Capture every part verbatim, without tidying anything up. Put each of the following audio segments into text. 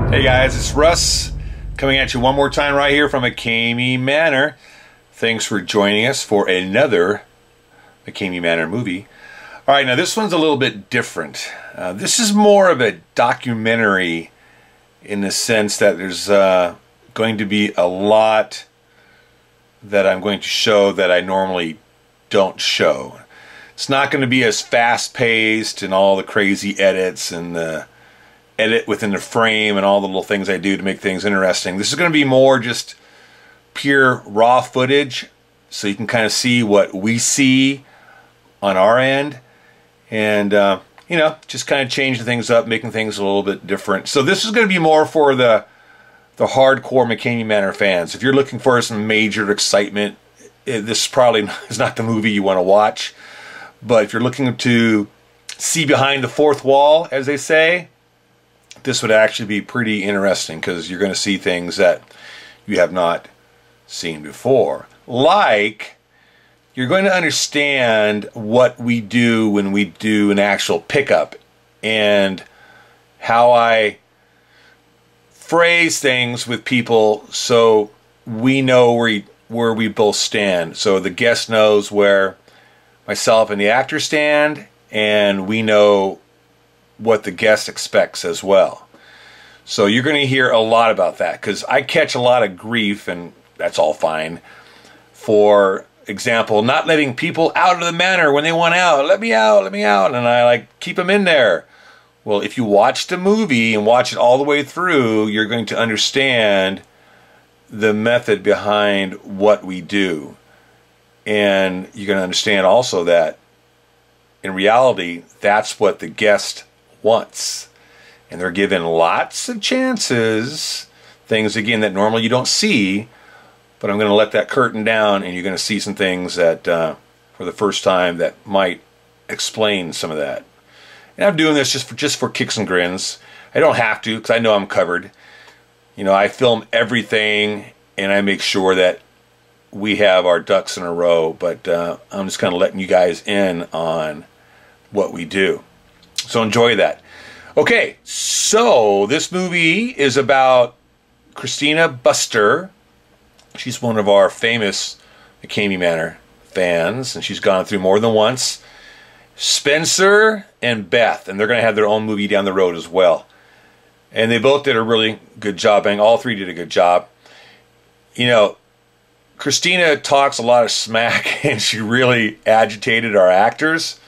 Hey guys, it's Russ coming at you one more time right here from MCKAMEY Manor. Thanks for joining us for another MCKAMEY Manor movie. Alright, now this one's a little bit different. Uh, this is more of a documentary in the sense that there's uh, going to be a lot that I'm going to show that I normally don't show. It's not going to be as fast-paced and all the crazy edits and the edit within the frame and all the little things I do to make things interesting. This is going to be more just pure raw footage, so you can kind of see what we see on our end, and uh, you know, just kind of changing things up, making things a little bit different. So this is going to be more for the the hardcore MCKAMEY Manor fans. If you're looking for some major excitement, this probably is not the movie you want to watch. But if you're looking to see behind the fourth wall, as they say, this would actually be pretty interesting, because you're going to see things that you have not seen before. Like, you're going to understand what we do when we do an actual pickup, and how I phrase things with people so we know where, we, where we both stand. So the guest knows where myself and the actor stand, and we know what the guest expects as well. So you're going to hear a lot about that, because I catch a lot of grief, and that's all fine. For example, not letting people out of the manor when they want out. Let me out, let me out. And I like keep them in there. Well, if you watch the movie and watch it all the way through, you're going to understand the method behind what we do. And you're going to understand also that in reality, that's what the guest wants. And they're given lots of chances, things again that normally you don't see, but I'm going to let that curtain down, and you're going to see some things that uh, for the first time that might explain some of that. And I'm doing this just for just for kicks and grins. I don't have to, because I know I'm covered. You know, I film everything, and I make sure that we have our ducks in a row, but uh, I'm just kind of letting you guys in on what we do. So enjoy that. Okay, so this movie is about Christina Buster. She's one of our famous MCKAMEY Manor fans, and she's gone through more than once. Spencer and Beth, and they're going to have their own movie down the road as well. And they both did a really good job, and all three did a good job. You know, Christina talks a lot of smack, and she really agitated our actors.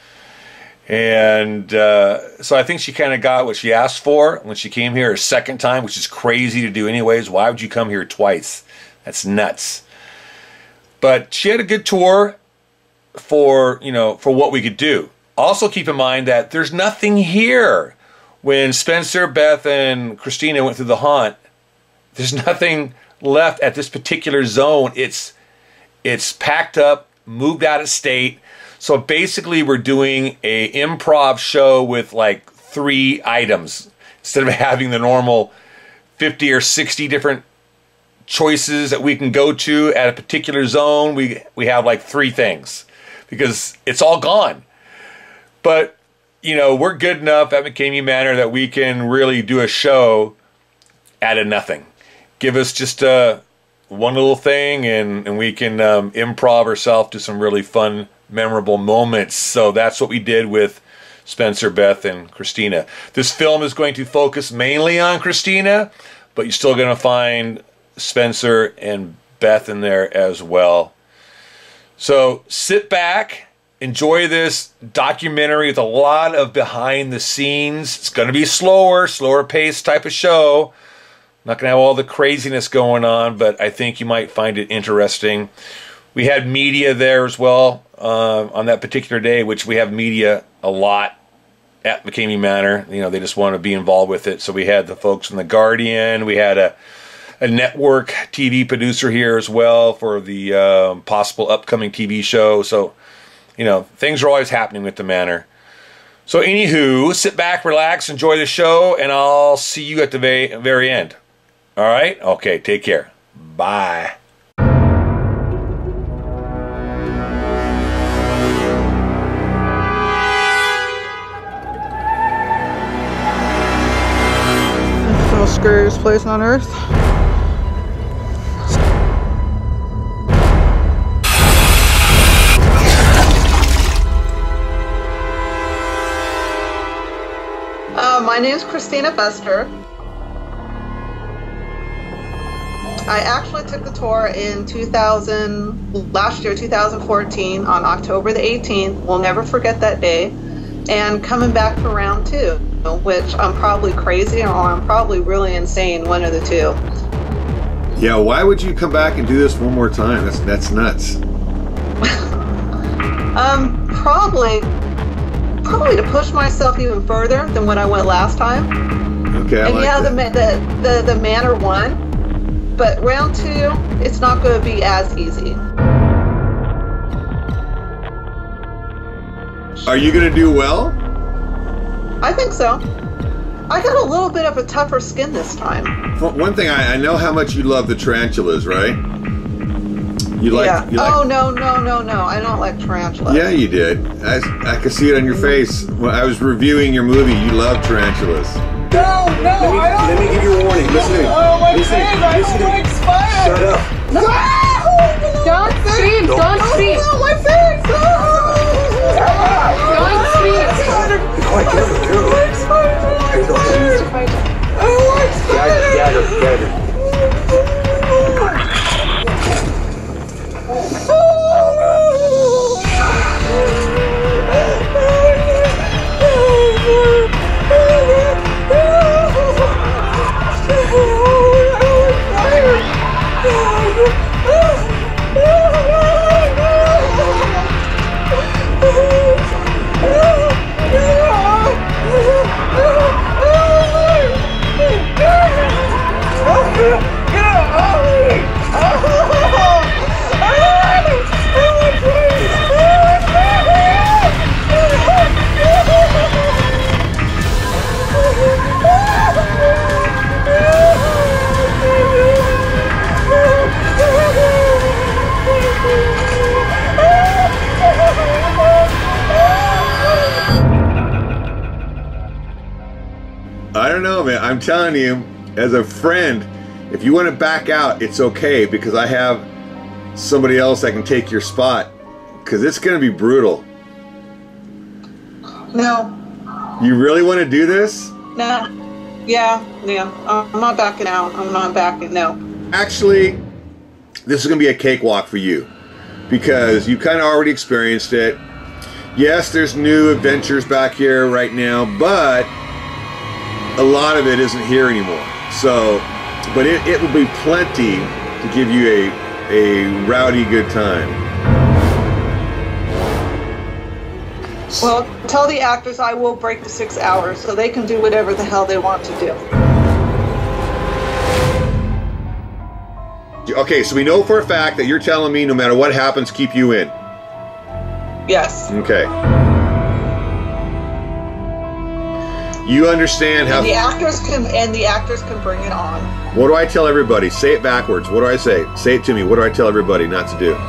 And uh, so I think she kind of got what she asked for when she came here a second time, which is crazy to do anyways. Why would you come here twice? That's nuts. But she had a good tour for, you know, for what we could do. Also keep in mind that there's nothing here. When Spencer, Beth, and Christina went through the haunt, there's nothing left at this particular zone. It's it's packed up, moved out of state. So basically we're doing a improv show with like three items. Instead of having the normal fifty or sixty different choices that we can go to at a particular zone, we we have like three things, because it's all gone. But you know, we're good enough at MCKAMEY Manor that we can really do a show out of nothing. Give us just uh, one little thing, and, and we can um, improv ourselves to some really fun, memorable moments. So that's what we did with Spencer, Beth, and Christina. This film is going to focus mainly on Christina, but you're still going to find Spencer and Beth in there as well. So sit back, enjoy this documentary with a lot of behind the scenes. It's going to be slower, slower paced type of show. Not going to have all the craziness going on, but I think you might find it interesting. We had media there as well uh, on that particular day, which we have media a lot at MCKAMEY Manor. You know, they just want to be involved with it. So we had the folks from The Guardian. We had a, a network T V producer here as well for the um, possible upcoming T V show. So, you know, things are always happening with the Manor. So anywho, sit back, relax, enjoy the show, and I'll see you at the very, very end. All right? Okay, take care. Bye. scariest place on earth. Uh, my name is Christina Fester. I actually took the tour in two thousand, last year, two thousand fourteen, on October the eighteenth. We'll never forget that day. And coming back for round two, which I'm probably crazy or I'm probably really insane, one of the two. Yeah, why would you come back and do this one more time? That's that's nuts. um, probably, probably to push myself even further than when I went last time. Okay, I and like yeah, that. the, the the the manor won. But round two, it's not going to be as easy. Are you going to do well? I think so. I got a little bit of a tougher skin this time. One thing, I, I know how much you love the tarantulas, right? You like? Yeah. You like, oh no no no no! I don't like tarantulas. Yeah, you did. I, I could see it on your face when I was reviewing your movie. You love tarantulas. No, no, let me, I don't. Let me give you a warning. Listen to me. Oh, my Listen, face, I listen don't to me. like spiders. Shut up. No! Don't scream, don't, don't scream. No, my face! No! Don't scream. Be quiet, get over, get over. I like spiders, I like spiders. I like spiders. Gather, gather. I don't know, man. I'm telling you, as a friend, if you want to back out, it's okay, because I have somebody else that can take your spot, because it's going to be brutal. No. You really want to do this? No. Yeah. Yeah. I'm not backing out. I'm not backing. No. Actually, this is going to be a cakewalk for you, because you kind of already experienced it. Yes, there's new adventures back here right now, but a lot of it isn't here anymore. So, but it, it will be plenty to give you a, a rowdy good time. Well, tell the actors I will break the six hours so they can do whatever the hell they want to do. Okay, so we know for a fact that you're telling me no matter what happens, keep you in. Yes. Okay. You understand how... And the actors can and the actors can bring it on. What do I tell everybody? Say it backwards. What do I say? Say it to me. What do I tell everybody not to do?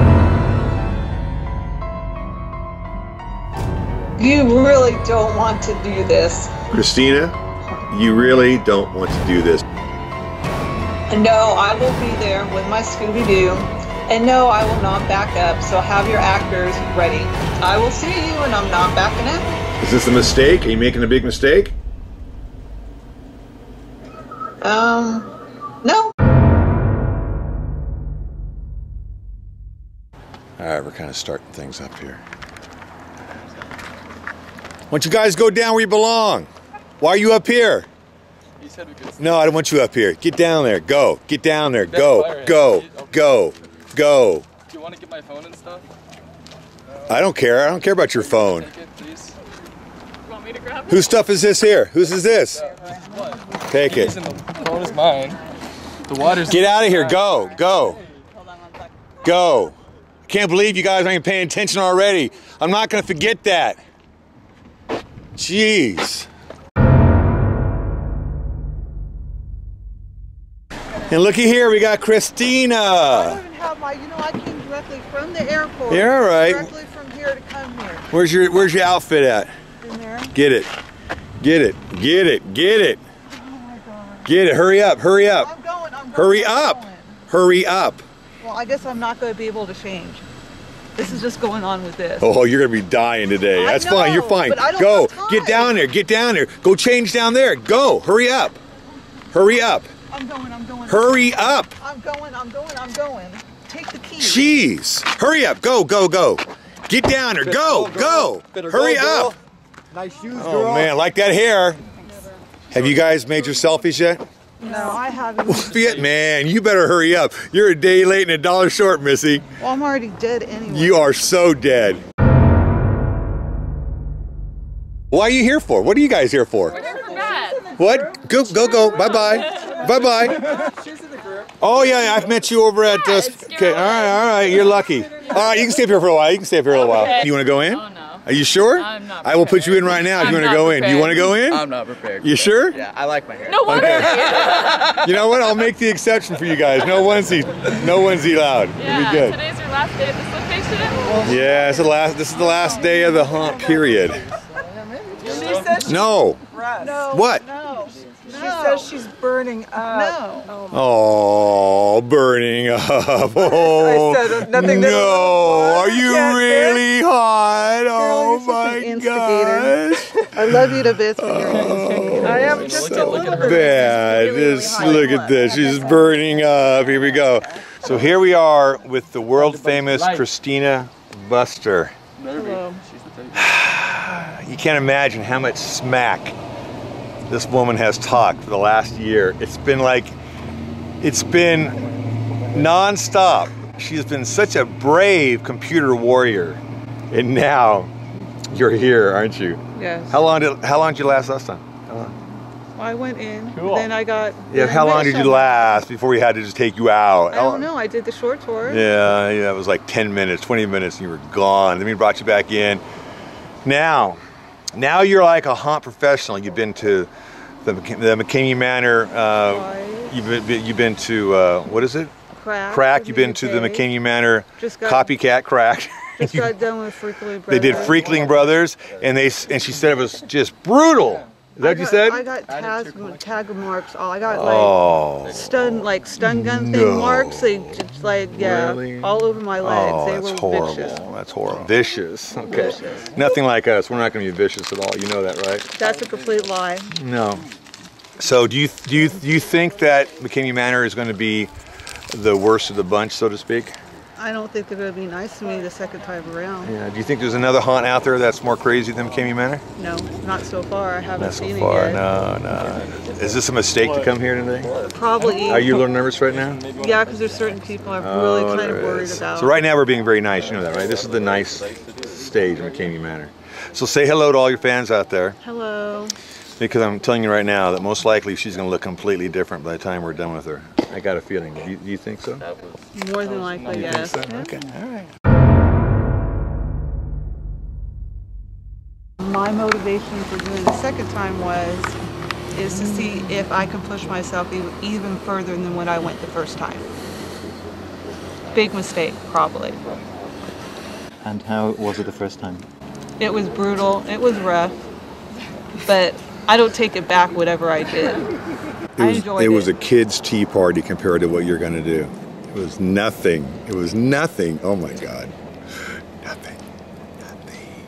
You really don't want to do this. Christina, you really don't want to do this. And no, I will be there with my Scooby-Doo. And no, I will not back up, so have your actors ready. I will see you, and I'm not backing up. Is this a mistake? Are you making a big mistake? Um, no. All right, we're kind of starting things up here. Why don't you guys go down where you belong? Why are you up here? You said we could. No, I don't want you up here. Get down there. Go. Get down there. Go. Go. Go. Go. Do you want to get my phone and stuff? I don't care. I don't care about your phone. Take it, please. You want me to grab it? Whose stuff is this here? Whose is this? What? Take it. The phone is mine. The water's. Get out of here. Go. Go. Hold on one second. Go. I can't believe you guys aren't paying attention already. I'm not going to forget that. Jeez. And looky here, we got Christina. I don't even have my, you know, I came directly from the airport. You're all right. Directly from here to come here. Where's your Where's your outfit at? In there. Get it. Get it. Get it. Get it. Oh my God. Get it. Hurry up. Hurry up. I'm going. I'm going. Hurry I'm up. going. Hurry up. Well, I guess I'm not going to be able to change. This is just going on with this. Oh, you're going to be dying today. I That's know, fine. You're fine. but I don't Go. have time. Get down there. Get down there. Go change down there. Go. Hurry up. Hurry up. I'm going. I'm going. Hurry up. I'm going. I'm going. I'm going. Take the key. Jeez. Hurry up. Go, go, go. Get down there. Go, go. Hurry up. Nice shoes, Oh, man. Like that hair. Have you guys made your selfies yet? No, I haven't. Fit, man. You better hurry up. You're a day late and a dollar short, Missy. Well, I'm already dead anyway. You are so dead. Why are you here for? What are you guys here for? We're here for Matt. What? Go, go, go. Bye-bye. Bye-bye. Oh, yeah, I've met you over at... Uh, okay, all right, all right. You're lucky. All right, you can stay up here for a while. You can stay up here a little while. You want to go in? Oh, no. Are you sure? I'm not I will put you in right now if you I'm want to not go in. Do you want to go in? I'm not prepared. You sure? Yeah, I like my hair. No wonder. You know what? I'll make the exception for you guys. No onesie, no onesie allowed. It'll Yeah, be good. today's your last day at this location? Yeah, it's the last. This is the last day of the haunt period. She said she No. No. What? No. She says she's burning up. No. Oh, burning up. Oh, I said nothing. no. Are you Can't really hot? Oh you're such my an gosh. I love you to bits, but you're an instigator. I am just a little bit. Bad. really, Just really look at this. She's burning up. Here we go. So here we are with the world famous Christina Buster. Hello. You can't imagine how much smack this woman has talked for the last year. It's been like, it's been non-stop. She's been such a brave computer warrior. And now you're here, aren't you? Yes. How long did, how long did you last last time? How long? I went in, then I got. Yeah, how long did you last before we had to just take you out? I don't know. I did the short tour. Yeah, yeah, it was like ten minutes, twenty minutes, and you were gone. Then we brought you back in. Now, now you're like a haunt professional. You've been to the, the MCKAMEY Manor. Uh, you've, been, you've been to, uh, what is it? Crack. Crack. You've been to the MCKAMEY Manor. Just got- Copycat Crack. Just got done with Freakling Brothers. They did Freakling Brothers, and they and she said it was just brutal. Is that I what you got- said? I got tag, tag marks. All I got Oh. like stun, like stun gun No. thing marks. They just like yeah, Really? all over my legs. Oh, they that's were horrible. vicious. That's horrible. Vicious. Okay. Vicious. Nothing like us. We're not going to be vicious at all. You know that, right? That's a complete lie. No. So do you do you do you think that MCKAMEY Manor is going to be the worst of the bunch, so to speak? I don't think they're going to be nice to me the second time around. Yeah. Do you think there's another haunt out there that's more crazy than MCKAMEY Manor? No, not so far. I haven't Not so seen far. it yet. No, no. Is this a mistake to come here today? Probably. Are you a little nervous right now? Yeah, because there's certain people I'm Oh, really kind there of worried is. about. So right now we're being very nice. You know that, right? This is the nice stage of MCKAMEY Manor. So say hello to all your fans out there. Hello. Because I'm telling you right now that most likely she's going to look completely different by the time we're done with her. I got a feeling. Do you, do you think so? More than likely, yes. So? Okay, all right. My motivation for doing the second time was is to see if I can push myself even, even further than when I went the first time. Big mistake, probably. And how was it the first time? It was brutal. It was rough, but I don't take it back. Whatever I did, It I was, enjoyed it it. was a kid's tea party compared to what you're going to do. It was nothing. It was nothing. Oh my God. Nothing. Nothing.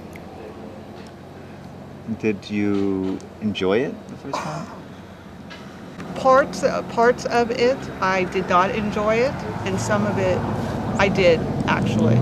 Did you enjoy it the first time? Parts uh, parts of it I did not enjoy it, and some of it I did actually.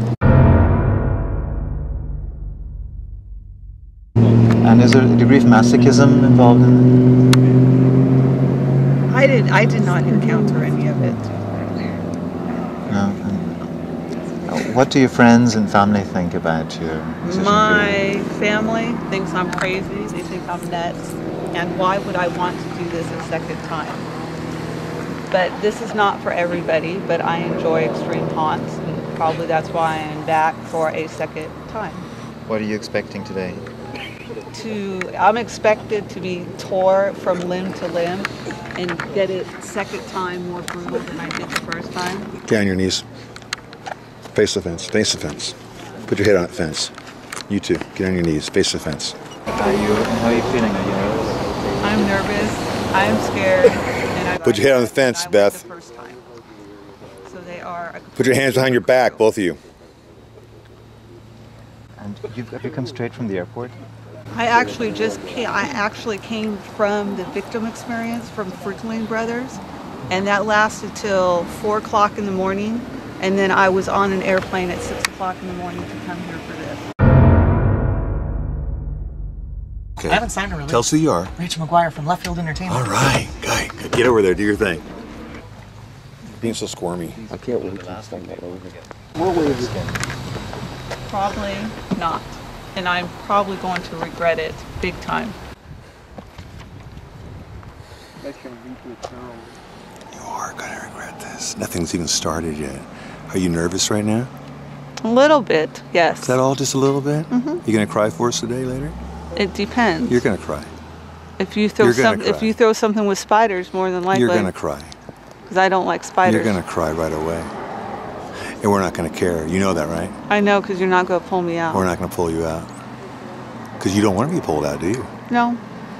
And is there a degree of masochism involved in it? I did I did not encounter any of it. No. And, uh, what do your friends and family think about your decision? My family thinks I'm crazy. They think I'm nuts. And why would I want to do this a second time? But this is not for everybody, but I enjoy extreme haunts, and probably that's why I'm back for a second time. What are you expecting today? To I'm expected to be tore from limb to limb and get it second time more brutal than I did the first time. Get on your knees. Face the fence. Face the fence. Put your head on the fence. You too. Get on your knees. Face the fence. Are you, how are you feeling? Are you nervous? I'm nervous. I'm scared. And I Put your head on the fence, Beth. The first time. So they are. Put your hands behind your back, both of you. And you've, have you come straight from the airport? I actually just came, I actually came from the victim experience from Frickling Brothers, and that lasted till four o'clock in the morning, and then I was on an airplane at six o'clock in the morning to come here for this. Okay. I haven't signed a release. Tell us who you are. Rachel McGuire from Left Field Entertainment. All right, guy, get over there, do your thing. Being so squirmy. I can't wait to stand that over. What way is it? Probably not, and I'm probably going to regret it big time. You are gonna regret this. Nothing's even started yet. Are you nervous right now? A little bit, yes. Is that all, just a little bit? Mm-hmm. You gonna cry for us today, later? It depends. You're gonna cry. If you throw You're gonna some, if cry. you throw something with spiders, more than likely. You're gonna cry. Because I don't like spiders. You're gonna cry right away. And we're not gonna care. You know that, right? I know, because you're not going to pull me out. We're not gonna pull you out. Because you don't want to be pulled out, do you? No.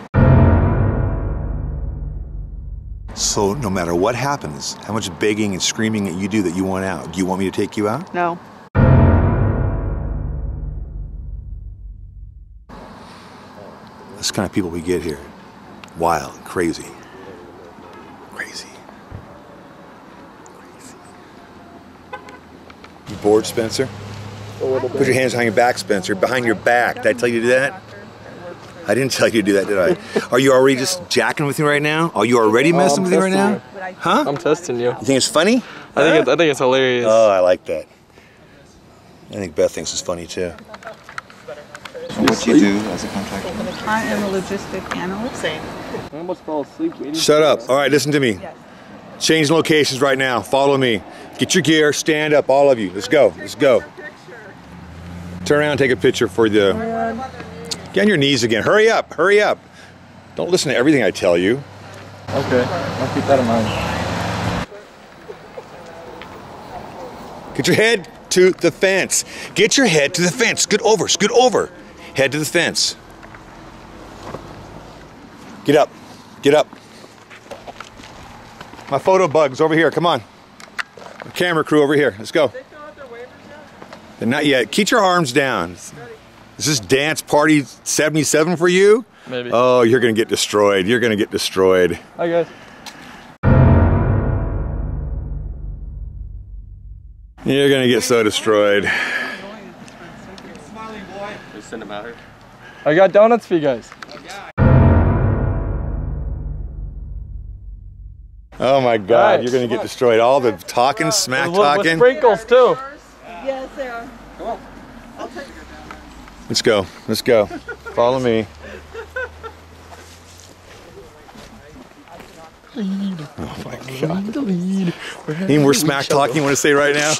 So no matter what happens, how much begging and screaming that you do that you want out, do you want me to take you out? No. That's the kind of people we get here. Wild, crazy. Crazy. Crazy. You bored, Spencer? Put your hands behind your back, Spencer. Behind your back. Did I tell you to do that? I didn't tell you to do that, did I? Are you already just jacking with me right now? Are you already messing I'm with me right now? testing Huh? I'm testing you. You think it's funny? I think it's, I think it's hilarious. Oh, I like that. I think Beth thinks it's funny too. What do you do as a contractor? I am a logistic analyst. I almost fell asleep waiting. Shut up. All right, listen to me. Change locations right now. Follow me. Get your gear. Stand up, all of you. Let's go. Let's go. Turn around and take a picture for the... Get on your knees again. Hurry up. Hurry up. Don't listen to everything I tell you. Okay, I'll keep that in mind. Get your head to the fence. Get your head to the fence. Scoot over. Scoot over. Head to the fence. Get up. Get up. My photo bug's over here. Come on. The camera crew over here. Let's go. They're not yet. Keep your arms down. Is this dance party seventy-seven for you? Maybe. Oh, you're going to get destroyed. You're going to get destroyed. Hi, guys. You're going to get so destroyed. Send him out here. I got donuts for you guys. Oh my God, Right. you're going to get destroyed. All the talking, smack With, with talking. sprinkles too. Yes, they are. Let's go. Let's go. Follow me. Oh my God. Any more smack talking you want to say right now?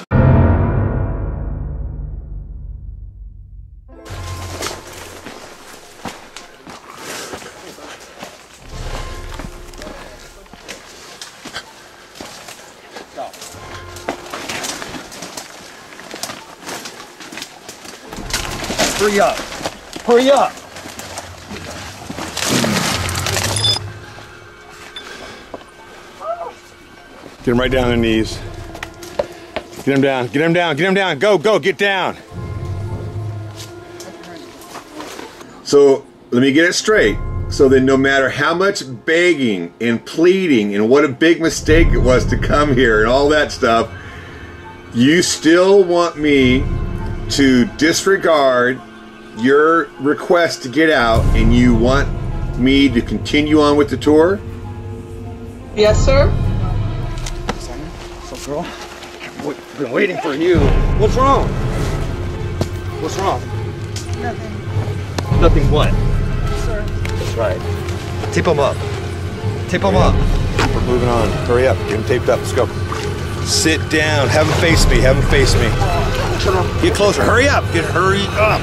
Hurry up. Hurry up. Get him right down on the knees. Get him down. Get him down. Get him down. Go, go. Get down. So let me get it straight. So then no matter how much begging and pleading and what a big mistake it was to come here and all that stuff, you still want me to disregard your request to get out and you want me to continue on with the tour? Yes, sir. What's up, girl? I've been waiting for you. What's wrong? What's wrong? Nothing. Nothing what? Sir. That's right. Tip him up. Tip him up. We're moving on. Hurry up. Get him taped up. Let's go. Sit down. Have him face me. Have him face me. Get closer. Hurry up. Get hurry up.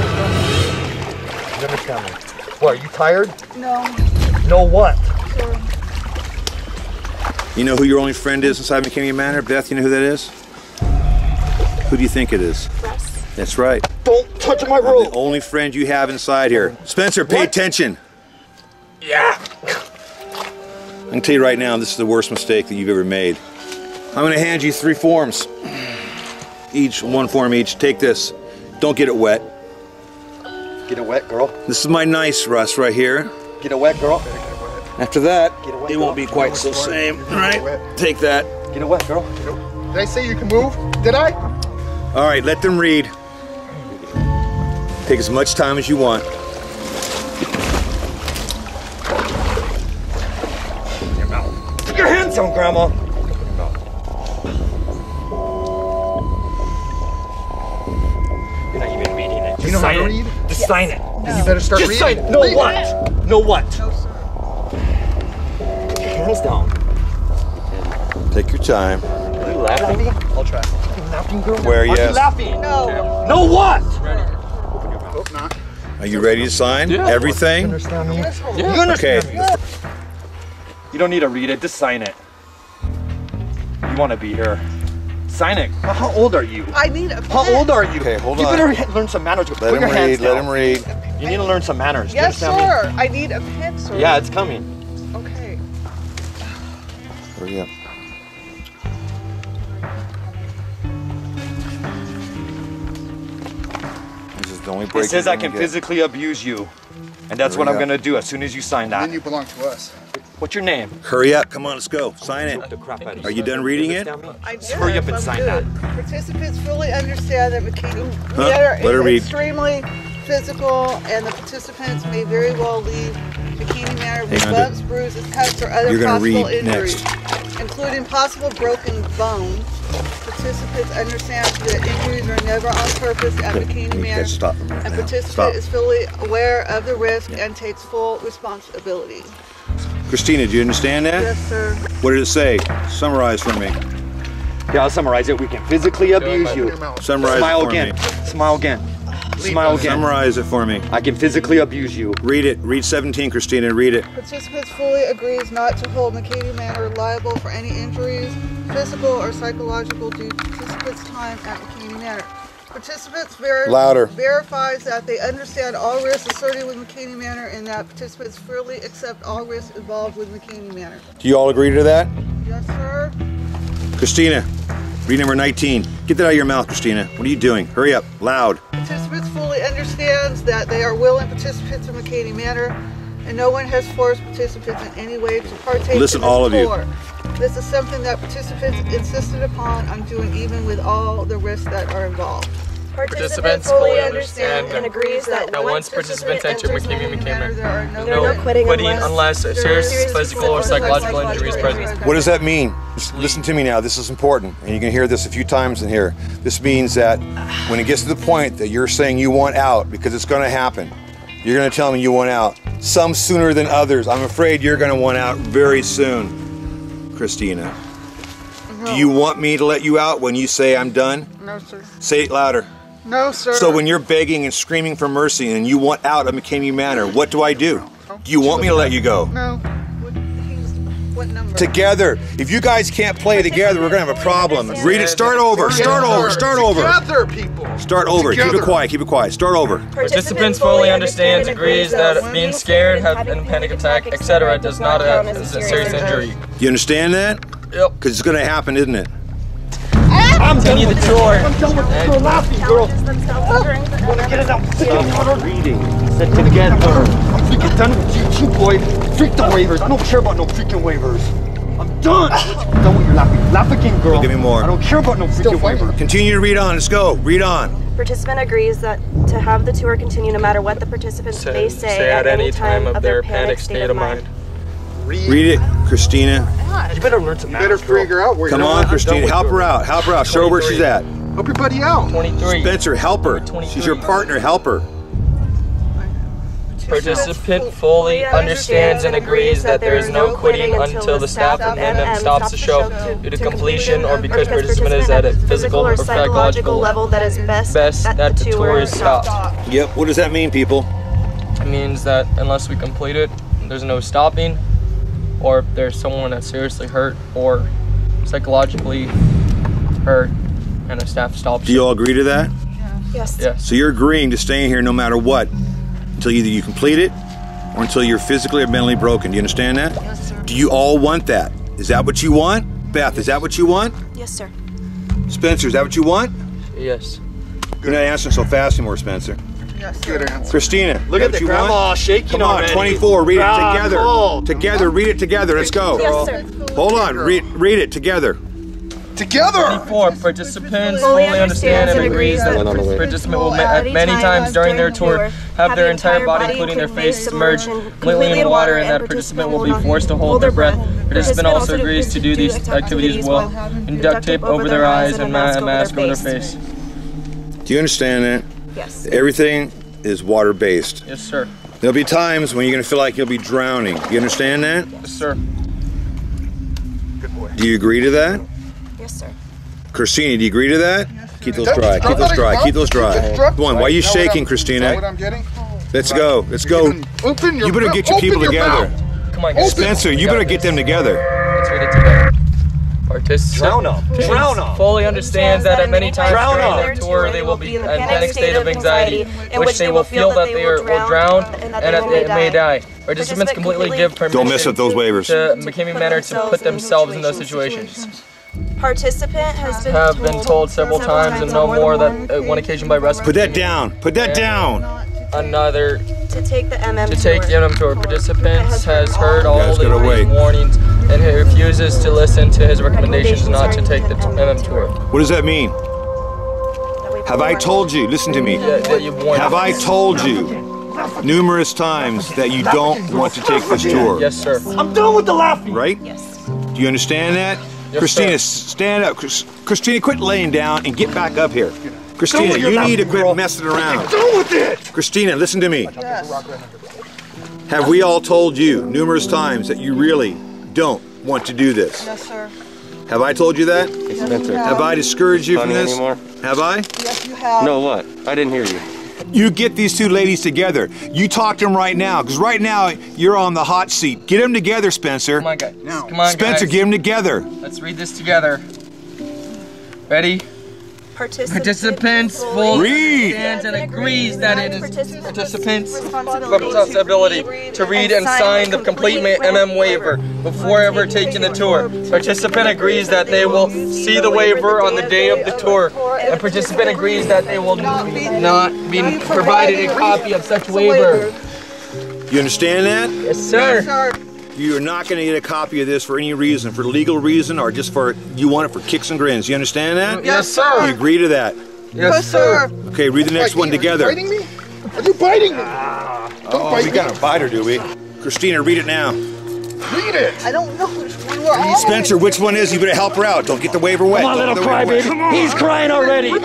Never coming. What, are you tired? No. No what? Sir. You know who your only friend is inside MCKAMEY Manor? Beth, you know who that is? Who do you think it is? Russ. That's right. Don't touch my I'm rope. the only friend you have inside here. Spencer, pay What? attention. Yeah. can tell you right now, this is the worst mistake that you've ever made. I'm going to hand you three forms. Each, one form each. Take this. Don't get it wet. Get it wet, girl. This is my nice rust right here. Get it wet, girl. After that, Get it wet, it girl. won't be quite so same. All right, take that. Get it wet, girl. Did I say you can move? Did I? All right, let them read. Take as much time as you want. Keep your hands down, Grandma. You're not even reading it. Just You know how sign to it. read? Just sign it. Then you better start Just reading. sign it. No Read what? it. No what? No, sir. Keep your hands down. Take your time. Are you laughing? I'll try. Are you laughing, girl? Where, Are yes. you laughing? No. No what? Hope not. Are you ready to sign Yeah. everything? Understand me? Yes, hold You on. understand Okay. me? You don't need to read it. Just sign it. You want to be here. Sign it. How, how old are you? I need a How pen. old are you? Okay, hold you on. better he- learn some manners. Let Put him your hands read, let down. him read. You need to learn some manners. Yes, you understand sir. I need a pen, sir. me? Yeah, it's coming. Okay. Hurry up. This is the only break It says you're I can gonna get. physically abuse you. And that's Hurry what I'm up. going to do as soon as you sign that. Then you belong to us. What's your name? Hurry up, come on, let's go. Sign it. The crap out of Are you done reading it? I Just hurry up and I'm sign good. Participants fully understand that McKinney Huh? Manor Let her read. is extremely physical, and the participants may very well leave McKinney Manor with Hang on, bumps, bruises, cuts, or other You're gonna possible read injuries, next. including possible broken bones. Participants understand that injuries are never on purpose at McKinney You Manor, guys stop them right and now. participant Stop. is fully aware of the risk and takes full responsibility. Christina, do you understand that? Yes, sir. What did it say? Summarize for me. Yeah, I'll summarize it. We can physically abuse Open you. your mouth. Summarize Smile it for again. me. Smile again. Smile again. Summarize it for me. I can physically abuse you. Read it. Read seventeen, Christina. Read it. Participants fully agrees not to hold McKinney Manor liable for any injuries, physical or psychological, due to participants' time at McKinney Manor. Participants ver- Louder. verifies that they understand all risks associated with McKinney Manor and that participants fully accept all risks involved with McKinney Manor. Do you all agree to that? Yes, sir. Christina, read number nineteen. Get that out of your mouth, Christina. What are you doing? Hurry up. Loud. Participants fully understands that they are willing participants in McKinney Manor, and no one has forced participants in any way to partake Listen, in this all of you. tour. This is something that participants insisted upon on doing, even with all the risks that are involved. Participants fully understand and agrees that once participants enter McKinney Manor, there are no, no quitting, quitting unless a serious physical or psychological injury is present. What does that mean? Just listen to me now. This is important. And you can hear this a few times in here. This means that when it gets to the point that you're saying you want out, because it's going to happen, you're going to tell me you want out. Some sooner than others. I'm afraid you're going to want out very soon, Christina. No. Do you want me to let you out when you say I'm done? No, sir. Say it louder. No, sir. So when you're begging and screaming for mercy and you want out of McKinney Manor, what do I do? Do you want me to let you go? No. What, he's, what number? Together. If you guys can't play together, we're gonna have a problem. Read it. Start over. Start over. Start over. Together, people. Start over. Keep it Together. quiet. Keep it quiet. Start over. Participants fully understands, agrees that being scared, having a panic attack, et cetera does not count as a serious injury. You understand that? Yep. Because it's gonna happen, isn't it? I'm done Continue with the this. tour. I'm done with this. You're laughing, girl. Wanna get it out? Stop reading. Sit together. I'm freaking done with you, two boy. Freak the waivers. I don't care about no freaking waivers. I'm done. I'm done with your laughing. Laugh again, girl. Give me more. I don't care about no freaking waivers. Continue to read on. Let's go. Read on. Participant agrees that to have the tour continue no matter what the participants Say, may say, say at any time of their panic state of mind. Read it, Christina. You better learn some You better manners, girl. figure out where Come you're on, at. Christina. Help her out. Help her out. Show her where she's at. Help your buddy out. twenty-three. Spencer, help her. She's your partner. Help her. Participant fully understands and agrees that there is no quitting until the staff of M M stops the show due to completion or because participant is at a physical or psychological level that is best, best that, that the the tour tour is stopped. Yep. What does that mean, people? It means that unless we complete it, there's no stopping, or if there's someone that's seriously hurt or psychologically hurt and the staff stops. Do you all agree to that? Yes. Yes. So you're agreeing to staying here no matter what until either you complete it or until you're physically or mentally broken. Do you understand that? Yes, sir. Do you all want that? Is that what you want? Beth, is that what you want? Yes, sir. Spencer, is that what you want? Yes. You're not answering so fast anymore, Spencer. Yes, Good answer. Christina, Look is at that the what you grandma want? shaking Come on, already. twenty-four, read it Ah, together. cool. Together, read it together, let's go. Yes, sir. Hold on, read, read it together. Together! Four participants Fully fully understand and agrees that agrees the that participant will ma- at at many times during their tour have their entire body, including their face, submerged completely in water, and that participant will be forced to hold their breath. Participant also agrees to do these activities while in duct tape over their eyes and ma- a mask over their face. Do you understand that? Yes. Everything is water-based. Yes, sir. There'll be times when you're gonna feel like you'll be drowning. You understand that? Yes, sir. Good boy. Do you agree to that? Yes, sir. Christina, do you agree to that? Keep those That's- dry, keep those dry, keep those dry. That's drop. Come on, why are you Is that what shaking, I'm- Is that Christina? what I'm getting? Let's go, let's go. Open- Open your You better mouth. get your people Open your together. mouth. Come on, guys. Spencer, you better get them together. Let's read it together. Participants Drown 'em. Drown 'em. fully understands that at many times Drown during 'em. their tour they will be in a panic state of anxiety, in which they will feel that they are- will drown and that they may die. Participants completely give permission Don't mess up those waivers. to McKamey Manor to put themselves in those situations. Participant has been Have been told several times and no more that at one occasion by rescue. Put that down, put that down. Another to take the M M to tour. take the M M tour. Participants has heard all Guys, the gotta wait. warnings and he refuses to listen to his recommendations not to take the M M tour. What does that mean? Have I told you, listen to me, That, that you've warned. have I told you numerous times that you don't want to take this tour? Yes, sir. I'm done with the laughing. Right? Yes. Do you understand that? Yes, Christina, sir. stand up. Chris- Christina, quit laying down and get back up here. Christina, with your you need to mouth, quit girl. messing around. Done with it. Christina, listen to me. Yes. Have we all told you numerous times that you really don't want to do this? Yes, sir. Have I told you that? Yes, you Have I discouraged you from Funny this? anymore? Have I? Yes, you have. No, what? I didn't hear you. You get these two ladies together. You talk to them right now, because right now you're on the hot seat. Get them together, Spencer. Come on, guys. Come on, Spencer, guys. get them together. Let's read this together. Ready? Participants fully Read. understands and agrees that it is participants' responsibility responsibility to read and sign the complete ma- M M waiver before ever taking the tour. Participant agrees that they will see the waiver on the day of the tour, and participant agrees that they will not be provided a copy of such waiver. You understand that? Yes, sir. Sir. You are not going to get a copy of this for any reason, for legal reason, or just for you want it for kicks and grins. You understand that? Yes, sir. You agree to that? Yes, sir. Okay, read the next Wait, one are you together. biting me? Are you biting me? Don't Oh, bite we me. got a biter, do we? Christina, read it now. Read it. I don't know which one we're all. Spencer, which one is? You better help her out. Don't get the waiver wet. Come on, Don't little get the waiver wet. crybaby. He's crying already. M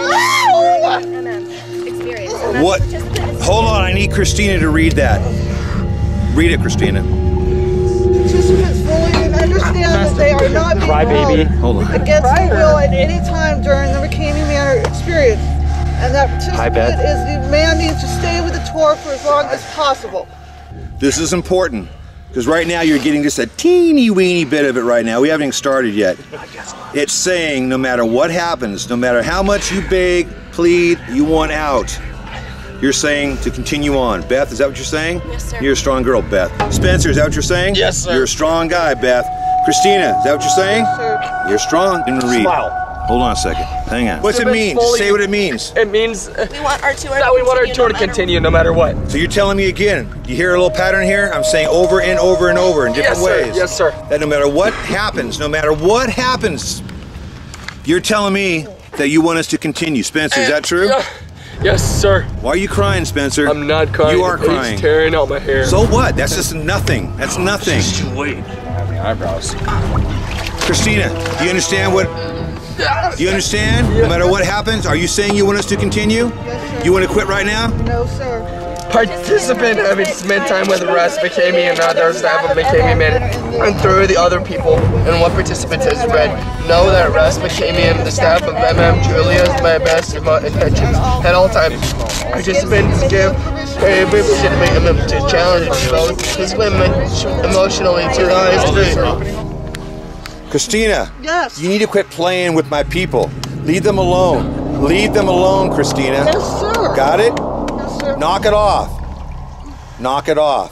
M experience. What? Hold on, I need Christina to read that. Read it, Christina. Participants fully understand that they are not being Crybaby. Hold on. held against their will at any time during the McKamey Manor experience, and that Hi, participant Beth. is demanding to stay with the tour for as long as possible. This is important because right now you're getting just a teeny weeny bit of it right now. We haven't even started yet. It's saying no matter what happens, no matter how much you beg, plead, you want out, you're saying to continue on. Beth, is that what you're saying? Yes, sir. You're a strong girl, Beth. Spencer, is that what you're saying? Yes, sir. You're a strong guy, Beth. Christina, is that what you're saying? Sir. You're strong. Didn't read. Smile. Hold on a second. Hang on. What's it Participants mean? fully- Say what it means. It means uh, We want our tour that we want our tour to no matter continue no matter what. So you're telling me again, you hear a little pattern here? I'm saying over and over and over in different Yes, sir. ways. Yes, sir. That no matter what happens, no matter what happens, you're telling me that you want us to continue. Spencer, is that true? Yeah. Yes, sir. Why are you crying, Spencer? I'm not crying. You are It's crying. tearing out my hair. So what? That's just nothing. That's nothing. Too late. eyebrows. Christina, do you understand what? Do you understand? No matter what happens, are you saying you want us to continue? Yes, sir. You want to quit right now? No, sir. Participant having spent time with the rest McKamey and other staff of McKamey Manor and through the other people and what participants has read, know that Russ McKamey and the staff of M M truly has my best intentions at all times. Participants give every legitimate M M to challenge both physically and emotionally to the highest degree. Christina, Yes. you need to quit playing with my people. Leave them alone. Leave them alone, Christina. Yes, sir. Got it? Yes, sir. Knock it off. Knock it off.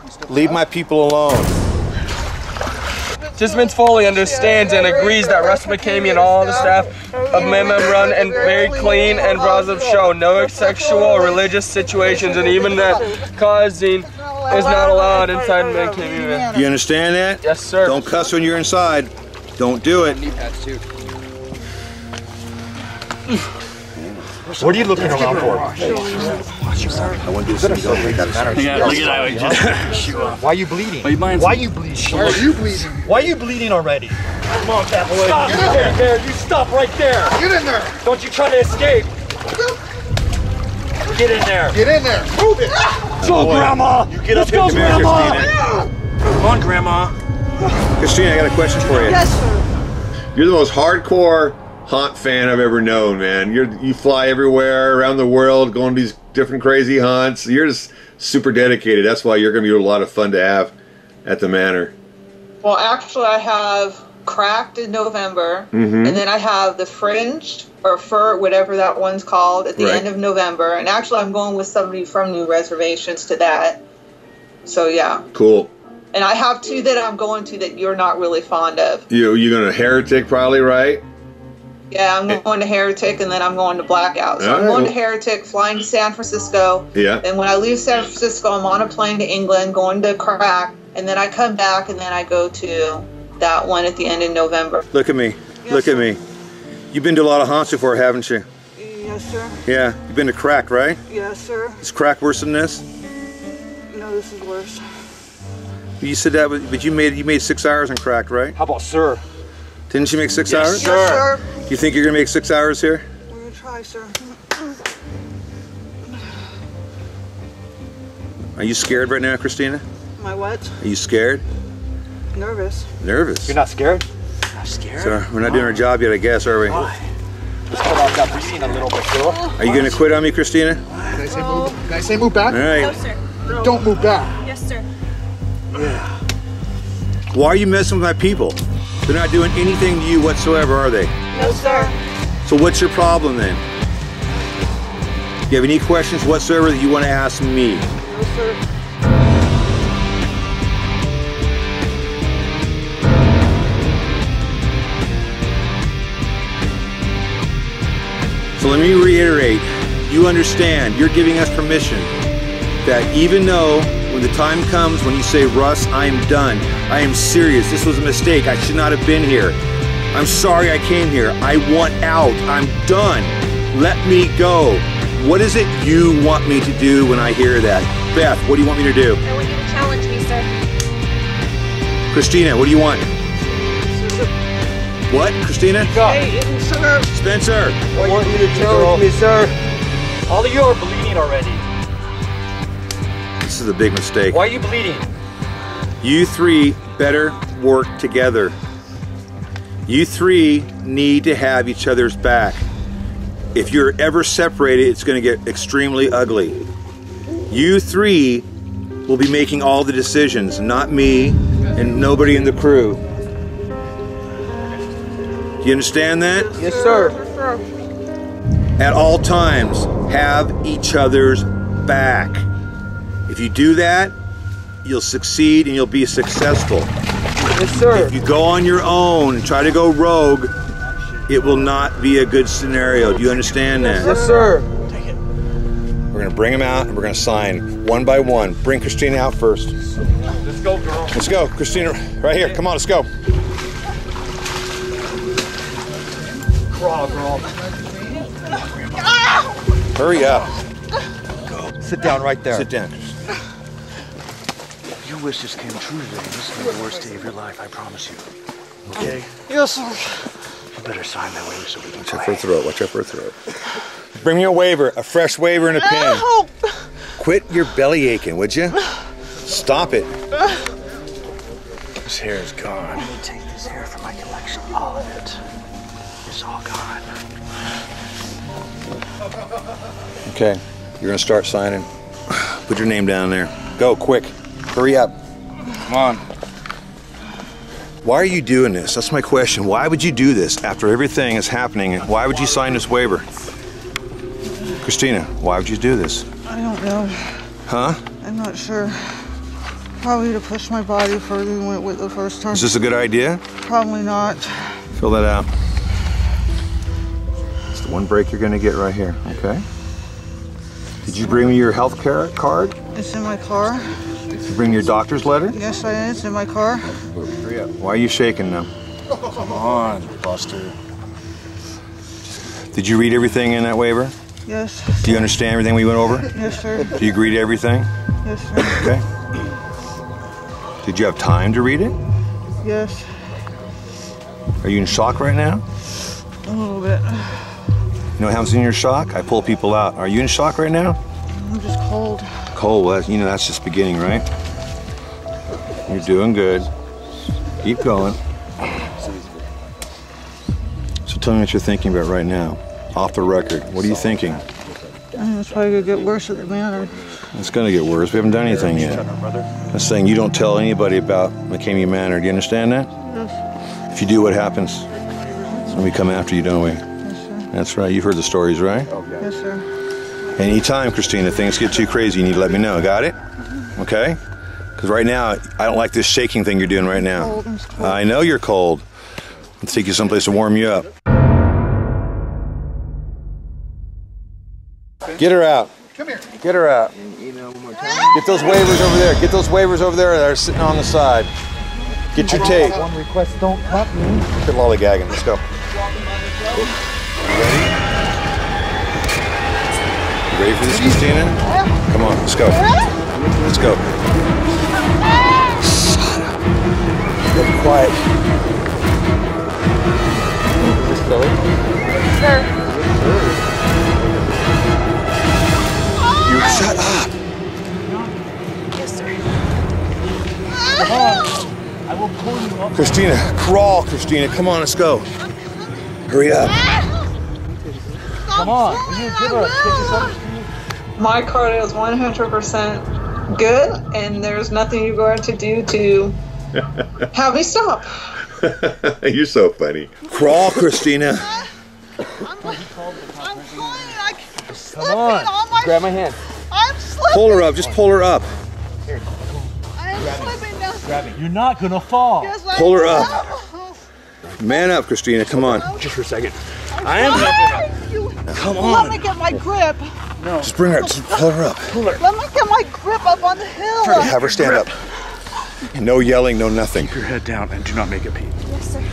Leave my people alone. Participants fully understands and agrees that Russ McKamey and all the staff of M M M run and very clean and positive show. No sexual or religious situations, and even that causing is not allowed inside McKamey Manor. You understand that? Yes, sir. Don't cuss when you're inside. Don't do it. What are you looking around for? I want to do something. Why are you bleeding? Why are you bleeding? Why are you bleeding? Why are you bleeding already? Come on, fat boy. Stop Get in right there. You stop right there. Get in there. Don't you try to escape. Get in there. Get in there. Move it. Go, Grandma. You get Let's up go, in there, Grandma. Christina. Come on, Grandma. Christina, I got a question for you. Yes, sir. You're the most hardcore haunt fan I've ever known, man. You're you fly everywhere around the world, going to these different crazy haunts. You're just super dedicated. That's why you're going to be a lot of fun to have at the manor. Well, actually, I have Cracked in November, Mm-hmm. and then I have the Fringe or Fur, whatever that one's called, at the Right. end of November. And actually, I'm going with somebody from New Reservations to that. So yeah. Cool. And I have two that I'm going to that you're not really fond of. You you going to Heretic probably, right? Yeah, I'm going to Heretic, and then I'm going to Blackout. So All I'm right, going to well- Heretic, flying to San Francisco. Yeah. And when I leave San Francisco, I'm on a plane to England, going to Crack, and then I come back, and then I go to that one at the end of November. Look at me. Look at me. You've been to a lot of haunts before, haven't you? Yes, sir. Yeah. You've been to Crack, right? Yes, sir. Is Crack worse than this? No, this is worse. You said that, but but you made you made six hours in Crack, right? How about sir? Didn't you make six Yes, hours? sir. Yes, sir. You think you're gonna make six hours here? We're going to try, sir. Are you scared right now, Christina? My what? Are you scared? Nervous. Nervous? You're not scared? Not scared? So we're not doing our job yet, I guess, are we? Why? Let's cut off that breathing a little bit, girl. Are you gonna quit on me, Christina? Can I say move? Can I say move back? All right. sir. Don't move back. Yes, sir. Why are you messing with my people? They're not doing anything to you whatsoever, are they? No, sir. So what's your problem then? Do you have any questions whatsoever that you want to ask me? No, sir. So let me reiterate, you understand, you're giving us permission that even though when the time comes when you say, Russ, I am done, I am serious, this was a mistake, I should not have been here, I'm sorry I came here, I want out, I'm done, let me go. What is it you want me to do when I hear that? Beth, what do you want me to do? I want you to challenge me, sir. Christina, what do you want? What, Christina? Hey, sir. Spencer. I want you to challenge me, sir. All of you are bleeding already. This is a big mistake. Why are you bleeding? You three better work together. You three need to have each other's back. If you're ever separated, it's going to get extremely ugly. You three will be making all the decisions, not me and nobody in the crew. Do you understand that? Yes, sir. At all times, have each other's back. If you do that, you'll succeed and you'll be successful. Yes, sir. If you go on your own and try to go rogue, it will not be a good scenario. Do you understand that? Yes, sir. We're gonna bring them out and we're gonna sign one by one. Bring Christina out first. Let's go, girl. Let's go, Christina, right here. Come on, let's go. Crawl, girl. Hurry up. Sit down right there. Sit down. Your wishes came true today. This is the worst day of your life, I promise you. Okay? Yes, sir. You better sign that waiver so we can Watch out play. for her throat. Watch out for her throat. Bring me a waiver, a fresh waiver and a pen. Quit your belly aching, would you? Stop it. This hair is gone. Let me take this hair from my collection. All of it. It's all gone. Okay, you're gonna start signing. Put your name down there. Go, quick. Hurry up. Come on. Why are you doing this? That's my question. Why would you do this after everything is happening? Why would you sign this waiver? Christina, why would you do this? I don't know. Huh? I'm not sure. Probably to push my body further than went with the first time. Is this a good idea? Probably not. Fill that out. It's the one break you're gonna get right here, okay? Did you bring me your health care card? It's in my car. Did you bring your doctor's letter? Yes, I am. It's in my car. Why are you shaking now? Come on, Buster. Did you read everything in that waiver? Yes. Do you understand everything we went over? Yes, sir. Do you agree to everything? Yes, sir. Okay. Did you have time to read it? Yes. Are you in shock right now? A little bit. You know what happens when you're in shock? I pull people out. Are you in shock right now? I'm just cold. Cold, well, you know, that's just beginning, right? You're doing good. Keep going. So tell me what you're thinking about right now. Off the record, what are you thinking? I think it's probably going to get worse at the manor. It's going to get worse. We haven't done anything yet. I'm saying you don't tell anybody about MCKAMEY Manor. Do you understand that? Yes. If you do, what happens? When we come after you, don't we? Yes, sir. That's right. You've heard the stories, right? Yes, sir. Anytime, Christina, things get too crazy, you need to let me know. Got it? Okay? Because right now, I don't like this shaking thing you're doing right now. Cold, I'm cold. I know you're cold. Let's take you someplace to warm you up. Get her out. Come here. Get her out. Get those waivers over there. Get those waivers over there that are sitting on the side. Get your tape. One request, don't cut me. Quit lollygagging. Let's go. You ready? You ready for this, Christina? Come on, let's go. Let's go. Shut up. Get quiet. Sir. You shut up. Yes, sir. Come on. I will pull you up. Christina, crawl, Christina. Come on, let's go. Hurry up. Come on. Will you give her a kick? My card is one hundred percent good, and there's nothing you're going to do to have me stop. You're so funny. Crawl, Christina. I'm going. I Come on. on my Grab my hand. I'm slipping. Pull her up. Just pull her up. Here. I'm slipping now. Grab it. You're not gonna fall. Yes, I Pull her am. up. Man up, Christina. Come on. Just for a second. I am helping you. Come Let on. me get my grip. No. Just bring her up. Just pull her up. Pull her. Let me get my grip up on the hill. Have her stand up. No yelling, no nothing. Keep your head down and do not make a peep. Yes, sir.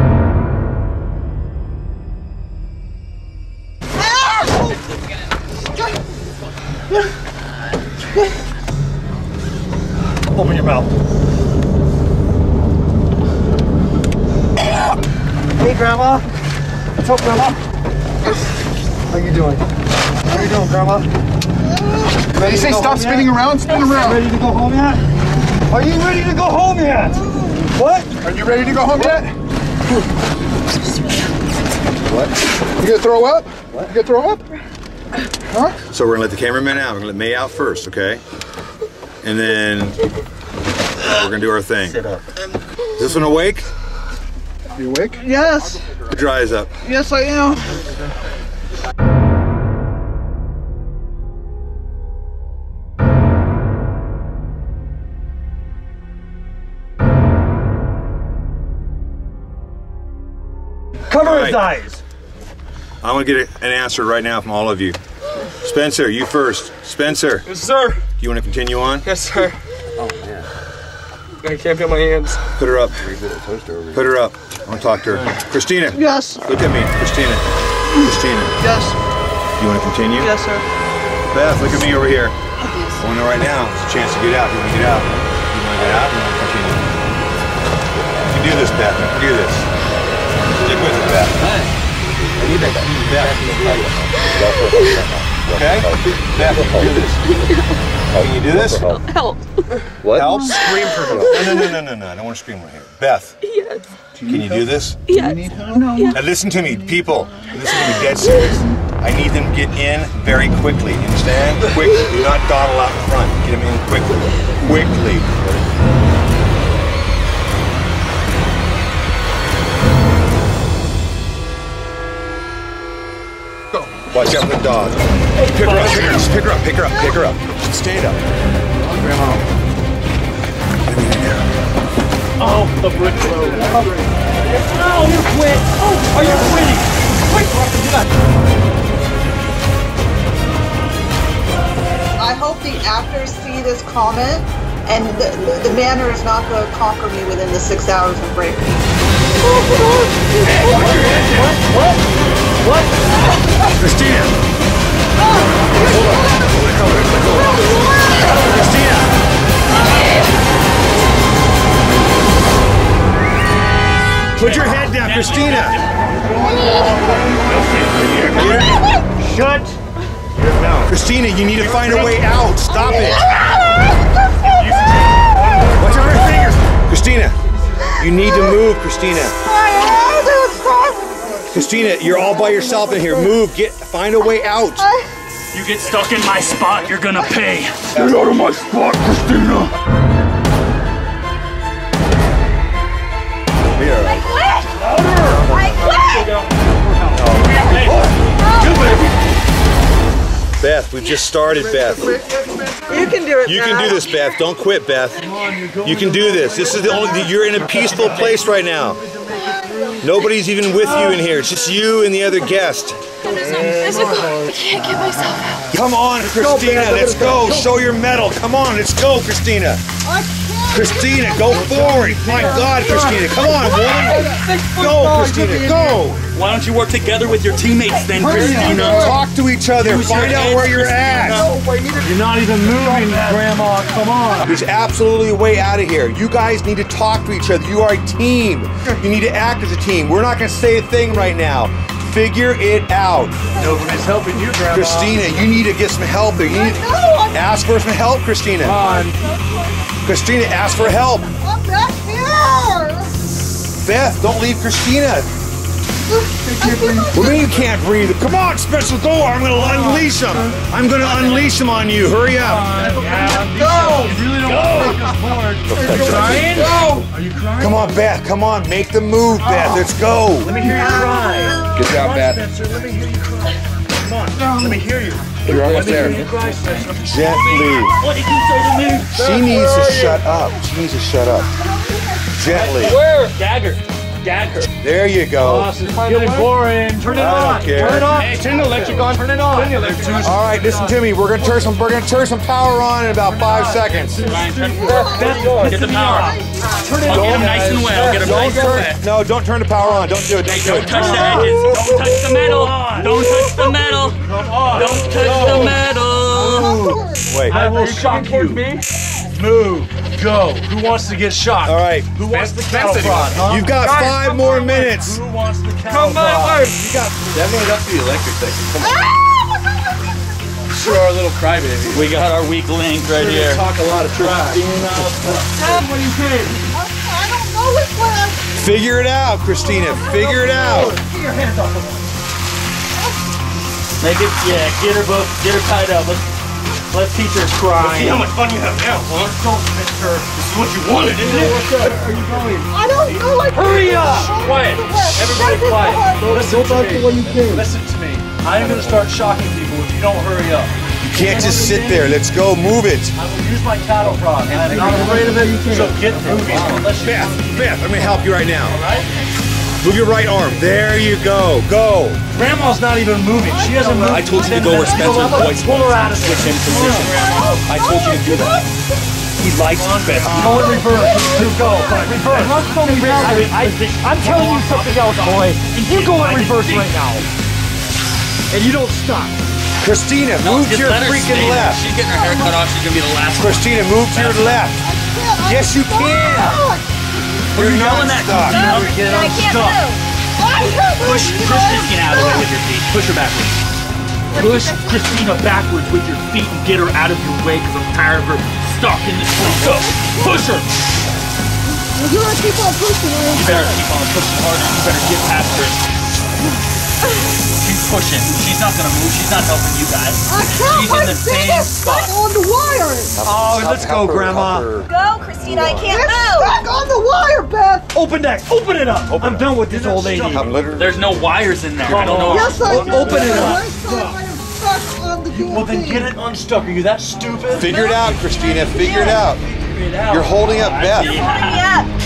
Open your mouth. Hey, Grandma. What's up, Grandma? How you doing? How you doing, Grandma? Ready You say to go stop home spinning yet? around, spin around. Ready to go home yet? Are you ready to go home yet? What? Are you ready to go home yet? What? You gonna throw up? What? You gonna throw up? Huh? So we're gonna let the cameraman out. We're gonna let May out first, okay? And then we're gonna do our thing. Sit up. Is this one awake? You awake? Yes. Put your eyes up. Yes, I am. Cover All his right. eyes. I want to get an answer right now from all of you. Spencer, you first. Spencer, Yes, sir. do you want to continue on? Yes, sir. Oh man. I can't feel my hands. Put her up. Put her up. I want to talk to her. Christina. Yes. Look at me. Christina. Christina. Yes. You want to continue? Yes, sir. Beth, look at me over here. I want to know right now. It's a chance to get out. You want to get out? You want to get out? You want to continue? You can do this, Beth. You can do this. Stick with it, Beth. I need that. Beth. Okay? Beth, you can do this. Can you do this? Help. What? Help? Scream for help. No, no, no, no, no. I don't want to scream right here. Beth. Yes. Can you do this? Yes. No. Now listen to me, people. Listen to me, dead serious. I need them to get in very quickly. You understand? Quickly. Do not dawdle out in front. Get them in quickly. Quickly. Go. Watch out for the dog. Pick her up. Pick her up. Just pick her up. Pick her up. Pick her up. Stand up. Grandma. Oh, the brick road. Oh, you quit. Oh, are you quitting? Wait, do that. I hope the actors see this comment, and the, the manor is not going to conquer me within the six hours of break. Hey, what? What? What? Christina! Christina! Put your head down, Christina! Shut your mouth. Christina, you need to find a way out. Stop it. Watch out for your fingers. Christina, you need to move, Christina. Christina, you're all by yourself in here. Move, get, find a way out. You get stuck in my spot, you're gonna pay. Get out of my spot, Christina. I quit! I quit! Beth, we've just started, Beth. You can do it, You can do this, Beth. Don't quit, Beth. You can do this. This is the only, you're in a peaceful place right now. Nobody's even with you in here. It's just you and the other guest. Physical. I can't get myself out. Come on, Christina, let's go. Show your mettle. Come on, let's go, Christina. Christina, go forward. My God, Christina, come on, woman. Go, Christina, go. Why don't you work together with your teammates then, Christina? Talk to each other. Find out where you're at. You're not even moving, Grandma. Come on. There's absolutely a way out of here. You guys need to talk to each other. You are a team. You need to act as a team. We're not going to say a thing right now. Figure it out. Nobody's helping you, Grandma. Christina, you need to get some help there. You need to ask for some help, Christina. Come on. Christina, ask for help. I'm back here! Beth, don't leave Christina. What do you mean you can't breathe? Come on, Special, go! I'm going to unleash him. I'm going to unleash him on you. Hurry up. Go! You really don't want to break us board. Are you crying? Go! Are you crying? Come on, Beth. Come on. Make the move, Beth. Let's go. Let me hear you cry. Good job, Beth. Spencer, let me hear you cry. Come on. Let me hear you. You're almost there. Cry, Gently. What did you say to me? She needs to shut up. She needs to shut up. Gently. Where? Dagger. Dagger. There you go. Oh, this is getting boring. Turn it I on. don't care. Turn it on. Hey, turn the electric on. Turn it on. Turn the electric on. All right, listen to me. We're gonna turn some. We're gonna turn some power on in about five seconds. Get the power on. Turn it on. Get them nice and wet. Get them nice and wet. No, don't turn the power on. Don't do it. Don't do Don't it. touch the edges. Don't touch the metal. Don't touch the metal. Don't touch the metal. Wait. I will shock you. Move. Go. Who wants to get shocked? All right. Who wants the cattle prod? Huh? You've got five more minutes. Who wants the cattle prod? You got. That made up for the electric section. Come on. Sure, our little crybaby. We got our weak link right here. Talk a lot of trash. What do you think? I don't know which way I'm... Figure it out, Christina. Figure it out. Get your hands off of her. Make it, yeah, get her both, get her tied up. Let's, let's teach her crying. See how much fun you have now, huh? Don't miss her. This is what you wanted, isn't it? Where are you going? I don't know like... Hurry up! Quiet. Everybody quiet. Listen to me. Listen to me. I am going to start shocking people if you don't hurry up. You can't just sit there. Let's go. Move it. I will use my cattle prod. I'm not afraid of it. So get moving. Unless you Beth, Beth, I'm gonna help you right now. all right? Move your right arm. There you go. Go. Grandma's not even moving. She doesn't move. I told you to go where Spencer's voice Pull her out of Switch there. him position. I told you to do that. He likes you, Beth. Go in reverse. You go. Reverse. I, I, I'm telling you something else, boy. You go in reverse right now. And you don't stop. Christina, move to your freaking left. She's getting her hair cut off. She's gonna be the last one. Christina, move to your left. Yes, you can. You're not stuck. No, I can't move. Push, push Christina out of the way with your feet. Push her backwards. Push Christina backwards with your feet and get her out of your way because I'm tired of her stuck in this place. Go. Push her. You're gonna keep on pushing her. You better keep on pushing harder. You better get past her. She's pushing. She's not gonna move. She's not helping you guys. I can't. She's in the same spot. On the wire. Oh, let's go, Grandma. Go, Christina, I can't It's move. stuck on the wire, Beth. Open that. Open it up. I'm done with this old lady. There's no wires in there. I don't know. Yes, I do. Open it up. Right side, I am stuck on the Well, then get it unstuck. Are you that stupid? Figure it out, Christina. Figure it out. Figure it out. You're holding up Beth. Holding me up.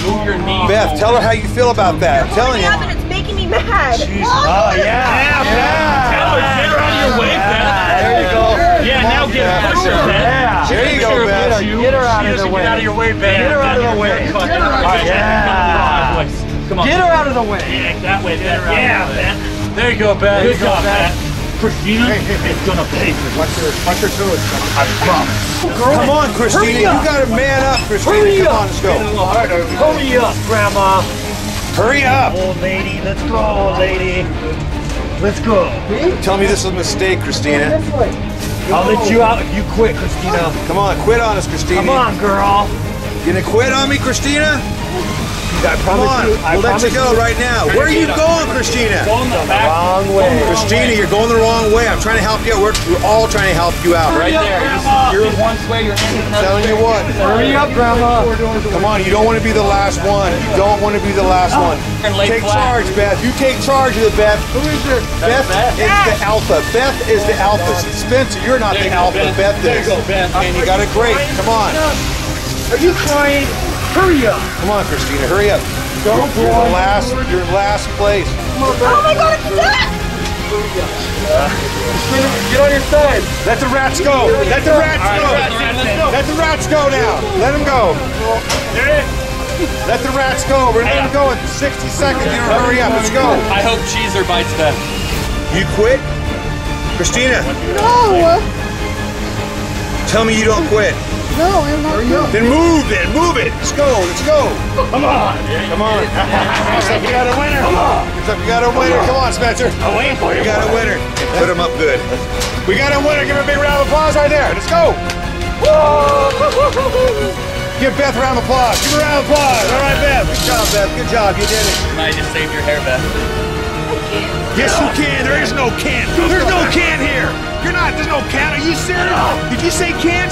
Move your knee. Beth, tell her how you feel about that. I'm telling you. It's making me mad. Oh, yeah. Yeah, Beth. Tell her, get her out of your way, Beth. There you go. Yeah, now get her. Push her, Beth. There you go, Beth. Get her out of the way. Get out of your way, Beth. Get her out of the way. Yeah. Come on. Get her out of the way. Yeah, that way, Beth. Yeah, Beth. There you go, Beth. Good job, Beth. Christina, it's gonna pay for Watch your, watch your toes. I promise. Come on, Christina. You gotta man up, Christina. Hurry Come up. on, let's go. Get a little harder. Hurry up, Grandma. Hurry up. Old lady, let's go, old lady. Let's go. Tell me this is a mistake, Christina. I'll let you out if you quit, Christina. Come on, quit on us, Christina. Come on, girl. You gonna quit on me, Christina? I Come on, you, I we'll let you go right now. Where are you going, Christina? Going the wrong way. Christina, you're going the wrong way. I'm trying to help you out. We're, we're all trying to help you out. Right there. You're in one way, you're in another. Telling you what. Hurry up, Grandma. Come on, you don't want to be the last one. You don't want to be the last one. Take charge, Beth. You take charge of it, Beth. Who is this? Beth is the alpha. Beth is the alpha. Spencer, you're not the alpha. Beth is. There you go, Beth. And you got it great. Come on. Are you crying? Hurry up. Come on, Christina. Hurry up. Don't You're in last. You're in last place. Oh my God, it's that! Get on your side. Let the rats go. Let the rats go. Let the rats go now. Let them go. Let the rats go. We're letting them go in sixty seconds. You know, hurry up. Let's go. I hope Cheezer bites them. You quit? Christina, No. tell me you don't quit. No, I'm not. Then move then. Move it. Let's go. Let's go. Come on. Come on. Looks like you got a winner. Come on. Looks like you got a winner. Come on, Spencer. I'm waiting for you. We got a winner. Put him up good. We got a winner. Give him a big round of applause right there. Let's go. Give Beth a round of applause. Give her a round of applause. All right, Beth. Good job, Beth. Good job. You did it. I just saved your hair, Beth. Yes, you can. There is no can. There's no can here. You're not. There's no can. Are you serious? Did you say can't?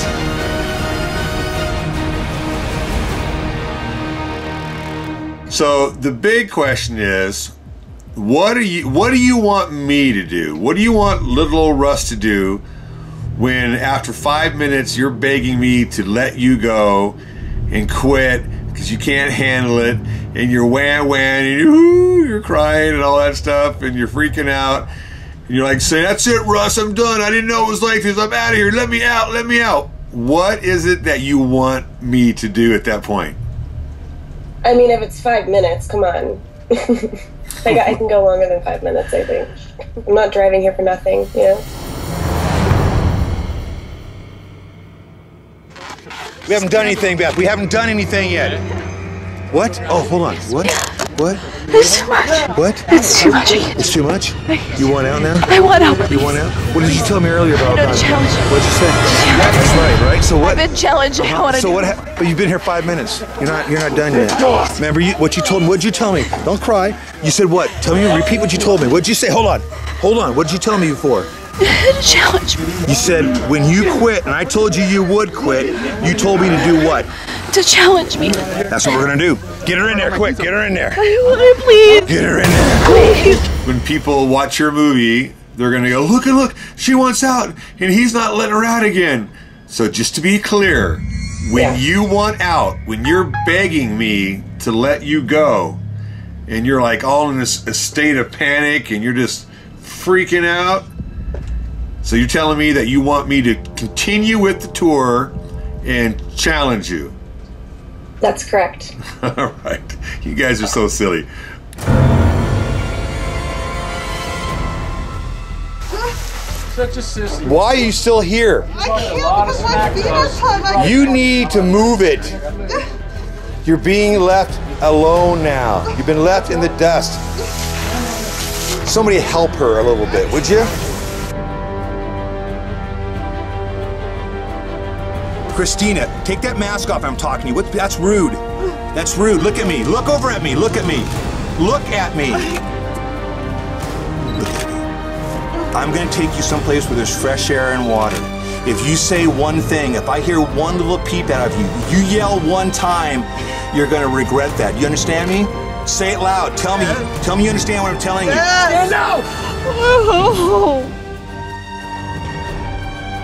So the big question is, what do you what do you want me to do? What do you want little old Russ to do when after five minutes you're begging me to let you go and quit because you can't handle it and you're wah wah and you, you're crying and all that stuff and you're freaking out and you're like saying, "That's it, Russ, I'm done. I didn't know it was like this. I'm out of here. Let me out. Let me out." What is it that you want me to do at that point? I mean, if it's five minutes, come on. I, got, I can go longer than five minutes, I think. I'm not driving here for nothing, you know? We haven't done anything, Beth. We haven't done anything yet. What? Oh, hold on. What? What? It's too much. What? It's too much. It's too much? You want out now? I want out. You want out? What did you tell me earlier about? No, challenge. What'd you say? That's right, right? So what? I've been challenged. I want to So do what? Ha but you've been here five minutes. You're not. You're not done yet. Remember you, what you told me? What'd you tell me? Don't cry. You said what? Tell me. Repeat what you told me. What'd you say? Hold on. Hold on. What'd you tell me before? challenge me. You said when you quit, and I told you you would quit. You told me to do what? To challenge me. That's what we're gonna do. Get her in there, quick. Get her in there. I want to, please. Get her in there. Please. When people watch your movie, they're gonna go, look and look, she wants out, and he's not letting her out again. So just to be clear, when Yeah. you want out, when you're begging me to let you go, and you're like all in this a state of panic, and you're just freaking out, so you're telling me that you want me to continue with the tour and challenge you. That's correct. All right. You guys are so silly. Such a sissy. Why are you still here? I can't because my feet are tied. I You need to move it. You're being left alone now. You've been left in the dust. Somebody help her a little bit, would you? Christina, take that mask off. I'm talking to you. What, that's rude. That's rude. Look at me. Look over at me. Look at me. Look at me. Look at me. I'm going to take you someplace where there's fresh air and water. If you say one thing, if I hear one little peep out of you, you yell one time, you're going to regret that. You understand me? Say it loud. Tell me. Tell me you understand what I'm telling you. No. Oh.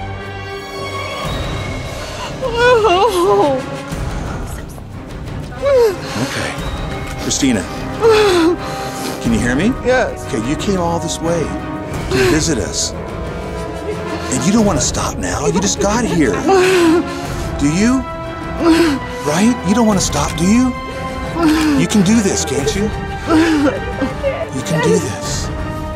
Oh. Okay. Christina, can you hear me? Yes. Okay, you came all this way to visit us. And you don't want to stop now. You just got here. Do you? Right? You don't want to stop, do you? You can do this, can't you? You can do this.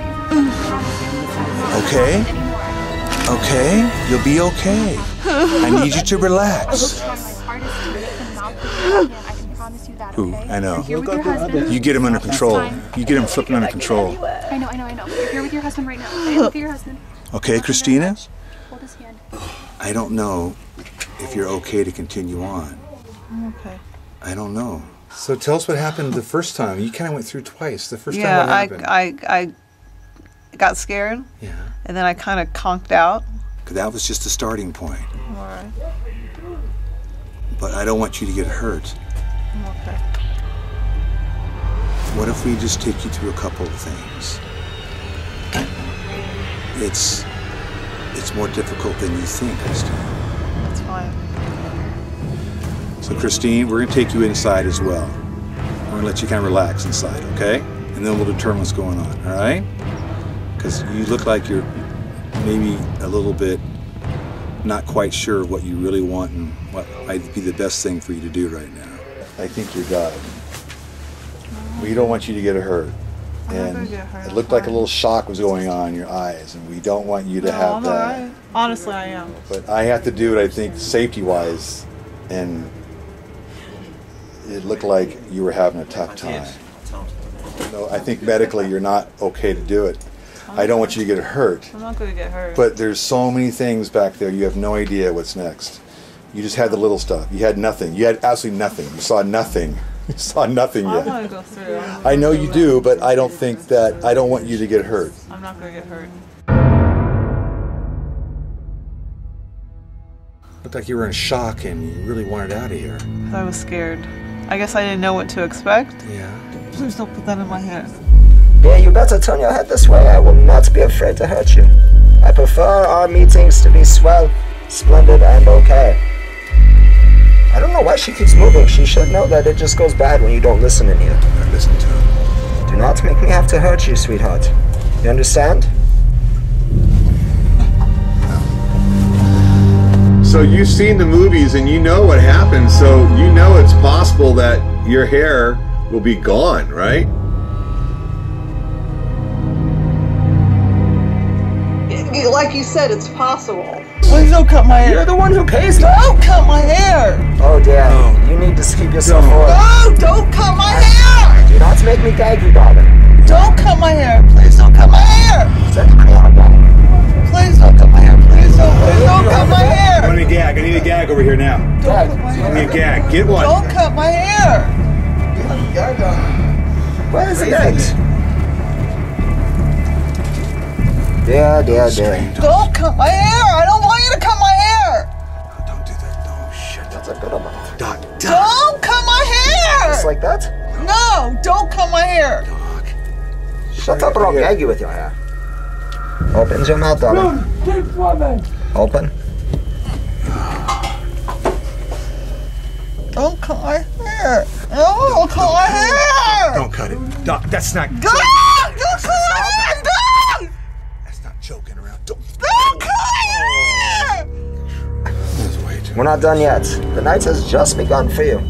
Okay? Okay? You'll be okay. I need you to relax. Ooh, I know. You get him under control. You get him flipping under control. I know, I know, I know. You're here with your husband right now. Okay? Look at your husband. Okay, Christina? Hold his hand. I don't know if you're okay to continue on. I'm okay. I don't know. So tell us what happened the first time. You kind of went through twice. The first yeah, time what happened? I, I, I got scared. Yeah. And then I kind of conked out. That was just a starting point. All right. But I don't want you to get hurt. I'm okay. What if we just take you through a couple of things? It's it's more difficult than you think, Christine. That's fine. So Christine, we're gonna take you inside as well. We're gonna let you kind of relax inside, okay? And then we'll determine what's going on, all right? Because you look like you're maybe a little bit not quite sure what you really want and what might be the best thing for you to do right now. I think you're God. We don't want you to get hurt. And it looked like a little shock was going on in your eyes, and we don't want you to No, have I'm that. all right. Honestly, I am. But I have to do it, I think, safety-wise, and it looked like you were having a tough time. No, I think medically you're not okay to do it. I don't want you to get hurt. I'm not going to get hurt. But there's so many things back there, you have no idea what's next. You just had the little stuff. You had nothing. You had absolutely nothing. You saw nothing. You saw nothing I yet. want to go through. I know you do, but I don't think that, I don't want you to get hurt. I'm not going to get hurt. Looked like you were in shock and you really wanted out of here. I was scared. I guess I didn't know what to expect. Yeah. Please don't put that in my head. Yeah, you better turn your head this way. I will not be afraid to hurt you. I prefer our meetings to be swell, splendid, and okay. I don't know why she keeps moving. She should know that it just goes bad when you don't listen in here. I listen to him. Do not make me have to hurt you, sweetheart. You understand? So you've seen the movies and you know what happens, so you know it's possible that your hair will be gone, right? Like you said, it's possible. Please don't cut my hair. You're the one who pays me. Don't cut my hair. Oh, dear. Oh. You need to keep yourself away. No, don't cut my hair. Do not make me gag you, darling. Don't cut my hair. Please don't cut my hair. Please don't cut my hair. Please don't. Please don't cut my hair. I need a gag. I need a gag over here now. Don't cut my hair. I need a gag. Get one. Don't cut my hair. Where's the gags? Dear, dear, dear. Don't cut my hair. I don't want you to cut my hair. Don't do that. Oh, shit. That's a good amount. Doc, Doc. Don't cut my hair. Just like that? No, don't cut my hair. Doc. Shut up or I'll gag you with your hair. Open your mouth, darling. Open. Don't cut my hair. No, don't cut my hair. Don't cut it. Doc, that's not... Don't, don't cut my hair. Don't. That's not joking around. Don't... Don't cut my hair. That's way too... We're not done yet. The night has just begun for you.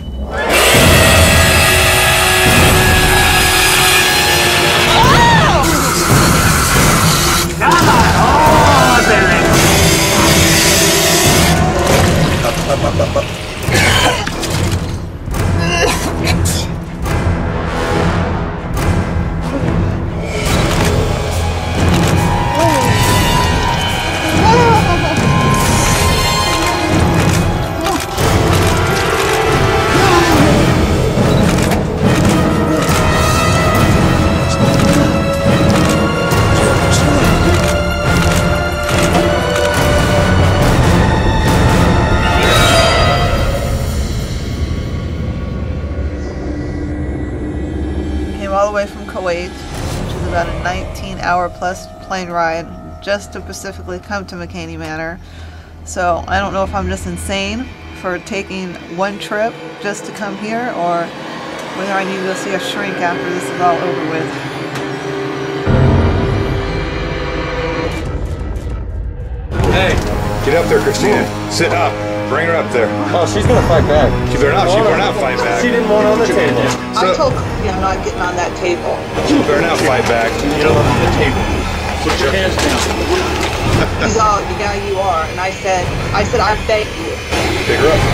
Up, up, up, up, up. All the way from Kuwait, which is about a nineteen hour plus plane ride, just to specifically come to McKamey Manor. So I don't know if I'm just insane for taking one trip just to come here, or whether I need to go see a shrink after this is all over with. Hey, get up there, Christina. Sit up. Bring her up there. Oh, she's gonna fight back. She better not. She better not fight back. She didn't want on the table. I told Christy I'm not getting on that table. She better not fight back. Get up on the table. Put your hands down. He's all, yeah, you are. And I said, I said, I beg you. Pick her up.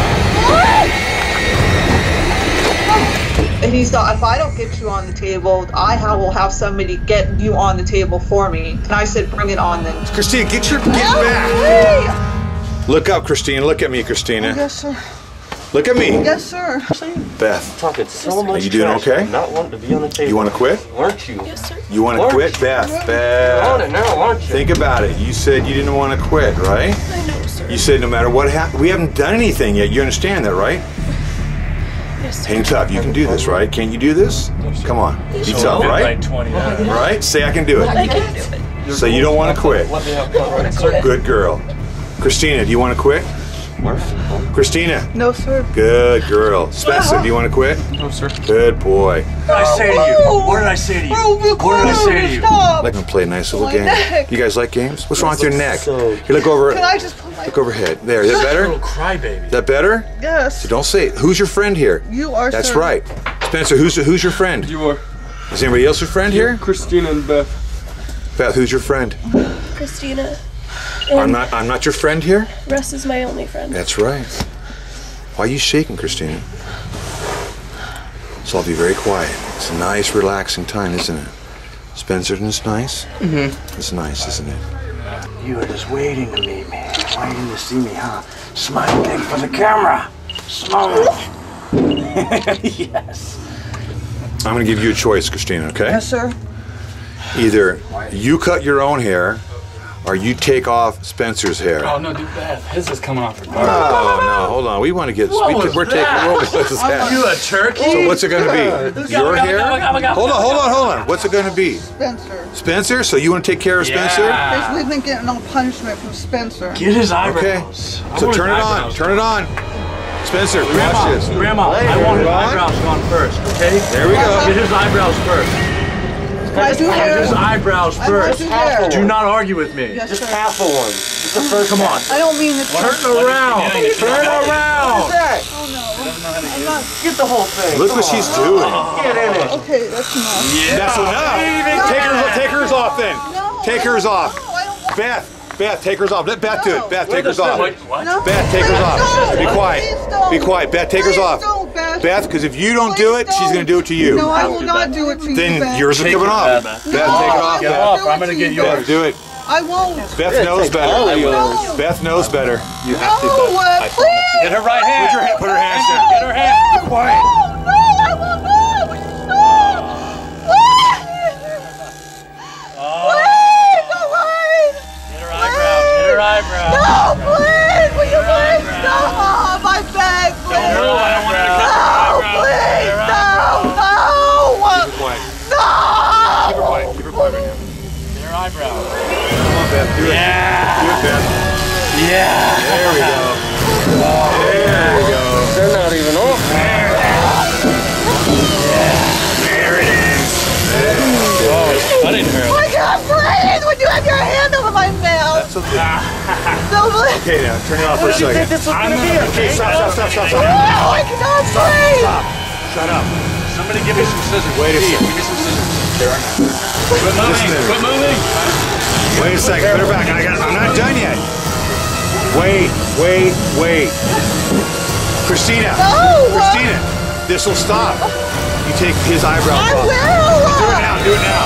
And he's all, if I don't get you on the table, I will have somebody get you on the table for me. And I said, bring it on then. Christina, get your get back. Look up, Christina. Look at me, Christina. Yes, sir. Look at me. Yes, sir. Beth. Talking so much Are you doing trash, okay? Not wanting to be on the table. You want to quit? Aren't you? Yes, sir. You want to Aren't quit, you? Beth? You're Beth. on it now, aren't you? Think about it. You said you didn't want to quit, right? I know, sir. You said no matter what happened, we haven't done anything yet. You understand that, right? Yes, sir. Hang tough. You can do this, right? Can't you do this? Come on. Be tough, right? Right? Say I can do it. I can do it. So you don't want to quit. Let me help you. Good girl. Christina, do you want to quit? Christina. No, sir. Good girl. Spencer, do you want to quit? No, sir. Good boy. What did I say to you? What did I say to you? What did I say to you? Stop. Like to play a nice little My game. neck. You guys like games? What's wrong with your neck? So- Here, look over. Can I just put my... Look overhead. There. Is that better? Little crybaby. Is that better? Yes. So don't say it. Who's your friend here? You are, That's sir. right. Spencer, who's who's your friend? You are. Is anybody else your friend here? Christina and Beth. Beth, who's your friend? Christina. I'm And not I'm not your friend here? Russ is my only friend. That's right. Why are you shaking, Christina? So I'll be very quiet. It's a nice, relaxing time, isn't it? Spencer, isn't this nice? Mm-hmm. It's nice, isn't it? You were just waiting to meet me. Waiting to see me, huh? Smile big for the camera. Smile. Yes. I'm going to give you a choice, Christina, okay? Yes, sir. Either you cut your own hair or you take off Spencer's hair. Oh, no, dude, Beth. His is coming off. Oh, no, hold on. We want to get... What we, was we're that? taking... We're, what's this hat? You a turkey? So what's it going to be? Your hair? Hold on, hold on, hold on. What's it going to be? Spencer. Spencer? So you want to take care of Spencer? Because we've been getting no punishment from Spencer. Get his eyebrows. Okay. I So want turn his it on. eyebrows. Turn it on. Spencer, Grandma, watch this. Grandma, I want his Turn it on. eyebrows gone first, okay? There we go. Get his eyebrows first. I do Get hair. his eyebrows I want first. to do hair. Do not argue with me. Yes, Just sir. half of one. Just the first Come on. I don't mean it's... Turn around. Turn around. That. Oh, no. I'm not... Get the whole thing. Look what she's doing. Get in it. Okay, that's enough. Yeah. That's enough. Take hers, take hers off then. No. Take hers off. No, I don't want... Beth, Beth, take hers off. Let Beth do it. Beth, take hers off. Wait, what? No. Beth, take hers off. Please Be don't. quiet. Please don't. Be quiet. Beth, take hers Please off. don't, Beth. Beth, because if you don't do Please it, she's don't. going to do it to you. No, I will not do it to you, Then Beth. yours is Take coming it, off. Beth. Beth, No, take it off. Get Beth. off, or I'm going to get yours. Beth, do it. I won't. Beth knows better. No. Beth knows better. You have to, No, Beth. uh, I please. promise. Get her right hand. Put your hand, put her hands down. Get her hand. Be quiet. No, no, I will not. No. Please, no, please. Get her eyebrows. Get her eyebrows. No, please. Will you please stop? I beg, please. No, I don't want her to cut No, her eyebrows. please, Get her no, Keep her no. quiet. No. Keep her quiet. Keep her quiet right now. Get her eyebrows. Come on, Beth. Do it. Yeah. Do it, Beth. Yeah. There we go. There we go. They're not even off. There it is. Oh, it's cutting her. I can't breathe when you have your hand over my mouth. That's okay. No, please. Okay, now turn it off for a second. This was I'm gonna be gonna- a Okay, stop, stop, stop, stop, No, stop. I cannot breathe. Stop. Shut up. Somebody give me some scissors. Wait a Steve, second. Give me some scissors. Quit moving. Listen. Quit moving. Wait a second. Put her back. I got, I'm not done yet. Wait, wait, wait. Christina. No. Christina. This will stop. You take his eyebrows I off. will. Do it now. Do it now.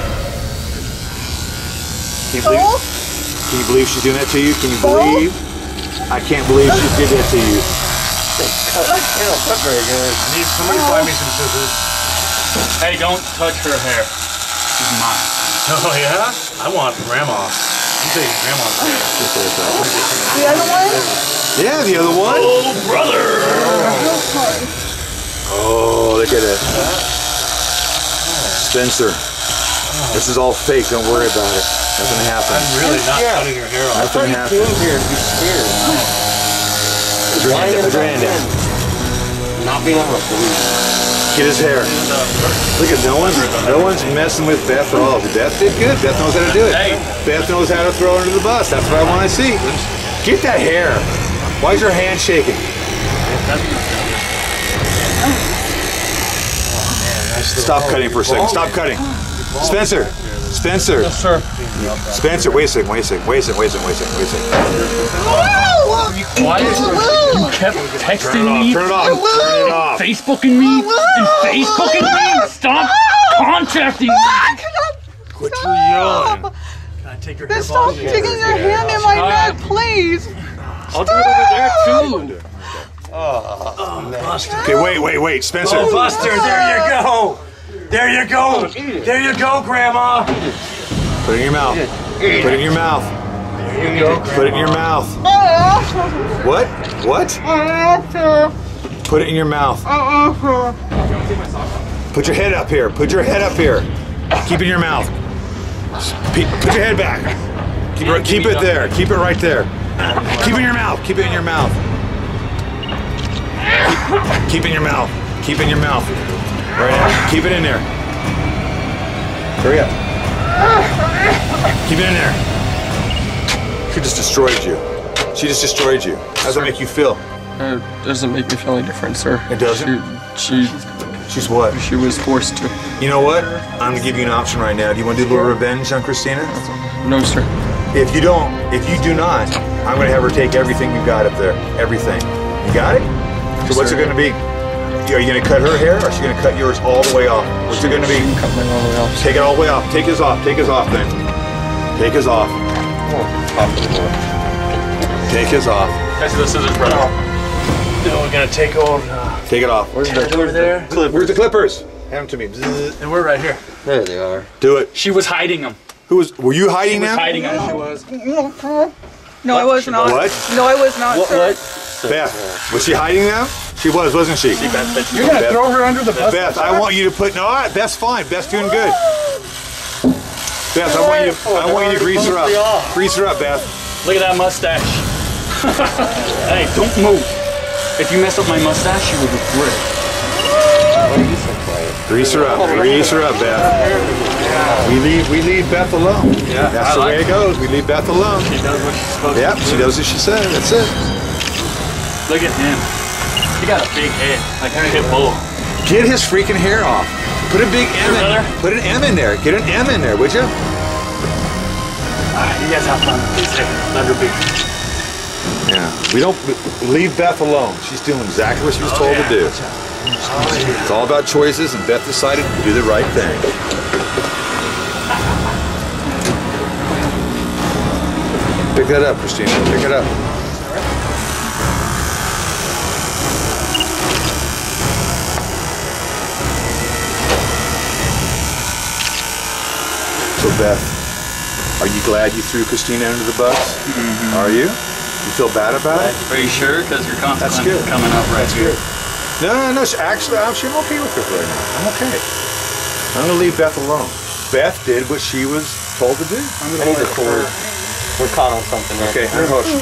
Can you believe? Can you believe she's doing that to you? Can you believe? I can't believe she did that to you. That's very good. I need somebody to find me some scissors. Hey, don't touch her hair. She's mine. Oh, yeah? I want grandma. You take grandma's hair. The other one? Yeah, the other one. Oh, brother! Oh, look at it. Spencer. This is all fake. Don't worry about it. Nothing happened. I'm really not Yeah. cutting her hair off. Nothing You happened. came here to be scared. Put your hand down. Put your hand down. Not being able to breathe. Get his hair. Look at no one's no one's messing with Beth at all. Beth did good. Beth knows how to do it. Beth knows how to throw her under the bus. That's what I want to see. Get that hair. Why is your hand shaking? Stop cutting for a second. Stop cutting. Spencer. Spencer. Yes, sir. Spencer, wait a second, wait a second, wait a second, wait a second, wait a second, wait a second. Be quiet. You kept texting me. Turn it off. Turn it off. Facebooking me and Facebooking me. Stop contacting me. Quit yelling. Can I take your Then stop sticking your hand in my neck, please. I'll do it over there too. Oh, okay, wait, wait, wait, Spencer. Oh, Buster, there you go. There you go. There you go, Grandma. Put it in your mouth. Put it in your mouth. There you go. Put it in your mouth. What? What? Put it in your mouth. Put your head up here. Put your head up here. Keep it in your mouth. Put your head back. Keep it, keep it there. Keep it right there. Keep it in your mouth. Keep it in your mouth. Keep, keep it in your mouth. Keep it in your mouth. Right now. Keep it in there. Hurry up. Keep it in there. She just destroyed you. She just destroyed you. How does that make you feel? It doesn't make me feel any different, sir. It doesn't? She, she She's what? She was forced to. You know what? I'm gonna give you an option right now. Do you want to do a little revenge on Christina? No, sir. If you don't, if you do not, I'm gonna have her take everything you got up there. Everything. You got it? So what's it gonna be? Are you gonna cut her hair, or is she gonna cut yours all the way off? What's it gonna be? Cut mine all the way off. Take it all the way off. Take his off. Take his off then. Take his off. Take his off. Guys, this is his brother. No, we're gonna take over. Uh, Take it off. Where's the over there? Clippers. Where's the clippers? Hand them to me. And we're right here. There they are. Do it. She was hiding them. Who was? Were you hiding She was them? hiding them. She was. No, I was not. What? No, I was not. What? sir. What? Beth, was she hiding them? She was, wasn't she? You're gonna Beth, throw her under the bus? Beth, I want you to put. No, all right, Beth's fine. Beth's doing good. Beth, I want you. To, I want you to grease her up. Grease her up, Beth. Look at that mustache. Hey, don't move. If you mess up my mustache, you will regret it. Grease her up. Grease her up, Beth. We leave. We leave Beth alone. Yeah, that's I the like way it goes. We leave Beth alone. She does what she's supposed Yep, to. she does what she said. That's it. Look at him. He got a big head, like a pit bull. Get his freaking hair off. Put a big M in. Brother? Put an M in there. Get an M in there, would you? Alright, you guys have fun with this. Let her be. Yeah. We don't leave Beth alone. She's doing exactly what she was told to do. It's all about choices, and Beth decided to do the right thing. Pick that up, Christina. Pick it up. So Beth, are you glad you threw Christina under the bus? Mm-hmm. Are you? You feel bad about it? Are you sure? Because your consequence That's good. is coming up right That's here. good. No, no, no. Actually, actually, I'm okay with her right now. I'm okay. I'm gonna leave Beth alone. Beth did what she was told to do. I need to cord. We're caught on something right Okay, now. hook.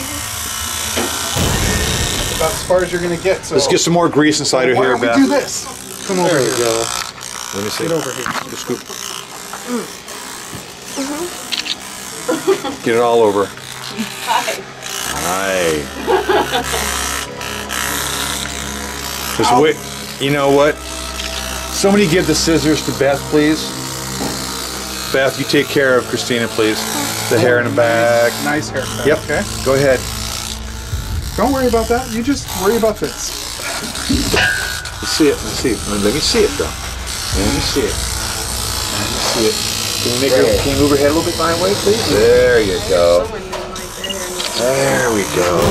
About as far as you're gonna get. So Let's get some more grease inside her why hair, don't we Beth. do this? Come over There here. we go. Let me see. Get over here. Get a scoop. Get it all over. Hi. Hi. Just wait. You know what? Somebody give the scissors to Beth, please. Beth, you take care of Christina, please. The hair in the back. Nice haircut. Yep. Okay. Go ahead. Don't worry about that. You just worry about this. Let's see it. Let's see it. Let me see it, though. Let me see it. Let me see it. Can you make her? Can you move her head a little bit my way, please? There you go. There we go.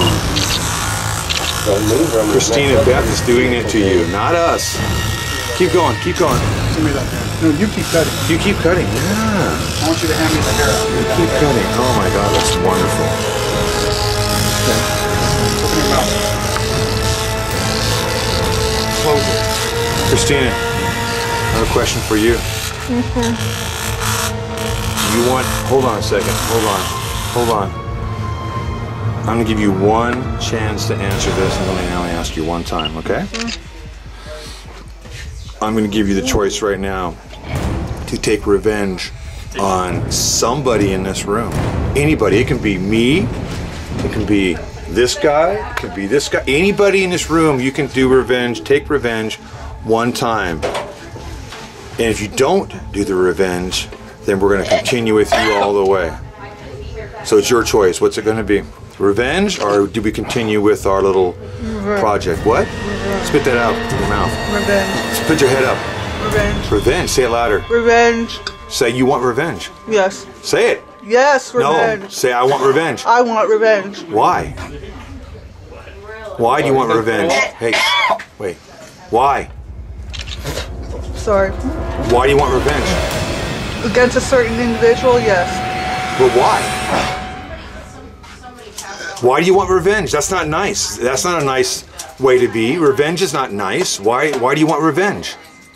Christina, Beth is doing it to you, not us. Keep going. Keep going. Give me that hair. No, you keep cutting. You keep cutting. Yeah. I want you to hand me the hair. You keep cutting. Oh my God, that's wonderful. Okay. Open your mouth. Close it. Christina, I have a question for you. Mm-hmm. You want, hold on a second, hold on, hold on. I'm gonna give you one chance to answer this, and then I only ask you one time, okay? I'm gonna give you the choice right now to take revenge on somebody in this room. Anybody. It can be me, it can be this guy, it can be this guy. Anybody in this room, you can do revenge, take revenge one time. And if you don't do the revenge, then we're gonna continue with you all the way. So it's your choice. What's it gonna be? Revenge, or do we continue with our little Revenge. project? What? Revenge. Spit that out through your mouth. Revenge. Put your head up. Revenge. Revenge. Say it louder. Revenge. Say you want revenge. Yes. Say it. Yes, revenge. No. Say I want revenge. I want revenge. Why? Why do you want revenge? Hey, wait. Why? Sorry. Why do you want revenge? Against a certain individual, yes. But why? Why do you want revenge? That's not nice. That's not a nice way to be. Revenge is not nice. Why why do you want revenge?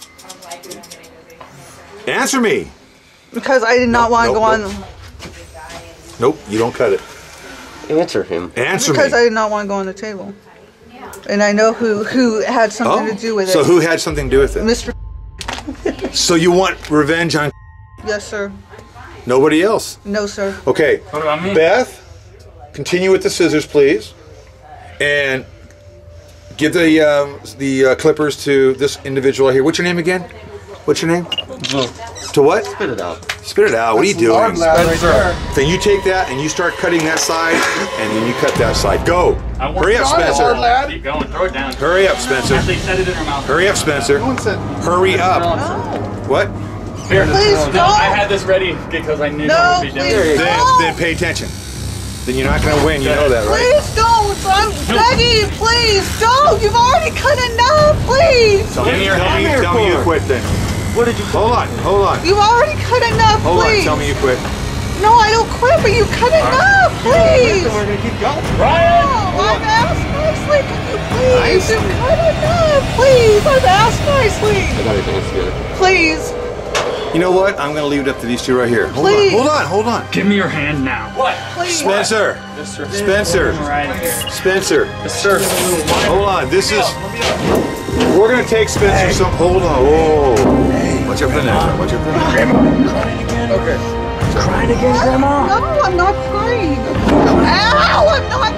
Answer me. Because I did not Nope, want to nope, go nope. on. Nope, you don't cut it. Answer him. Answer Because me. I did not want to go on the table. And I know who who had something Oh, to do with it. so who had something to do with it? Mister So you want revenge on Yes, sir. nobody else? No, sir. Okay. What about me? Beth, continue with the scissors, please, and give the um, the uh, clippers to this individual here. What's your name again? What's your name? To what? Spit it out. Spit it out. What are you doing? Hard lab right there. Then you take that and you start cutting that side, and then you cut that side. Go. I want Hurry up, Spencer. Keep going. Throw it down. Hurry up, Spencer. Actually, set it in her mouth. Hurry up, Spencer. Hurry up. What? Here. Please no, don't. I had this ready because I knew No, I would be doing please it. Then, then pay attention. Then you're not going to win. You know that, right? Please don't. I'm begging. Please don't. You've already cut enough. Please. Tell me, tell me, tell me you quit then. What did you Hold on, hold on. You've already cut enough. Hold please. on, tell me you quit. No, I don't quit, but you cut enough. Please. We're gonna keep going. Ryan! No, I've asked nicely. Can you please? Nice. You've cut enough. Please. I've asked nicely. I got it together. Please. You know what? I'm going to leave it up to these two right here. Hold Please. on, hold on, hold on. Give me your hand now. What? Please. Spencer. Spencer. Right here. Spencer. Sir. Hold on. This is. We're going to take Spencer some. Hold on. Whoa. Watch out for the next one. Watch out for the next one. Okay. Crying again, Grandma? No, I'm not crying. Ow, I'm not.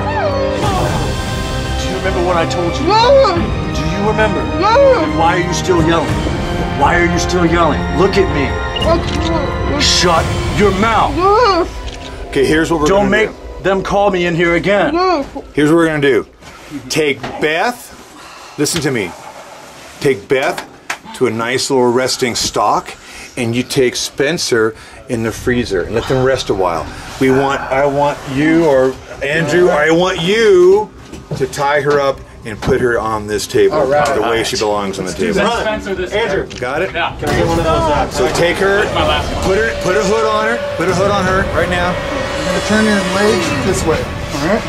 Do you remember what I told you? No. Do you remember? No. And why are you still yelling? Why are you still yelling? Look at me. Shut your mouth. Okay, here's what we're Don't going to make do. them call me in here again. Here's what we're going to do. Take Beth. Listen to me. Take Beth to a nice little resting stock, and you take Spencer in the freezer and let them rest a while. We want, I want you, or Andrew, I want you to tie her up and put her on this table right. the way she belongs on the table. Send Spencer this Andrew. Got it? Yeah. Can I get one of those out? So take her, That's my last one. put her, put a hood on her, put a hood on her right now. You're gonna turn your legs this way. All right.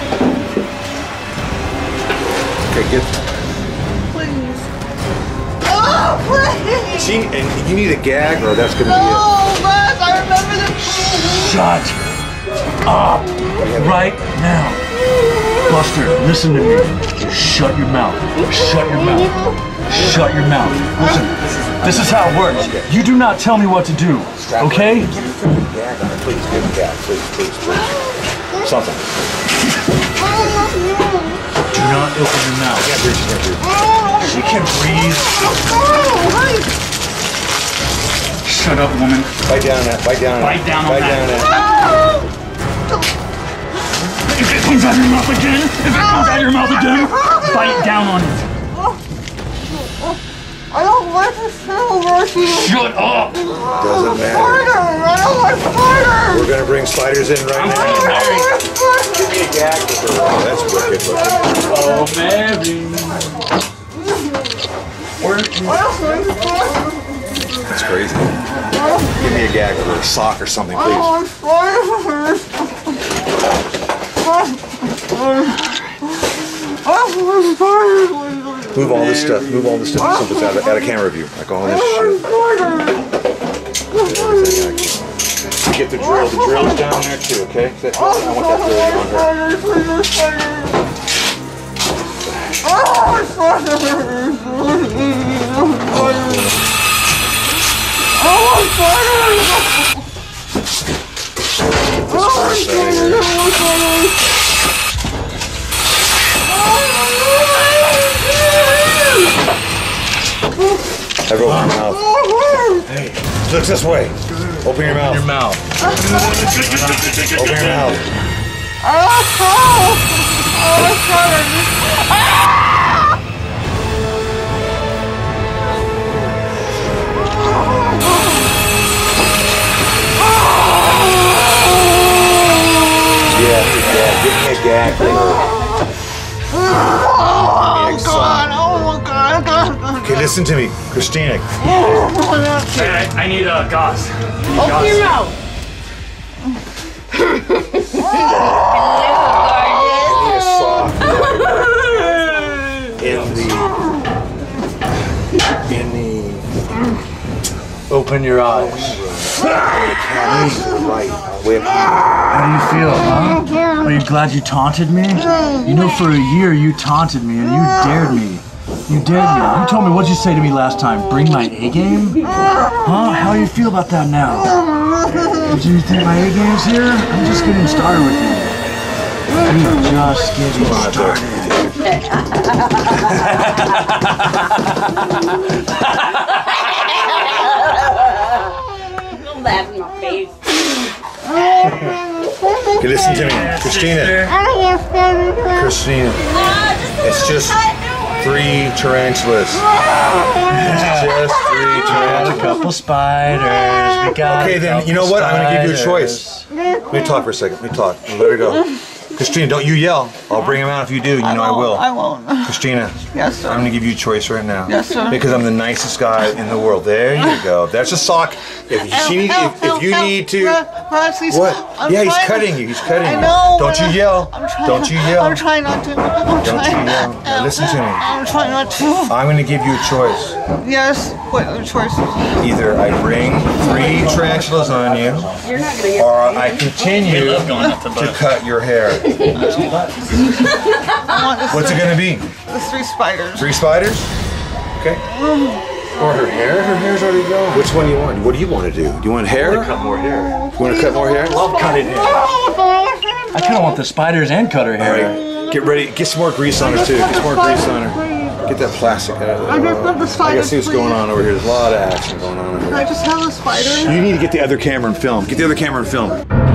Okay, get. Please. Oh, please. She, and you need a gag, or that's gonna be it. Oh, Beth, I remember the. Shut up right now. Buster, listen to me. Shut your mouth. Shut your mouth. Shut your mouth. Listen, this is how it works. You do not tell me what to do, okay? Please, give a gag, please, please, please. Something. Do not open your mouth. Can't breathe, can't breathe. She can breathe. Shut up, woman. Bite down on that, bite down on Bite that. down on bite that. down on that. If it comes out of your mouth again, if it comes out of your mouth again, bite down on it. I don't like the smell of Rocky. Shut up. Doesn't matter. I don't like spiders. We're gonna bring spiders in right now. Give me a gag for her. Oh, that's wicked looking. Oh, Mary. That's crazy. Give me a gag for a sock or something, please. Move all this stuff. Move all this stuff. So it's out of, out of camera view. Like all this shit. get the drill. The drill's down there too, okay? That, I want that drill on Have open your mouth. Hey, look this way. Open your mouth. Your mouth. Open your mouth. Yeah, yeah, give me a gag. Oh God! Oh God! God! Okay, listen to me, Christina. Hey, I, I need a uh, gauze. Open your mouth. In the, in the. Open your eyes. Right, way up here. How do you feel, huh? Are you glad you taunted me? You know, for a year you taunted me and you dared me. You dared me. You told me, what'd you say to me last time? Bring my A game? Huh? How do you feel about that now? Did you think my A game's here? I'm just getting started with you. I'm just getting started. Don't laugh in my face. Okay, listen to me, Christina. Christina, it's just three tarantulas. It's just three tarantulas. A couple spiders. We got okay, then you know what? I'm gonna give you a choice. Let me talk for a second. Let me talk. Let her go. Christina, don't you yell. I'll bring him out if you do. You know I will. I won't. Christina. Yes, sir. I'm gonna give you a choice right now. Yes, sir. Because I'm the nicest guy in the world. There you go. That's a sock. If you, she need, if, if you need to. What? Yeah, he's cutting you. He's cutting you. I know. Don't you yell. Don't you yell. I'm trying not to. I'm Don't you trying. yell. Now listen to me. I'm trying not to. I'm gonna give you a choice. Yes. What other choices? Either I bring three tarantulas on you, or I continue to cut your hair. What's it gonna be? The three spiders. Three spiders? Okay. Or her hair? Her hair's already gone. Which one do you want? What do you want to do? Do you want hair? I want to cut more hair. You want to cut more hair? I love cutting hair. I kind of want the spiders and cut her hair. All right. Get ready. Get some more grease on her too. Get some more grease on her. Get that plastic out of there. I just love the I spiders. gotta see what's going on over here. There's a lot of action going on over Can here. I just have the spiders? You need to get the other camera and film. Get the other camera and film.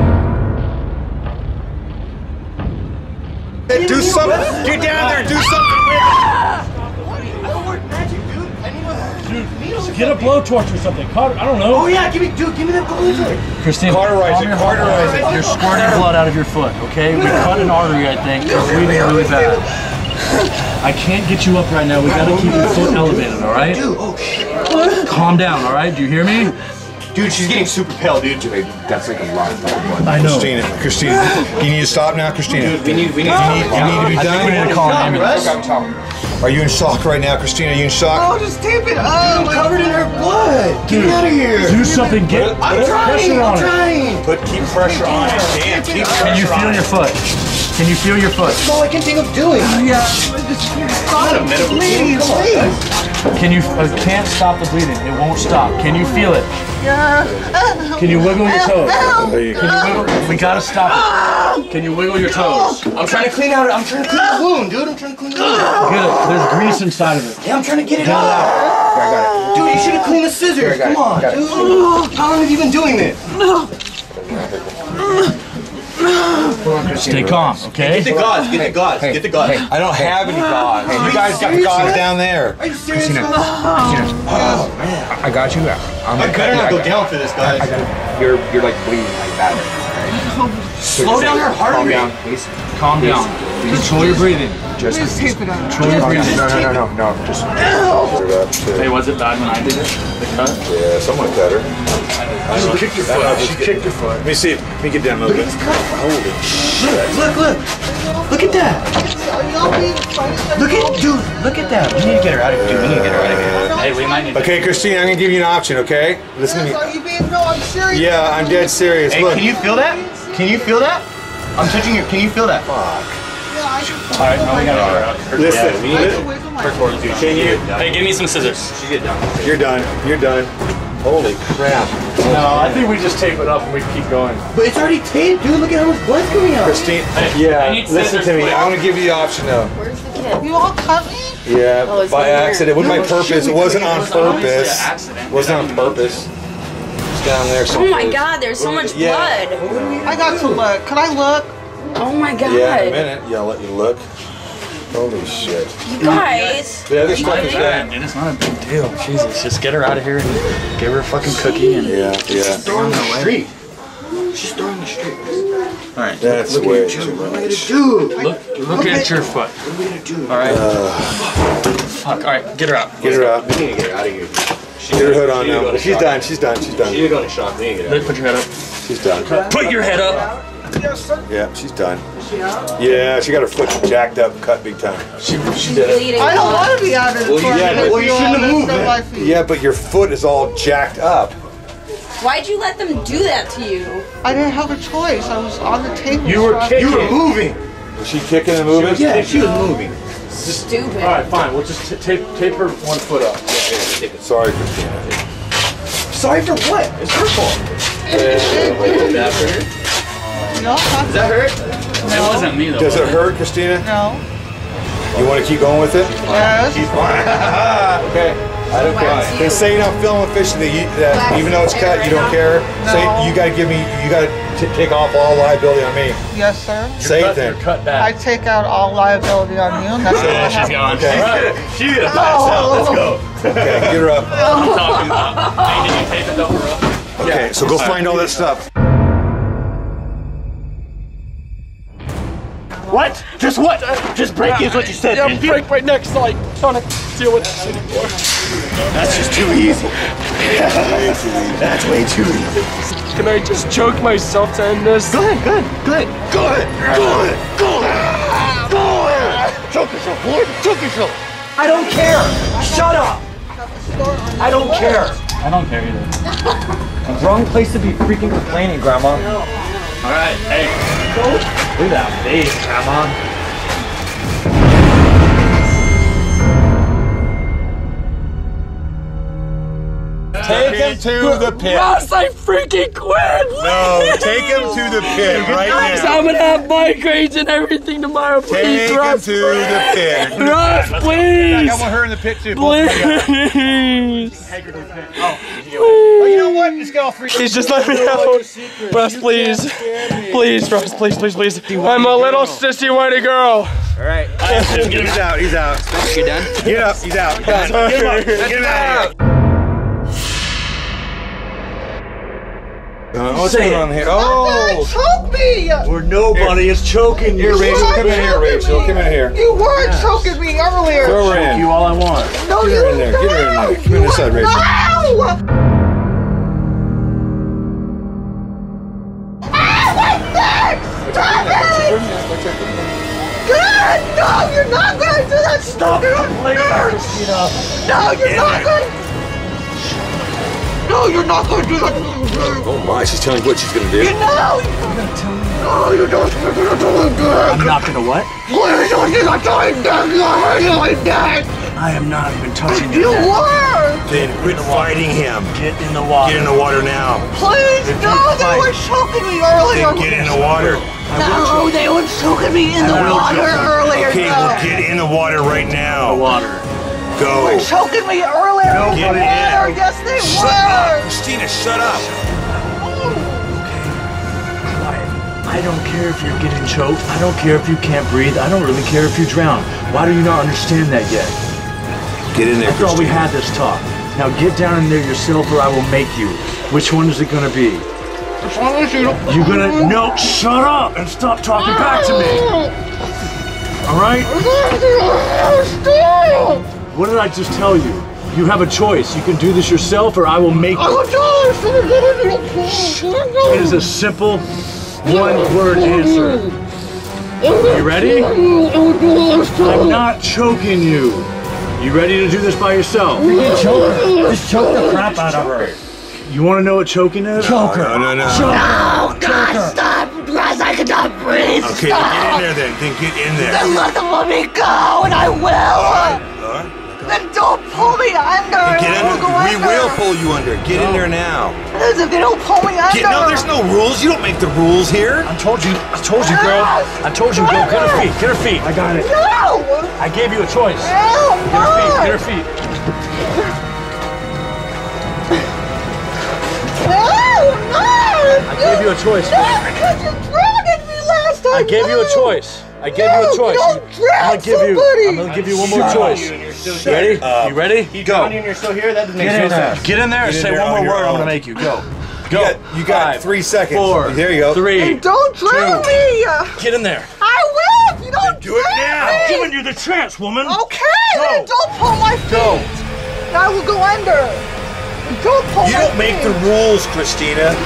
Hey, do something. Get down there and do something with Dude, get a blowtorch or something. Carter, I don't know. Oh yeah, give me, dude, give me that blowtorch. Christine, Cauterize it, cauterize it. You're squirting blood out of your foot, okay? We cut an artery, I think. It's bleeding really bad. I can't get you up right now. We gotta keep your foot elevated, all right? Dude, oh shit. Calm down, all right? Do you hear me? Dude, she's getting super pale, dude. That's like a lot of blood. I know. Christina, Christina, you need to stop now, Christina. Dude, we need, we need, you need, you need to be I done. think we need to call an ambulance. Are you in shock right now, Christina? Are you in shock? Oh, just tape it up. I'm covered in her blood. Get Dude, out of here. Do something. Get I'm put trying. pressure on I'm it. trying. Put keep pressure on it. Damn, keep pressure Can you feel on your it. foot? Can you feel your foot? That's all I can think of doing. Yeah. Not a medical Please, Come on, please. guys. Can you? Uh, can't stop the bleeding. It won't stop. Can you feel it? Yeah. Can you wiggle your toes? There you Can you wiggle? We gotta stop it. Can you wiggle your toes? I'm trying to clean out. I'm trying to clean the wound, dude. I'm trying to clean the wound. Good. There's grease inside of it. Yeah, I'm trying to get it Get it out. out. I got it. Dude, you should have cleaned the scissors. Got it, Come on, got it. dude. How long have you been doing this? Stay calm, okay? Get the gauze. Get the gauze. Get the gauze. I don't have any gauze. You guys got the gauze down there. Are you serious? Christina, Christina, I got you. I'm I better not go down for this, guys. I got it. You're, you're like bleeding like that. Slow down her heart Calm rate. down, please. Calm down. Control your breathing. Just Please tape it up. Control your breathing. No, no, no, no, no. Just. Hey, was it bad when I did it? The cut? Yeah, someone cut her. She kicked your foot. She kicked your foot. Let me see. Let me get down a little bit. Holy shit. Look, look. Look at that. Look at, dude. Look at that. We need to get her out of here. Dude, we need to get her out of here. Hey, we might need to. Okay, Christina, I'm gonna give you an option, okay? Listen to me. Are you being mean, no, I'm serious. Yeah, I'm dead serious. Hey, Look. can you feel that? Can you feel that? I'm touching your. Can you feel that? Fuck. All right, now we gotta go. Listen, Yeah, can you? Hey, give me some scissors. You're done. You're done. Holy crap. No, I think we just tape it up and we keep going. But it's already taped, dude. Look at how much blood's coming out. Christine, Hey, yeah, I need listen scissors, to me. please. I want to give you the option though. Where's the kid? You all cut me? Yeah, Oh, it's by in here. accident. It wasn't No, my purpose. shit, It wasn't on It was obviously an purpose. accident. It wasn't on purpose. It's down there Oh someplace. my god, there's so much Yeah. blood. I got to look. Can I look? Oh my god. Yeah, in a minute. Yeah, I'll let you look. Holy shit. You guys. The other stuff is Yeah, bad. dude, it's not a big deal. Jesus, just get her out of here and give her a fucking cookie and. Yeah, yeah. Throwing the street. She's throwing the street. All right. That's Look way at you. too What am I gonna much. do? Look, look at your foot. What am I gonna do? All right. Uh, Fuck. All right, get her out. Get her out. We need to get her out of here. Get her hood on now. She's done. She's done. She's done. She's going to shock me and get her out. Look, put your head up. She's done. Put your head up. Yeah, she's done. Yeah, she got her foot jacked up, cut big time. She, she did it. Bleeding. I don't want to be out of the Well, tour. yeah, but- well, you shouldn't have moved it. My feet. Yeah, but your foot is all jacked up. Why'd you let them do that to you? I didn't have a choice. I was on the table. You were so I- kicking. You were moving. Was she kicking and moving? Yeah, she was moving. Stupid. All right, fine. We'll just t tape tape her one foot up. Sorry, Christina. Sorry for what? It's her fault. No, Does that hurt? It wasn't me though. Does was it hurt, Christina? no. You want to keep going with it? Yes. Okay. I don't care. Then say you're not filming fishing that, you, that even though it's cut, you don't care. Say No. you got to give me, you got to take off all liability on me. Yes, sir. Say cut, it then. you're cut I back. take out all liability on you. And that's what Yeah, I she's have. gone. Okay. All right. She's gonna pass out. Let's go. Okay, get her up. I'm talking about. Hey, did you tape it over up? Okay, so go find all that stuff. What? Just what? Just break is what you said. Yeah, didn't you? break my neck so I trying to deal with this anymore. That's just too easy. That's way too easy. Can I just choke myself to end this? Go ahead, go ahead, go ahead, go ahead, go ahead, go ahead, go ahead. Choke yourself, boy. Choke yourself. I don't care. Shut up. I don't care. I don't care either. Wrong place to be freaking complaining, Grandma. All right, hey. Look at that face, Grandma. Take him to the pit. Ross, I freaking quit! No, take him to the pit right Ross, now. I'm gonna have migraines and everything tomorrow. Please, Take him Ross. to the pit. Ross, please! I want her in the pit too. Please! Oh, you know what? Let's get all three. Please just let me out. Ross, please. Please, Ross, please, please, please. I'm a little sissy whitey girl. All right. He's out. He's out. You done? Get up. He's out. Done. Get him up. Get him out of here. Uh, what's going on here? Oh! Choke me! Where nobody is choking you. Here, Rachel. Come in here, Rachel. Come in here. You were choking me earlier. Throw her in. You all I want. No, Get you her in there. Get her in there. Come in this side, Rachel. No! Ah, my neck! Stop it! God, no, you're not gonna do that. Stop complaining, Christina. No, you're not gonna. No, you're not gonna do that. Oh my, she's telling you what she's gonna do. You know. You're gonna tell me. No, you're not gonna do it. I'm not gonna what? Please don't do that. You're dead. You're dead. I am not even touching You your neck. were. Then quit fighting him. Get in the water. Get in the water now. Please, If no, you they fight- were choking me earlier. Then get in the water. No, they were choking me in the will water choke you. earlier. Okay, no. well get in the water right now. Water. Go. They were choking me earlier in the Get in. water. Yes, they Shut were. up, Christina. Shut up. I don't care if you're getting choked. I don't care if you can't breathe. I don't really care if you drown. Why do you not understand that yet? Get in there, I thought we Christina. had this talk. Now get down in there yourself or I will make you. Which one is it gonna be? You're gonna, no, shut up and stop talking back to me. All right? What did I just tell you? You have a choice. You can do this yourself or I will make you. It is a simple one-word answer. You ready? I'm not choking you. You ready to do this by yourself? Freaking choke her. Just choke the crap out of her. You want to know what choking is? Choke her. No, no, no. Choke No, God, stop! Guys, I cannot breathe. Okay, stop. then get in there then. Then get in there. Then let the woman go, and I will. All right. Then don't pull me under. Get I will under. go We under. will pull you under. Get in there now. Because if they don't pull me under. Get, no, there's no rules. You don't make the rules here. I told you. I told you, girl. I told you, girl. Get her feet. Get her feet. I got it. No. I gave you a choice. No, Get her feet. Get her feet. No, no. I gave you a choice. No, because you drowned me last time. I gave you a choice. I gave no, you a choice. Don't drown I'm gonna give you. somebody. I'm gonna give you one more Shut choice. up. You, you're You ready? Uh, you ready? He Go. drowned you and you're still here? That doesn't make Get in no there. sense. Get in there and Get in say there one on more your word. I'm own. gonna make you go. Go. You got, you got Five, three seconds. Four. There you go. Three. And don't drown two. me. Get in there. I will if you don't Do it drown now. me. I'm giving you the chance, woman. Okay, Go. then don't pull my feet. Go. And I will go under. Don't pull You my don't make feet. the rules, Christina.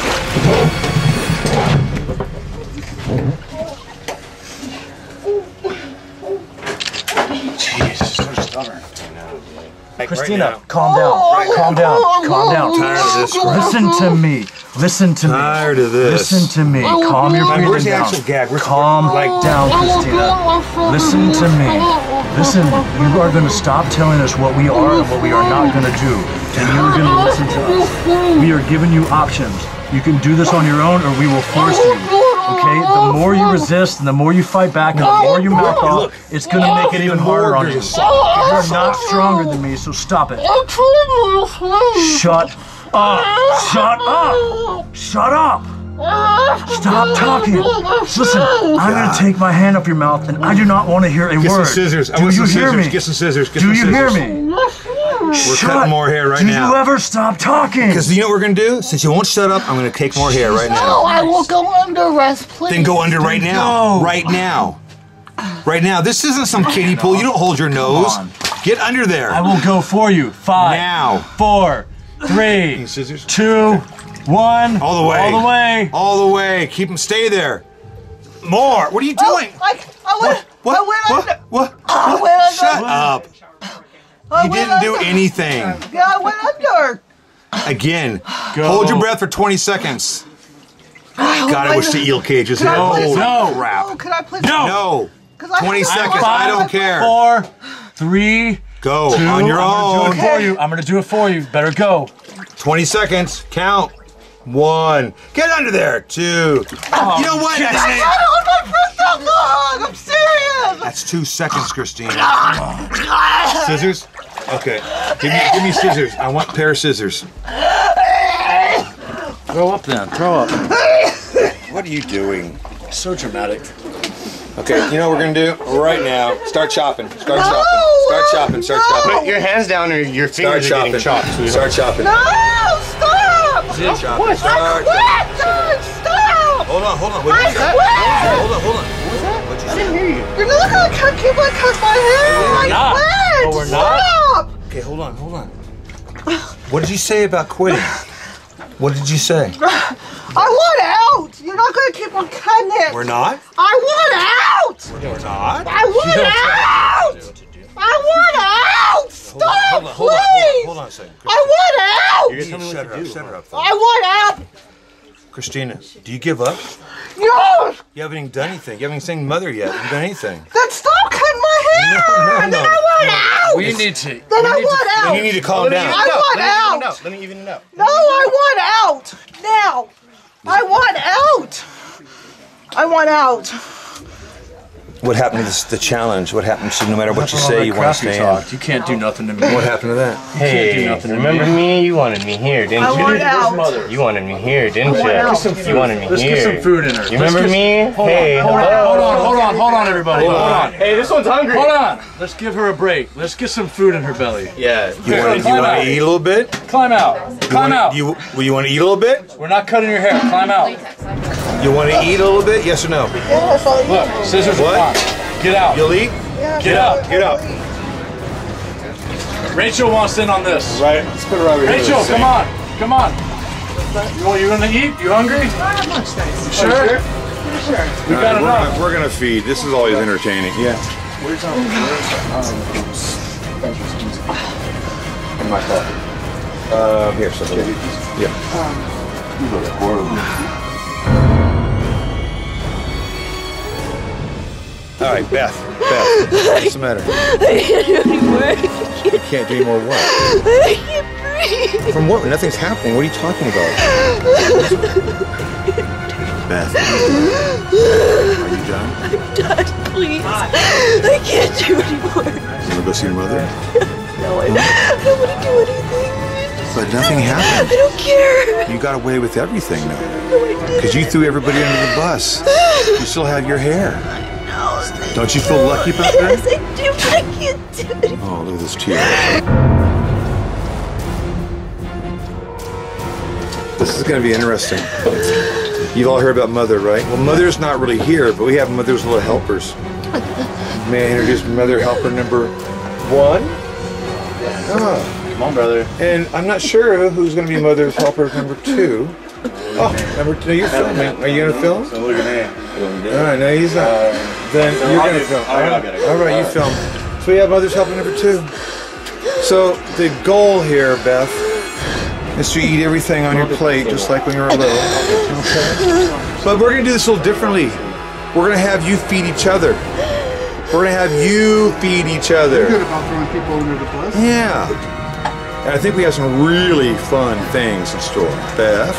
Jesus, so stubborn. Like Christina, right now. calm down. Oh, calm down. oh, Calm down. oh, Tired of this, right? Listen to me. Listen to me. Tired of this. Listen to me. Calm your Like, breathing where's the down. actual gag? Where's Calm like down, Christina. Listen to me. Listen, you are going to stop telling us what we are and what we are not going to do. And you're going to listen to us. We are giving you options. You can do this on your own or we will force you. Okay? The more you resist and the more you fight back and the more you mouth off, it's going to make it even harder on you. You're not stronger than me, so stop it. Shut up. Shut up. Shut up. Stop talking. Listen, I'm going to take my hand up your mouth and I do not want to hear a Get word. some scissors. I Do want you some hear scissors. me? Get some scissors. Get Do some you hear scissors. me? We're Shut. cutting more hair right do now. Do you ever stop talking? Because you know what we're going to do? Since you won't shut up, I'm going to take more hair right No, now. I will go under, rest, please. Then go under right now. go. Right now. Right now. This isn't some kiddie pool. You don't hold your nose. on. Get under there. I will go for you. Five, Now. four, three, Scissors. two, one. All the way. All the way. All the way. Keep them. Stay there. More. What are you doing? Oh, I, I went, What? I went What? under. What? I went under. Shut up. I You went didn't do under. anything. Yeah, I went under. Again. Go. Hold your breath for twenty seconds. God, I wish the eel cage was Can here. I please- No. Oh, Crap. can I please? No. No. 'Cause I twenty have to- seconds. Five, I don't care. Four, three, Go. two. On your I'm own. gonna do it for you. I'm gonna do it for you. Better go. twenty seconds. Count. One. Get under there. Two. Oh, You know what? I That's, don't hold my breath that long. I'm serious. that's two seconds, Christina. Scissors? Okay. Give me, give me scissors. I want a pair of scissors. Throw up then. Throw up. What are you doing? So dramatic. Okay, you know what we're gonna do? Right now, start chopping. Start No! chopping. Start chopping. Start No! chopping. Put your hands down or your Start fingers are getting chopped. chopping. Start chopping. No, stop. Start chopping. I Start. quit, God, stop. Hold on, hold on. What I did you say? quit. Hold on, hold on. What was that? What'd you I say? didn't hear you. You're not gonna cut, keep on cut my hair. I not. quit. No, we're not. Stop. Okay, hold on, hold on. What did you say about quitting? What did you say? I want out. You're not gonna keep on cutting it. We're not? I want out. We're not? I want out. I want out. Stop, Hold on, hold on, hold on, please. hold on a second. I want out. You're gonna tell me what to do. Shut her up. I want out. Christina, do you give up? No. You haven't even done anything. You haven't even seen Mother yet. You haven't done anything. Then stop cutting my hair. No, no, Then no. I want out. We need to. Then I want out. Then you need to calm down. I want out. Let me even it out. No, I want out. Now. I want out. I want out. What happened to this, the challenge? What happened to no matter what you All say, that you want crap to you stay in? talked. You can't do nothing to me. What happened to that? Hey, do nothing to remember me. me? You wanted me here, didn't I you? want out. Mother. You wanted me here, didn't I want out. you? Get some You wanted me Let's here. get some food in her. You Let's remember get- me? Hold Hey, on, hold on, hello. hold on, hold on, hold on, everybody. Hold on. Hey, this one's hungry. Hold on. Let's give her a break. Let's get some food in her belly. Yeah. You want to you want to eat a little bit? Climb out. You Climb wanna, out. You well, you want to eat a little bit? We're not cutting your hair. Climb out. You want to eat a little bit? Yes or no? Yes, I'll eat. Look, scissors What? are fine. Get out. You'll eat? Yeah, Get up. Get up. Rachel wants in on this. Right. Let's put her over here. Rachel, come on. Come on. You, want- you gonna eat? You hungry? Sure? Sure. We got we're, enough. gonna, we're gonna feed. This is always entertaining. Yeah. In my car. Uh, here, so yeah. You look horrible. All right, Beth. Beth, what's the matter? I can't do anymore. I You can't do any more what? can't breathe. From what? Nothing's happening. What are you talking about? Beth, are you done? I'm done, please. I can't do anymore. You want to go see your mother? No, I, I don't want to do anything. But nothing happened. I don't care. You got away with everything now. No, I didn't. Because you threw everybody under the bus. You still have your hair. No. Don't you feel lucky about that? Yes, I do, but I can't do it. Oh, look at this tear. This is going to be interesting. You've all heard about Mother, right? Well, Mother's not really here, but we have Mother's little helpers. May I introduce Mother helper number one? Oh. Come on, brother. And I'm not sure who's going to be Mother's helper number two. Oh, number two, you're filming. Are you going to film? So look at that. All right, no, he's not. Uh, then you're going to film. All right, all right, you film. So we have Mother's helper number two. So the goal here, Beth, is to eat everything on your plate, just like when you were little. Okay. But we're going to do this a little differently. We're going to have you feed each other. We're going to have you feed each other. You're good about throwing people under the bus. Yeah. And I think we have some really fun things in store. Beth,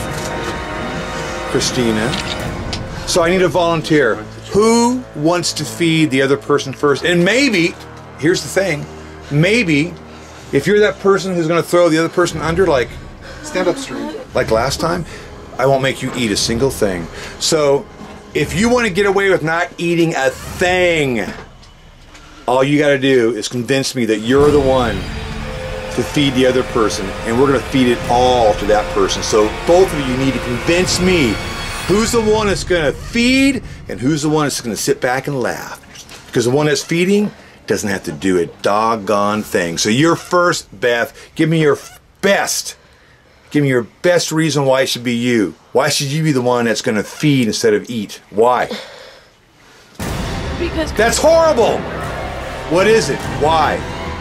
Christina. So I need a volunteer. Who wants to feed the other person first? And maybe, here's the thing, maybe if you're that person who's going to throw the other person under, like, stand up straight. Like last time, I won't make you eat a single thing. So if you want to get away with not eating a thing, all you got to do is convince me that you're the one to feed the other person, and we're going to feed it all to that person. So both of you need to convince me who's the one that's going to feed and who's the one that's going to sit back and laugh. Because the one that's feeding doesn't have to do a doggone thing. So you're first, Beth. Give me your best. Give me your best reason why it should be you. Why should you be the one that's going to feed instead of eat? Why? Because that's horrible. What is it? Why?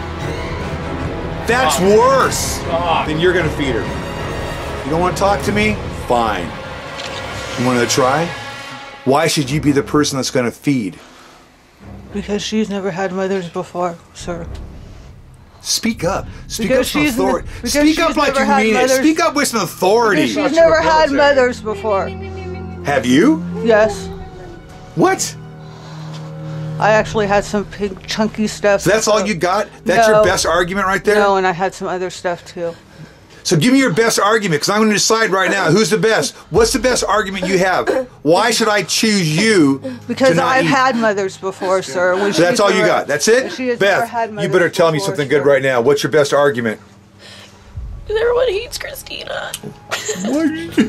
That's worse than you're going to feed her. You don't want to talk to me? Fine. You want to try? Why should you be the person that's going to feed? Because she's never had mothers before, sir. Speak up. Speak Because up with she's authority. ne- because Speak up she's like never you had mean it. mothers- Speak up with some authority. Because she's never had mothers before. Have you? Yes. What? I actually had some big chunky stuff. So that's all you got? That's No. your best argument right there? No, and I had some other stuff too. So give me your best argument, because I'm going to decide right now who's the best. What's the best argument you have? Why should I choose you Because to not I've eat? had mothers before, sir. When So that's she's all you never- got? That's it? She has never had Beth, mothers you better tell me before, something sir. good right now. What's your best argument? Because everyone hates Christina. What?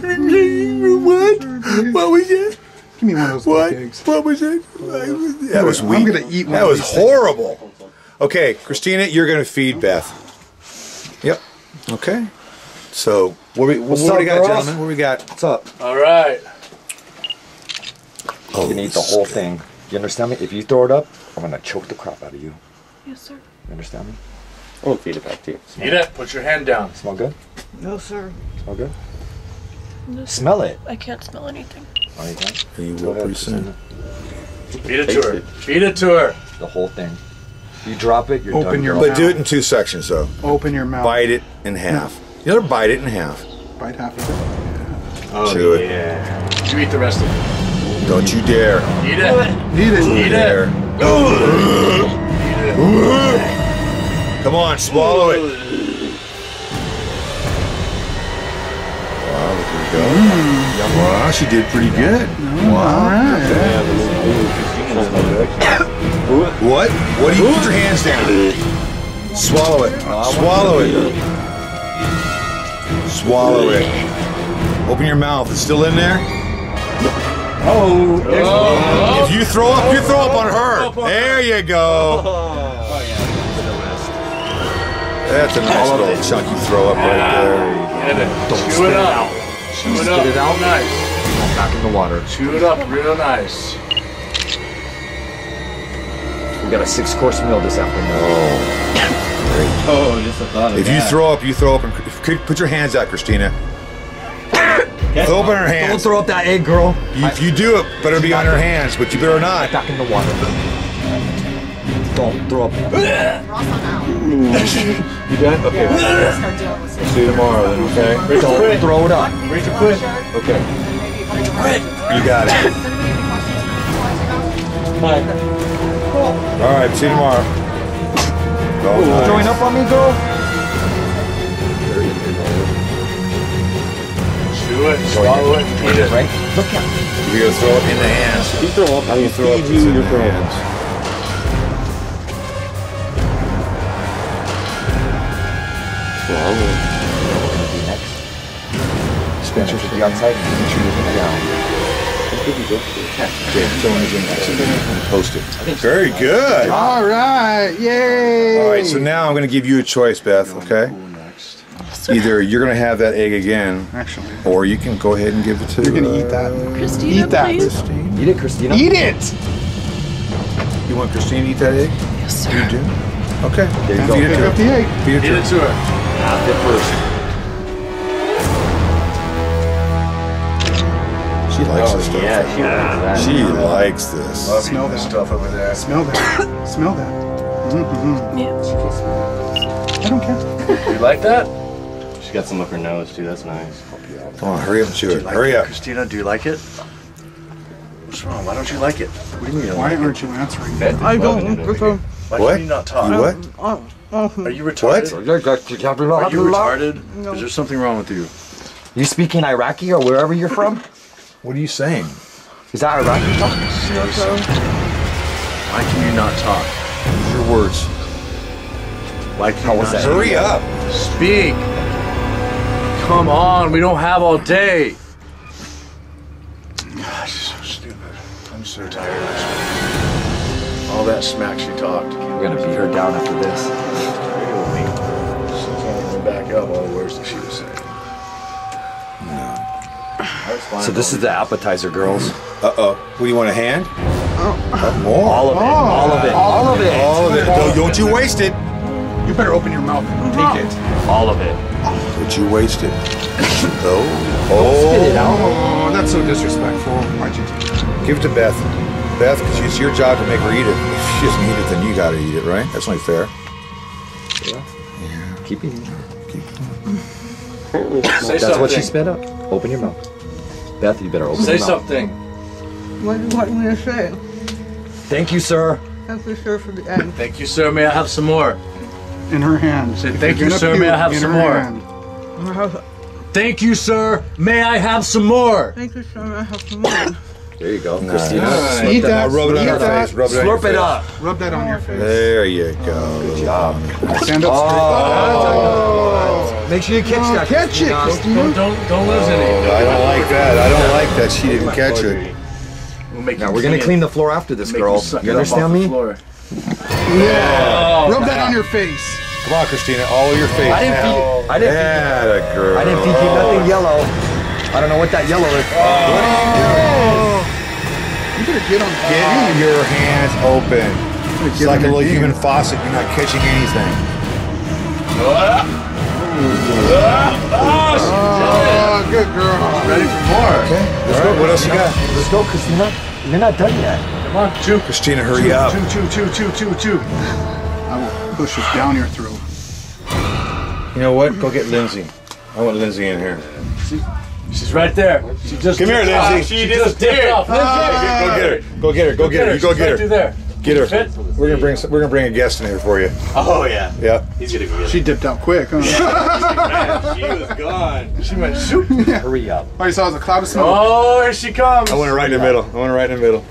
What was it? Give me one of those What? cupcakes. What was it? That was I'm weak. gonna eat one That of was these things. horrible. Okay, Christina, you're going to feed Beth. Yep. Okay. So, what we, what, What's what up, we got, girls? gentlemen? What we got? What's up? All right. You can eat the whole thing. You understand me? If you throw it up, I'm gonna choke the crap out of you. Yes, sir. You understand me? I will feed it back to you. Eat it. Put your hand down. Smell good? No, sir. Smell good? No, sir. Smell it. I can't smell anything. Oh, you can? You Go will ahead, pretty soon. Feed it to her. Feed it to her. The whole thing. You drop it, you're Open done. your girl. But do it in two sections, though. Open your mouth. Bite it in half. You know, bite it in half. Bite half of it. Oh, Chew it. yeah. You eat the rest of it. Don't you dare. Eat it. Eat it. Eat Dare. it. Come on, swallow it. Wow, look at her go. Wow, she did pretty good. Wow. What? What do you put your hands down? Swallow it. Swallow it. Swallow it. Open your mouth. It's still in there? Oh. Oh. If you throw up, you throw up on her. There you go. That's a nice little chunky throw up right there. Get it. Don't Chew spit it it up. out. Chew it Spit up. it out. Real nice. Back in the water. Chew it up real nice. We got a six-course meal this afternoon. Oh, just the thought of If that. you throw up, you throw up. And put your hands out, Christina. Throw up in her hands. Don't throw up that egg, girl. You, if you do it, better be on her hands, but you better not. Back in the water. Don't throw up. You done? Okay. See you tomorrow then, okay? Rachel, Don't quit. throw it up. Rachel, quit. Okay. Rachel, quit. You got it. Bye. All right, see you tomorrow. Oh, nice. Throwing up on me, girl? Do it, swallow it, eat it. Right? Look at You're going to throw it in the hands. You throw up, How do you throw up you in your the hands? Swallow it. Next. Spin it to the outside and make sure you put it down. Okay, throw it in next. Post it. Very good. All right, yay! All right, so now I'm going to give you a choice, Beth, okay? Either you're going to have that egg again, actually, or you can go ahead and give it to You're going to uh, eat that. Christina, eat that. please. Eat it, Christina. Eat it! You want Christina to eat that egg? Yes, sir. You do? Okay. There you Feed go. it Pick to up her. the egg. Feed it to Eat her. it to her. Half it first. She likes this stuff. Yeah, she likes that. She likes this. Love Smell eating this that. stuff over there. Smell that. Smell that. Mm-hmm. Yeah. I don't care. You like that? She got some up her nose too. That's nice. Come on, hurry up and chew it. Like Hurry it, up. Christina, do you like it? What's wrong? Why don't you like it? What do you mean? Why aren't you answering? Beth is I loving don't. it over Because here. Why What? can you not talk? You what? uh, uh, Are you retarded? What? Are you retarded? No. Is there something wrong with you? You speaking Iraqi or wherever you're from? What are you saying? Is that Iraqi talk? no, sir. Why can you not talk? Use your words. Why can How you was not that? Hurry up. speak? Come on, we don't have all day. God, she's so stupid. I'm so tired of this. All that smack she talked. We're gonna beat her down after this. She can't even back up all the words that she was saying. So this is the appetizer, girls. Uh-oh. What do you want, a hand? Uh, more. All of it. All of it. All of it. All of it. Don't, don't you waste it. You better open your mouth and take it. All of it. Don't you waste it. Oh. Spit it out. Oh, that's so disrespectful. Why'd you do that? Give it to Beth. Beth, because it's your job to make her eat it. If she doesn't eat it, then you gotta eat it, right? That's only fair. Yeah. Keep eating. Keep Say That's something. what she spit up. Open your mouth. Beth, you better open Say your mouth. something. What do you want me to say? Thank you, sir. Thank you, sir, for the egg. Thank you, sir. May I have some more? In her hand. Say If thank you're you, gonna sir. May puke, I have in some her more? hand. Thank you, sir. May I have some more? Thank you, sir. I have some more. There you go. Nice. Christina. Nice. slurp Eat that. Now rub it on Eat your that. face. Rub it on your Slurp it face. up. Rub that on your face. There you go. Good job. Stand up straight. Oh. Make sure you catch that. Catch it, Christina. Don't, don't, don't lose any. I don't like that. I don't like that she didn't catch it. We'll make Now you we're gonna it. clean the floor after this, Make girl. suck You it up understand off the me? floor. Yeah. Oh, Rub that on your face. Come on, Christina. All of your face. I didn't feed. I didn't feed. Yeah, that girl. I didn't feed you nothing yellow. I don't know what that yellow is. What are you doing? You better get on the Get your hands open. It's Get like on a your little game. human faucet. You're not catching anything. Oh, good girl. Ready for more? Okay. Let's go. What else you got? Let's go, Christina. You're not done yet. Come on, chew. Christina, hurry Chew, up. chew, chew, chew, chew, chew, chew. I will push it down your throat. You know what? Go get Lindsay. I want Lindsay in here. She, she's right there. She just Come here, dipped off. Lindsay. She, just dipped off. Go get her. Go get her. Go get her. You go She's get right through her. there. Get her. Fit? We're gonna bring. some- We're gonna bring a guest in here for you. Oh yeah. Yeah. He's gonna go get She dipped out quick, huh? it. She was gone. She went shoot. Hurry up. All you saw was a cloud of smoke. Oh, here she comes. I want her right in the middle. I want her right in the middle.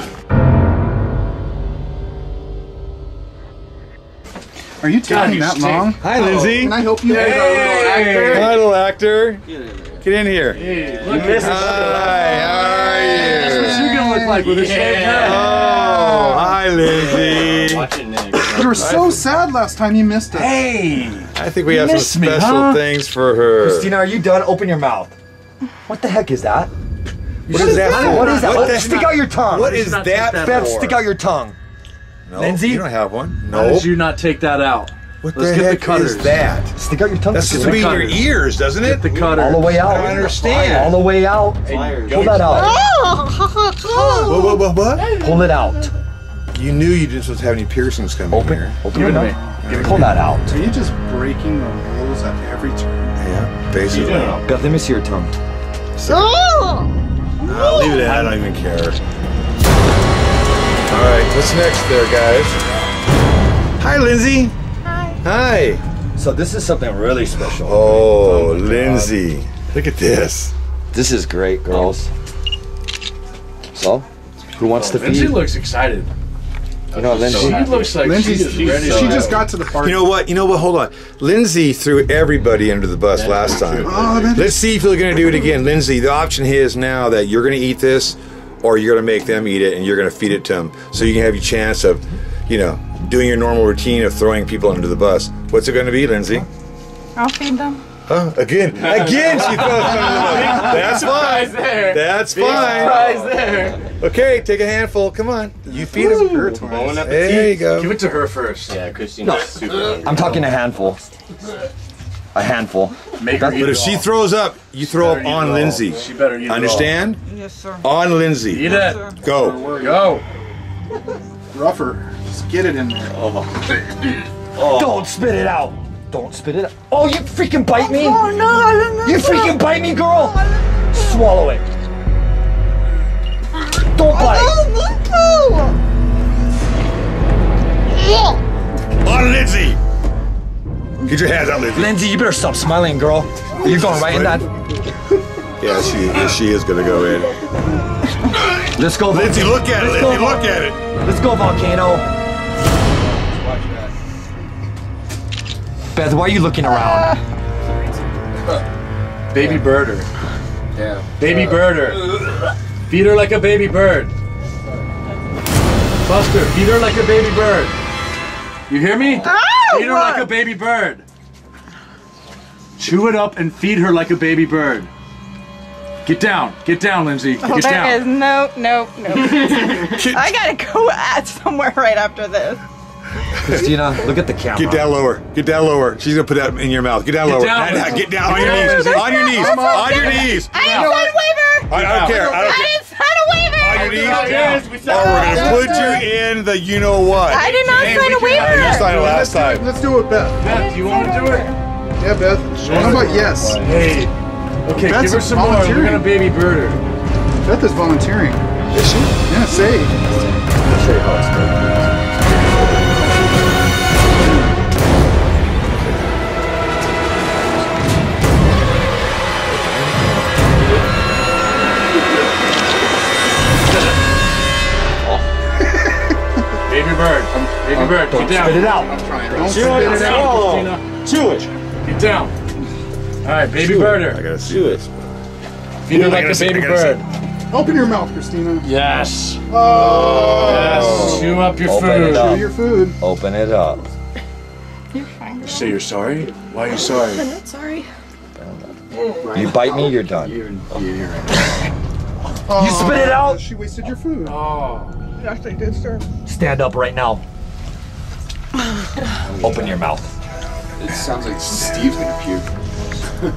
Are you taking God, you that stink. long? Hi, Lindsay. Can I help you? Hey. Hi, little actor. Get in here. Hey, look at Hi. How are That's what you? she's gonna look like with her shaved head. Oh, hi, Lindsay. Watching Nick. You were so sad last time you missed us. Hey. I think we You have some missed me, special huh? things for her. Christina, are you done? Open your mouth. What the heck is that? What is that for? What is that? What Oh, the- stick out your tongue. What is not that take that Beth, for? stick out your tongue. No, Lindsay? you don't have one. Why No. did you not take that out? What Let's the get heck the cutters. is that? Stick out your tongue. That's supposed to be in your ears, doesn't it? Get the cutter. All the way out. I don't understand. All the way out. Pull that out. What, what, what, what? Pull it out. You knew you didn't supposed to have any piercings coming Open. here. Open Give it it to up. me. Give it to Pull me. that out. Are you just breaking the rules at every turn? Yeah, basically. Beth, let me see your tongue. Nah, leave it in. I don't even care. All right, what's next there, guys? Hi, Lindsay. Hi. Hi. So this is something really special. Oh, Lindsay. Look at this. This is great, girls. So, who wants to Lindsay feed? looks excited. You know, Lindsay. She looks like Lindsay, she's ready. she to just go. got to the party. You know what? You know what? Hold on. Lindsay threw everybody under the bus last time. Oh, that Let's see if you're going to do it again. Lindsay, the option here is now that you're going to eat this or you're going to make them eat it and you're going to feed it to them so you can have your chance of, you know, doing your normal routine of throwing people under the bus. What's it going to be, Lindsay? I'll feed them. Huh? Again. Again she throws them under the bus. That's fine. There. That's Big fine. surprise there. Okay, take a handful. Come on. You feed them. There you go. Give it to her first. Yeah, Christina's No, super hungry. I'm talking a handful. A handful. Make her eat But it if she all. throws up, you throw better up eat on it all. Lindsay. She better eat it all. Understand? Yes, sir. On Lindsay. Eat it. Go. Go. Rougher. Just get it in there. Oh. Don't spit it out. Don't spit it out. Oh, you freaking bite me. Oh, no, I don't know. You freaking bite me, girl. Swallow it. Don't bite. On Lindsay. Get your hands out, Lindsay. Lindsay, you better stop smiling, girl. Are you going right in that? Yeah, she yeah, she is gonna go in. Let's go, Lindsay, look at it. Let's Lindsay, go, look at it. Let's go, Volcano. Beth, why are you looking around? Baby birder. Yeah. Baby birder. Feed her like a baby bird. Buster, feed her like a baby bird. You hear me? Feed her like a baby bird. Chew it up and feed her like a baby bird. Get down. Get down, Lindsay. Oh, Get there down. is no, no, no. I gotta go at somewhere right after this. Christina, look at the camera. Get down lower. Get down lower. She's gonna put that in your mouth. Get down Get lower. down, Nah, nah, Lindsay. get down on Get your down, knees. Lindsay. On your knees. That's On your okay. knees. I didn't sign a waiver. I don't care. I don't I care. didn't sign a waiver. On your knees. Yes, we Or we're gonna put you in the you know what. I did not Hey, sign we a can- waiver. You signed it last time. Let's do it, Beth. Beth, do you want to do it? Yeah, Beth. How about yes? Hey. Okay, Beth's give her some more. We're volunteering. gonna baby bird her. Beth is volunteering. Is she? Yeah, say. I'll show you how it's done. Baby bird. Baby bird. Don't Get down. spit it out. I'm trying. Don't Chew spit it it down, out. Christina. Chew it. Get down. All right, baby I birder. gotta see this. Feed her I like gotta a see- I baby gotta bird. Open your mouth, Christina. Yes. Oh. Yes. Chew up your Open food. it up. Chew your food. Open it up. You're fine. Say you're sorry. Why are you sorry? I'm not sorry. You bite me, you're done. You're, you're right. Oh, You spit it out. She wasted your food. Oh. Yes, I did, sir. Stand up right now. Open your mouth. It sounds like Steve's gonna puke.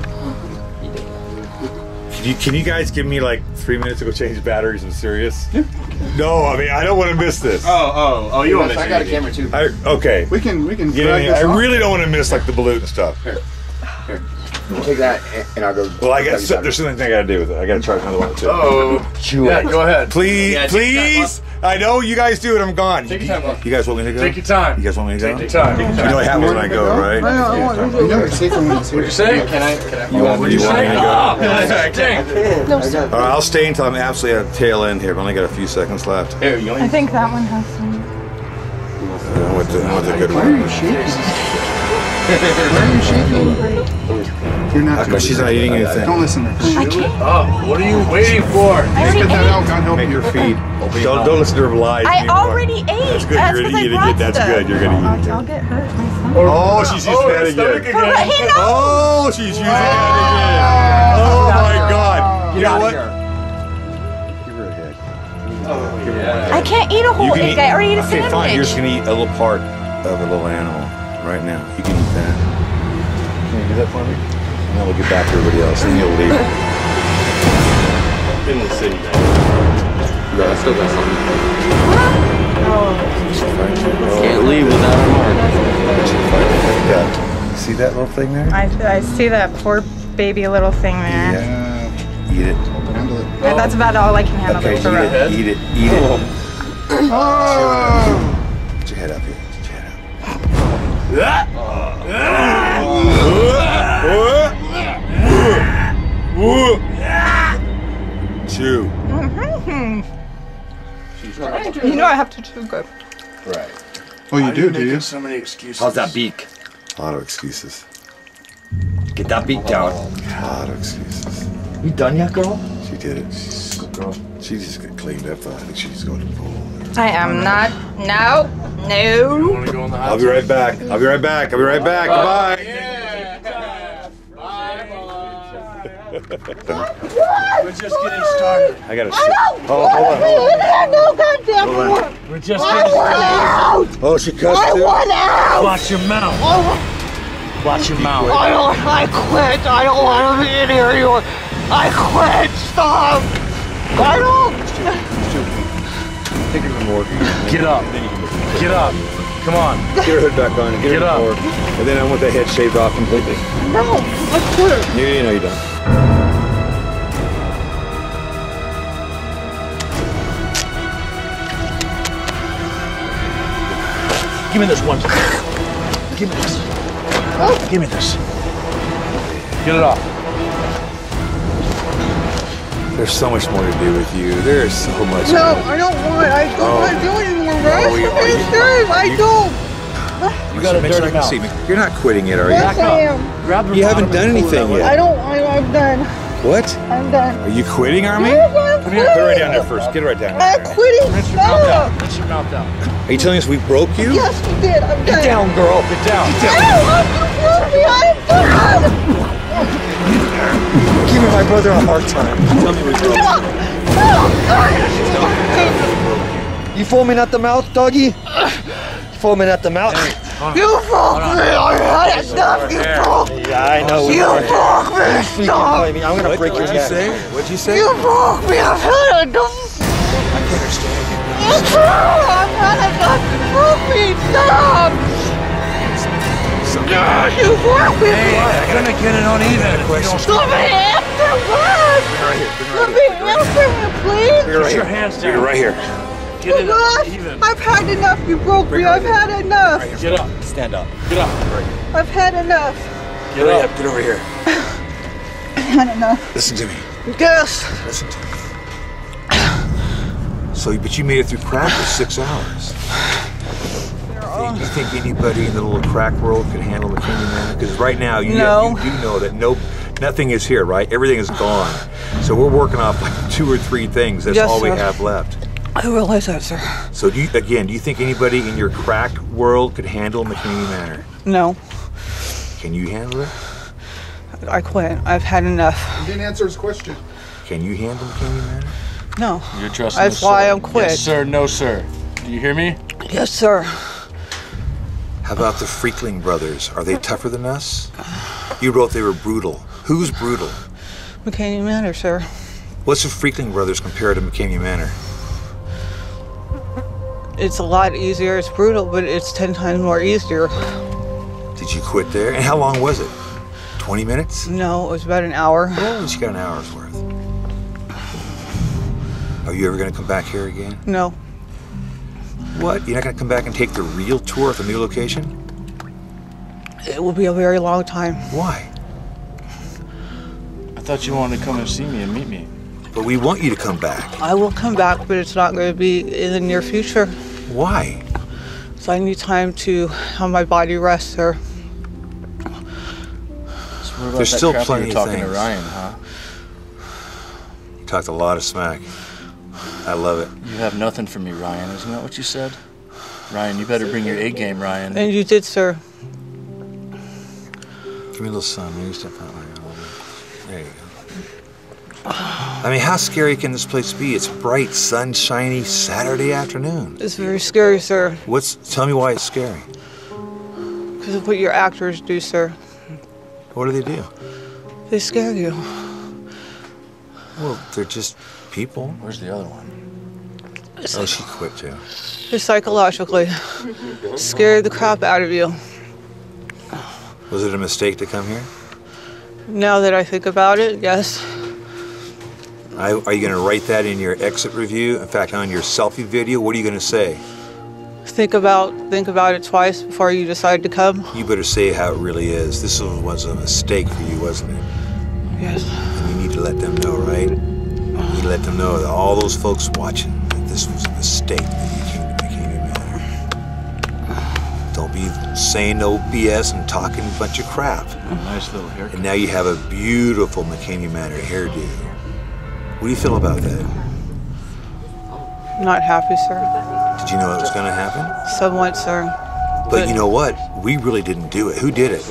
Can you, can you guys give me like three minutes to go change batteries? I'm serious. No, I mean I don't want to miss this. Oh, oh, oh, you won't miss I got a anything. camera too. I, okay. We can, we can. You know what I drag mean? this I off. really don't want to miss like the balloon and stuff. Here. Here. Take that and I'll go. Well, I got so, there's something I gotta do with it. I gotta charge another one too. Oh. Chew Yeah, it. go ahead. Please, Yeah, take please. I know you guys do it. I'm gone. Take your time, Bob. You guys want me to go? Take your time. You guys want me to go? Take your time. Take your You time. know what happens when I go, right? You know it's safer when it's here. What'd you say? Can I? Can I? You want, you want me to go? Oh, dang. No, sir. All right, I'll stay until I'm absolutely at the tail end here. I've only got a few seconds left. Here, you I only. think that one has some. I want the, I want the good Why are you one. shaking? Why are you shaking? You're not. Because she's not eating anything. Don't listen to her. I can't. Oh, what are you waiting for? I already Spit that ate. out. God help Make you. your feed. Don't, don't listen to her lies I anymore. already ate. That's good. That's You're 'cause gonna I eat it. brought That's stuff. good. You're gonna eat it. I'll get hurt myself. Oh, she's using Oh, that her stomach again. again. But he knows. Oh, she's using that again. Oh my God. You know what? Give her a head. Oh, yeah. I can't eat a whole You can egg. I already ate a Okay, fine. You're just sandwich. gonna eat a little part of a little animal. Right now. You can eat that. Can you do that for me? And then we'll get back to everybody else, and you'll leave. In the city. No, I still got something. Can't leave without a mark. You see that little thing there? I, I see that poor baby little thing there. Yeah. Eat it. Handle it. Yeah, that's about all I can handle. Okay, for eat it. Eat it. Eat it. Oh. Put your head up here. Put your head up. Chew. You know I have to chew good. Right. Oh, you do, do you? So many excuses. How's that beak? A lot of excuses. Get that beak down. A lot of excuses. You done yet, girl? She did it. She's good girl. She just got cleaned up though. I think she's going to the pool. I am not. No. No. I'll be right back. I'll be right back. I'll be right back. Bye. We're just getting started. I gotta. I don't Oh, hold on. Hold on. No goddamn Hold on. more. We're just I getting want out. started. Oh, she cussed I too. want out. Watch your mouth. I, Watch your mouth. I don't. I quit. I don't want to be in here anymore. I quit. Stop. I don't. Take her to the morgue. Get up. Get up. Come on. Get her hood back on. And get, Get her up. to the morgue. And then I want that head shaved off completely. No. I quit. You, you know you don't. Give me this one. Give me this. Give me this. Get it off. There's so much more to do with you. There's so much. No, more. I don't want. I don't Oh. want to do anymore. Russ. Oh, you- I'm oh, you- serious. I you- don't. You got a Make sure dirty I can mouth. see me. You're not quitting yet, are you? Yes, I am. Grab the You haven't bottom done and pull it anything out. yet. I don't. I, I'm done. What? I'm done. Are you quitting, Army? Yes, I'm Put it put it right quitting. down there first. Get it right down I'm there. quitting. Rinse your mouth Stop. out. Rinse your mouth out. Are you telling us we broke you? Yes, you did. I'm done. Get down, girl. Get down. I don't want you to prove me. I'm done. Giving my brother a hard time. Tell me we broke you. You foaming at the mouth, doggy? Foaming at the mouth? You broke me. I had enough. You broke me. Yeah, I know. You broke me. Freaking Stop. play me. I'm gonna break your What'd you neck. say? What'd you say? You broke me. I've had enough. I can't understand you. It's true. I've had enough. You broke me. Stop. God, you broke me. Hey, I'm gonna get it on even. If you don't Let me answer what? Bring it right here. Bring it Let right me here. answer me, please. Bring it right Put your here. hands Bring it down. right here. Get it Russ, even. I've had enough. You broke Bring me. it I've right had enough. Get up. Stand up. Get up. I've had enough. Get Hurry up. up. Get over here. I've had enough. Listen to me. Yes. Listen to me. So, but you made it through crack for six hours. Do you think anybody in the little crack world could handle McKinney Manor? Because right now, you, No. you do know that no, nothing is here, right? Everything is gone. So we're working off like two or three things. That's Yes, all we sir. have left. I realize that, sir. So do you, again, do you think anybody in your crack world could handle McKinney Manor? No. Can you handle it? I quit. I've had enough. You didn't answer his question. Can you handle McKinney Manor? No. You're trusting That's the why sir. I'm quit. Yes, sir. No, sir. Do you hear me? Yes, sir. How about the Freakling brothers? Are they tougher than us? You wrote they were brutal. Who's brutal? McKinney Manor, sir. What's the Freakling brothers compared to McKinney Manor? It's a lot easier. It's brutal, but it's ten times more easier. Did you quit there? And how long was it? twenty minutes? No, it was about an hour. Oh, you got an hour's worth. Are you ever going to come back here again? No. What? You're not going to come back and take the real tour of the new location? It will be a very long time. Why? I thought you wanted to come and see me and meet me. But we want you to come back. I will come back, but it's not going to be in the near future. Why? So I need time to have my body rest, sir. So what about There's that still crap plenty you were of talking things. to Ryan, huh? You talked a lot of smack. I love it. You have nothing for me, Ryan. Isn't that what you said? Ryan, you better bring your A game, Ryan. And you did, sir. Give me a little sun. Maybe step out like a little bit. There you go. I mean, how scary can this place be? It's bright, sunshiny Saturday afternoon. It's very scary, sir. What's? Tell me why it's scary. Because of what your actors do, sir. What do they do? They scare you. Well, they're just people. Where's the other one? Oh, she quit too. They psychologically scare the crap out of you. Was it a mistake to come here? Now that I think about it, yes. I, are you going to write that in your exit review? In fact, on your selfie video, what are you going to say? Think about think about it twice before you decide to come. You better say how it really is. This was a mistake for you, wasn't it? Yes. And you need to let them know, right? You need to let them know that all those folks watching that this was a mistake that you came to McKamey Manor. Don't be saying no B S and talking a bunch of crap. Nice little haircut. And now you have a beautiful McKamey Manor hairdo. What do you feel about that? Not happy, sir. Did you know it was going to happen? Somewhat, sir. But, But- you know what? We really didn't do it. Who did it?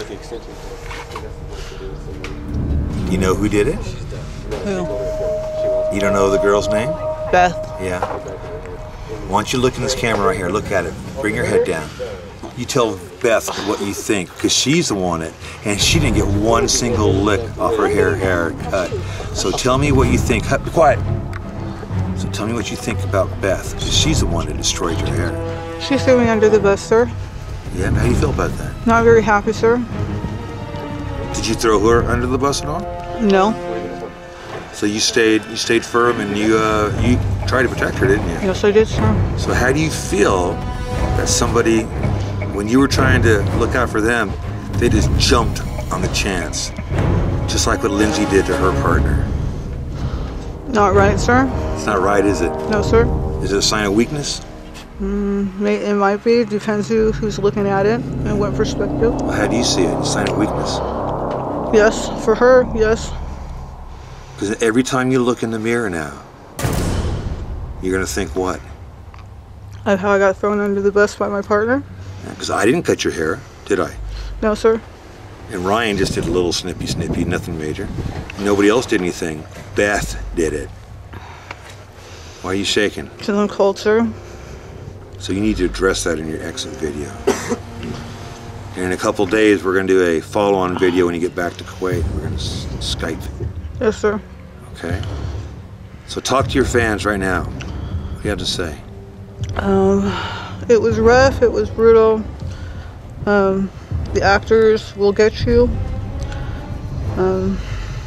You know who did it? Who? You don't know the girl's name? Beth. Yeah. Why don't you look in this camera right here? Look at it. Bring your head down. You tell Beth what you think, because she's the one that, and she didn't get one single lick off her hair haircut. So tell me what you think. Be quiet. So tell me what you think about Beth, because she's the one that destroyed your hair. She threw me under the bus, sir. Yeah, how do you feel about that? Not very happy, sir. Did you throw her under the bus at all? No. So you stayed, you stayed firm, and you, uh, you tried to protect her, didn't you? Yes, I did, sir. So how do you feel that somebody, when you were trying to look out for them, they just jumped on the chance, just like what Lindsay did to her partner? Not right, sir. It's not right, is it? No, sir. Is it a sign of weakness? Mm, may, it might be. Depends who, who's looking at it and what perspective. Well, how do you see it? A sign of weakness? Yes, for her, yes. Because every time you look in the mirror now, you're going to think what? Of how I got thrown under the bus by my partner? Because I didn't cut your hair, did I? No, sir. And Ryan just did a little snippy snippy, nothing major. Nobody else did anything. Beth did it. Why are you shaking? Because I'm cold, sir. So you need to address that in your exit video. And in a couple days, we're going to do a follow-on video when you get back to Kuwait. We're going to Skype. Yes, sir. Okay? So talk to your fans right now. What do you have to say? Um, it was rough. It was brutal. Um, the actors will get you. Um,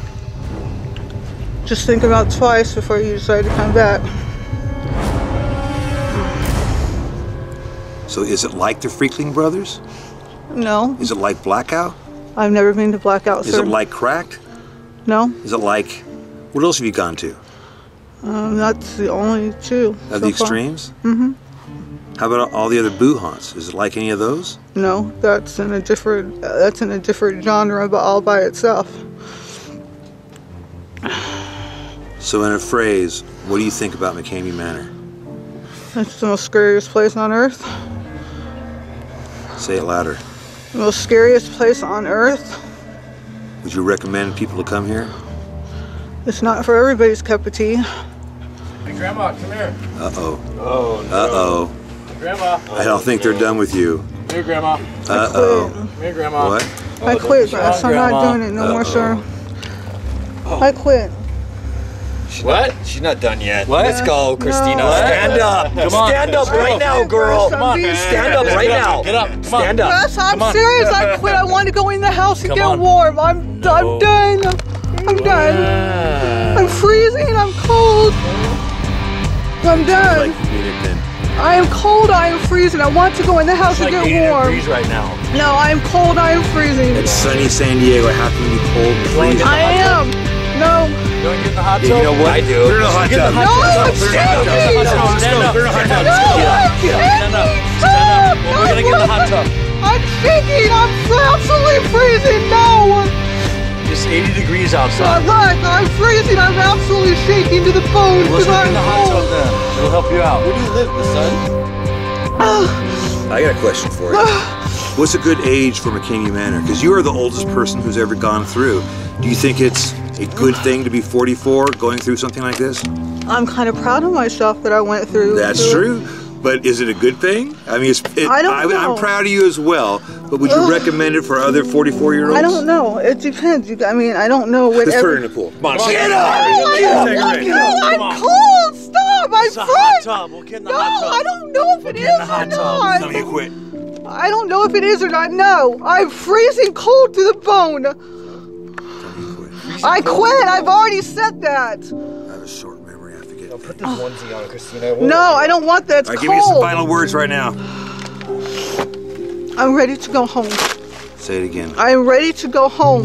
just think about twice before you decide to come back. So is it like the Freakling Brothers? No. Is it like Blackout? I've never been to Blackout, Is sir. it like Cracked? No. Is it like... What else have you gone to? Um, that's the only two. Of the extremes? Mm-hmm. How about all the other boo haunts? Is it like any of those? No, that's in a different. Uh, that's in a different genre, but all by itself. So in a phrase, what do you think about McKamey Manor? It's the most scariest place on earth. Say it louder. The most scariest place on earth. Would you recommend people to come here? It's not for everybody's cup of tea. Hey, Grandma, come here. Uh-oh. Oh, no. Uh-oh. Grandma. I don't think they're done with you. Come here, Grandma. Uh-oh. Come here, Grandma. What? I quit, Grass. I'm not doing it no more, sir. I quit. What? She's not done yet. What? Let's go, Christina. No. Stand up. Come on. Stand up Let's right go. now, girl. Come on. Stand up right now. Get up. Come on. Stand up. Grass, I'm Come on. serious. I quit. I want to go in the house and Come get on. warm. I'm, I'm done. I'm done. I'm freezing. I'm cold. I'm done. I am cold. I am freezing. I want to go in the house It's and like get eighty warm. degrees right now. No, I am cold. I am freezing. It's sunny San Diego. How can you be cold and freezing? I am. No. You want to get in the hot tub? You know what? I do. Put her in a hot tub. No, I'm shaking. Stand up. Put her in a hot tub. No, I'm Stand up. shaking. Stand up. Well, we're going to get in the hot tub. I'm shaking. I'm absolutely freezing. No. It's eighty degrees Uh, outside. look, I'm freezing. I'm absolutely shaking to the bone. Let's because get I'm in the hot cold. tub then. It'll help you out. Where do you live, the sun? I got a question for you. What's a good age for McKamey Manor? Because you are the oldest person who's ever gone through. Do you think it's a good thing to be forty-four going through something like this? I'm kind of proud of myself that I went through. That's through- true. But is it a good thing? I mean, it's, it, I don't know. I'm proud of you as well. But would you Ugh. recommend it for other forty-four-year-olds? I don't know. It depends. You, I mean, I don't know what. Let's every... put her in the pool. Come on, Get get up! up! I'm cold. Stop! I'm It's a hot fine. tub. We'll get in the No, hot tub. I don't know if We'll it get in is the or hot tub. not. Tell me you quit. I don't know if it is or not. No, I'm freezing cold to the bone. I quit. I've already said that. I have a short memory. I have to get. No, put this onesie on, Christina. No, I don't want that. It's All right, cold. give me some final words right now. I'm ready to go home. Say it again. I'm ready to go home.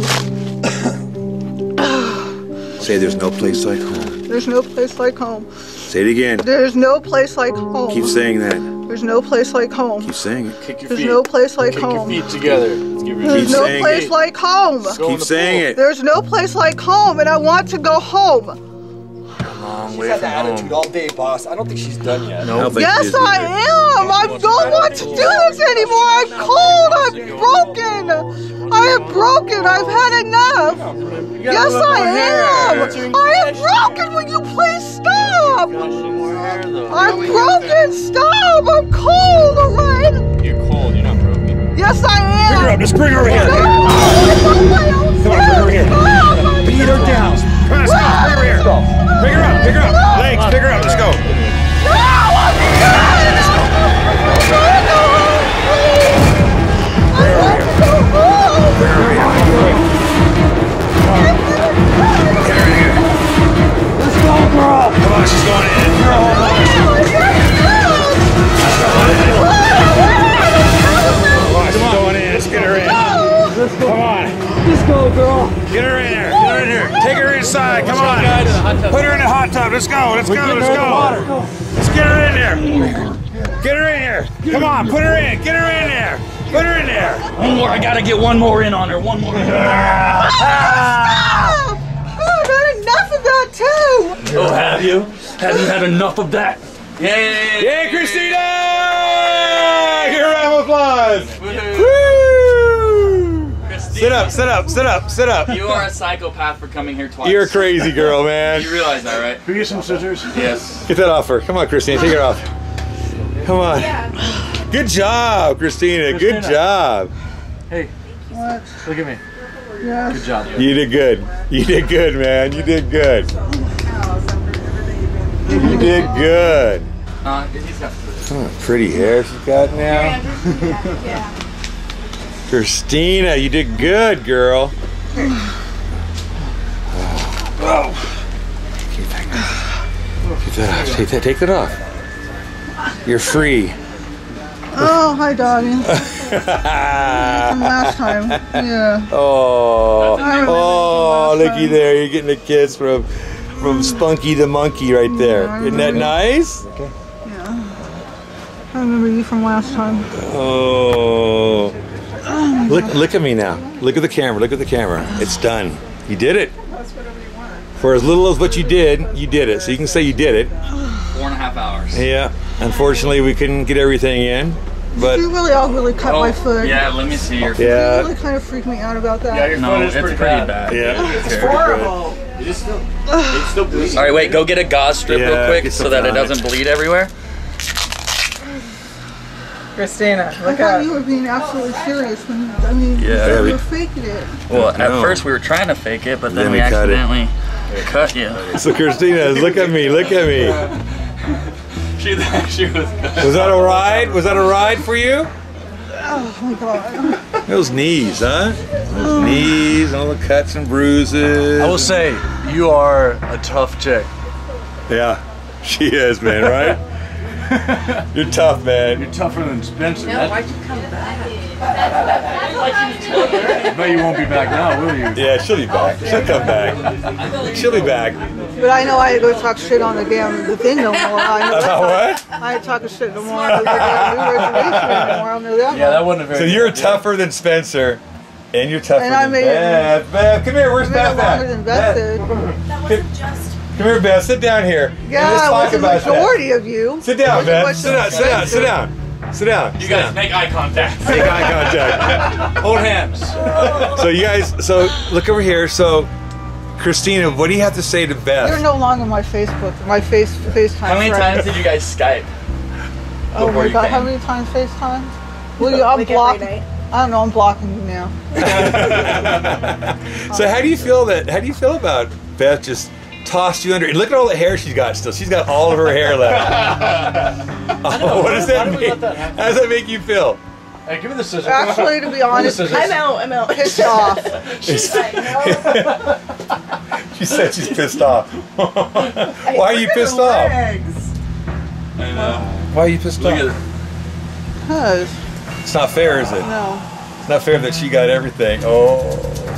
Say there's no place like home. There's no place like home. Say it again. There's no place like home. Keep saying that. There's no place like home. Keep saying it. Kick your There's feet. no place like Kick home. your feet together. Let's give her There's Keep no saying place it. like home. Keep saying it. There's no place like home, and I want to go home. Long She's way had from the attitude home. all day, boss. I don't think she's done yet. No. Yes, I am. I don't want to do this anymore. I'm cold. I'm broken. I am broken. I've had enough. Yes, I am. I am broken. Will you please stop? I'm broken. Stop. I'm cold. All right. You're cold. You're not broken. Yes, I am. Bring her up. Just bring her over here. No, I want my own Come on, bring her over here. Stop. Beat her down. Come on, Scott. Bring her over here. Pick her up. Pick her up. Legs. Pick her up. Let's go. No, I'm done. Let's go. I want to go home. Bring her over here. Get her in here. Let's go, girl. Come on, she's going in. You're all mine. Come on, she's going in. Let's get her in. Let's go. Come on. Let's go, girl. Get her in here. Get her in here. Take her inside. Come on. Put her in the hot tub. Let's go. Let's go. Let's go. Let's get her in there. Get her in here. Come on. Put her in. Get her in there. Put her in there. One more. I gotta get one more in on her. One more. Stop! Oh, I've had enough of that too. Oh, have you? Have you had enough of that? Yay! Yay, Christina! Give her a round of applause. Woo! Sit up, sit up, sit up, sit up. You are a psychopath for coming here twice. You're a crazy girl, man. You realize that, right? Can we get some scissors? Yes. Get that off her. Come on, Christina, take it off. Come on. Good job, Christina. Good Christina. job. Hey, What? look at me. Yes. Good job. You did good. You did good, man. You did good. You did good. Uh, he's got Oh, pretty hair she's got now. Christina, you did good, girl. Oh. Keep that, keep that off. Take that, take that off. You're free. Oh, hi, doggy. From last time. Yeah. Oh, I remember oh, last looky time. there. You're getting a kiss from from Spunky the monkey right there. Yeah, I Isn't that remember. nice? Yeah. I remember you from last time. Oh. Oh, my Look, God. look at me now. Look at the camera. Look at the camera. It's done. You did it. For as little as what you did, you did it. So you can say you did it. four and a half hours. Yeah. Unfortunately, we couldn't get everything in, but You really all really cut my foot. Yeah, let me see your You yeah. really kind of freaked me out about that. Yeah, your no, foot is it's pretty, pretty bad. bad. Yeah. It's horrible. It is still, it's still bleeding. All right, wait. Go get a gauze strip Yeah, real quick get so that it something on doesn't bleed everywhere. Christina, I look thought up. you were being absolutely serious when, I mean, Yeah. you were faking it. Well, at No. first we were trying to fake it, but then, Then we we cut it. accidentally cut you. So Christina, look at me. Look at me. She, she was good. Was that a ride? Was that a ride for you? Oh my God. Those knees, huh? Those knees, all the cuts and bruises. I will say, you are a tough chick. Yeah, she is, man, right? You're tough, man. You're tougher than Spencer. No, why'd you come back? I bet you won't be back now, will you? Yeah, she'll be back. She'll come back. She'll be back. But I know I ain't gonna talk shit on the damn the thing no more. I know About what? I ain't talking shit no more on the damn new reservation anymore. I know that. Yeah, that wasn't a very So you're tougher than Spencer, and you're tougher And I than made it- Beth. Beth, come here. Where's I made Beth it longer at? than Beth did. Come here, Beth. Sit down here. And Yeah, let's it talk was the about majority of you. that. Sit down, Wasn't Beth. much Sit down. of Sit down. Sit Spencer. down. Sit down. You Sit guys down. make eye contact. Make eye contact. Hold hands. So you guys, so look over here. So, Christina, what do you have to say to Beth? You're no longer my Facebook, my face FaceTime How many friend. times did you guys Skype? Oh Before my you god, came. how many times FaceTime? Well, you, I'm Like every blocking. night. I don't know, I'm blocking you now. So how do you feel that? How do you feel about Beth just tossed you under? And look at all the hair she's got still. She's got all of her hair left. Oh, what does that mean? How does that make you feel? Hey, give me the scissors. Actually, to be honest, I'm out. I'm out. pissed off. She's like, no. She said she's pissed off. Why are you pissed off? I know. Why are you pissed Look off? at Cause It's not fair, is it? no. It's not fair that she got everything. Oh.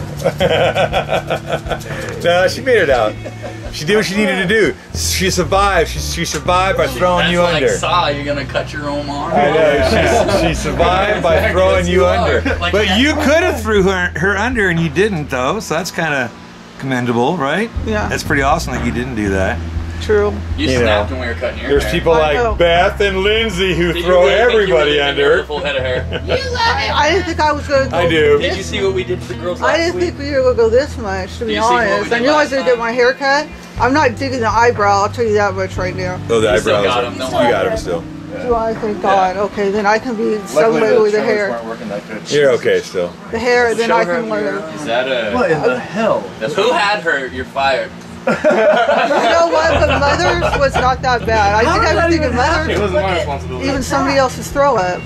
No, she made it out. She did what she needed to do. She survived. She, she survived by throwing That's you like under. Saw, you're gonna cut your own arm. I know. She, she survived by Exactly, throwing that's you who under. are. Like But that. you could have threw her, her under and you didn't, though. So that's kind of commendable, right? Yeah. That's pretty awesome that you didn't do that. True. You, You snapped know, when we were cutting your There's hair. people I know. like Beth and Lindsay who Did you throw really think you were everybody leaving under. her with a full head of hair? I didn't think I was going to go I do. Did you see what we did to the girls last I didn't week? think we were going to go this much, to be you see what we honest. did I knew I was last going to get time? my hair cut. I'm not digging the eyebrow, I'll tell you that much right now. Oh, the You still eyebrows. got are- them, don't you worry. got them still. Do I? Thank God. Okay, then I can be Luckily, somebody the with the trimmers hair. weren't working that good. You're okay still. The hair, then I can learn. Is that a... What in the hell? Who had her? You're fired. You know what? But Mother's was not that bad. I think I was thinking It Mother's, wasn't my responsibility. even somebody else's throw up.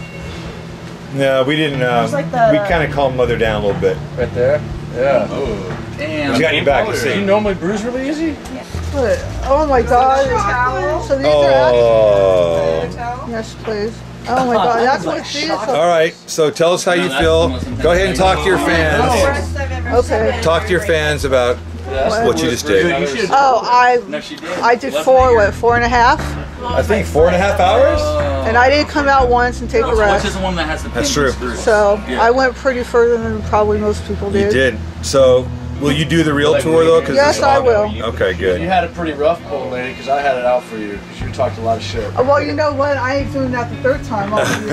No, we didn't. Um, like the- we kind of calmed Mother down a little bit. Right there? Yeah. Oh, damn. She got you back to Do you see. normally bruise really easy? But, oh my God. So these are Oh. actually, yes, please. Oh my God, that's what she is. All right. So tell us how you feel. Go ahead and talk to your fans. Okay. Talk to your fans about what you just did. Oh, I No, she did. I did four, what, four and a half? I think four and a half hours. And I didn't come out once and take a Which rest. is the one that has the That's pimples true. through. So Yeah. I went pretty further than probably most people You did. did. So will you do the real tour though? 'Cause Yes, it's I August. will. Okay, You good. had a pretty rough old lady because I had it out for you because you talked a lot of shit. Uh, Well, you know what? I ain't doing that the third time. I'll do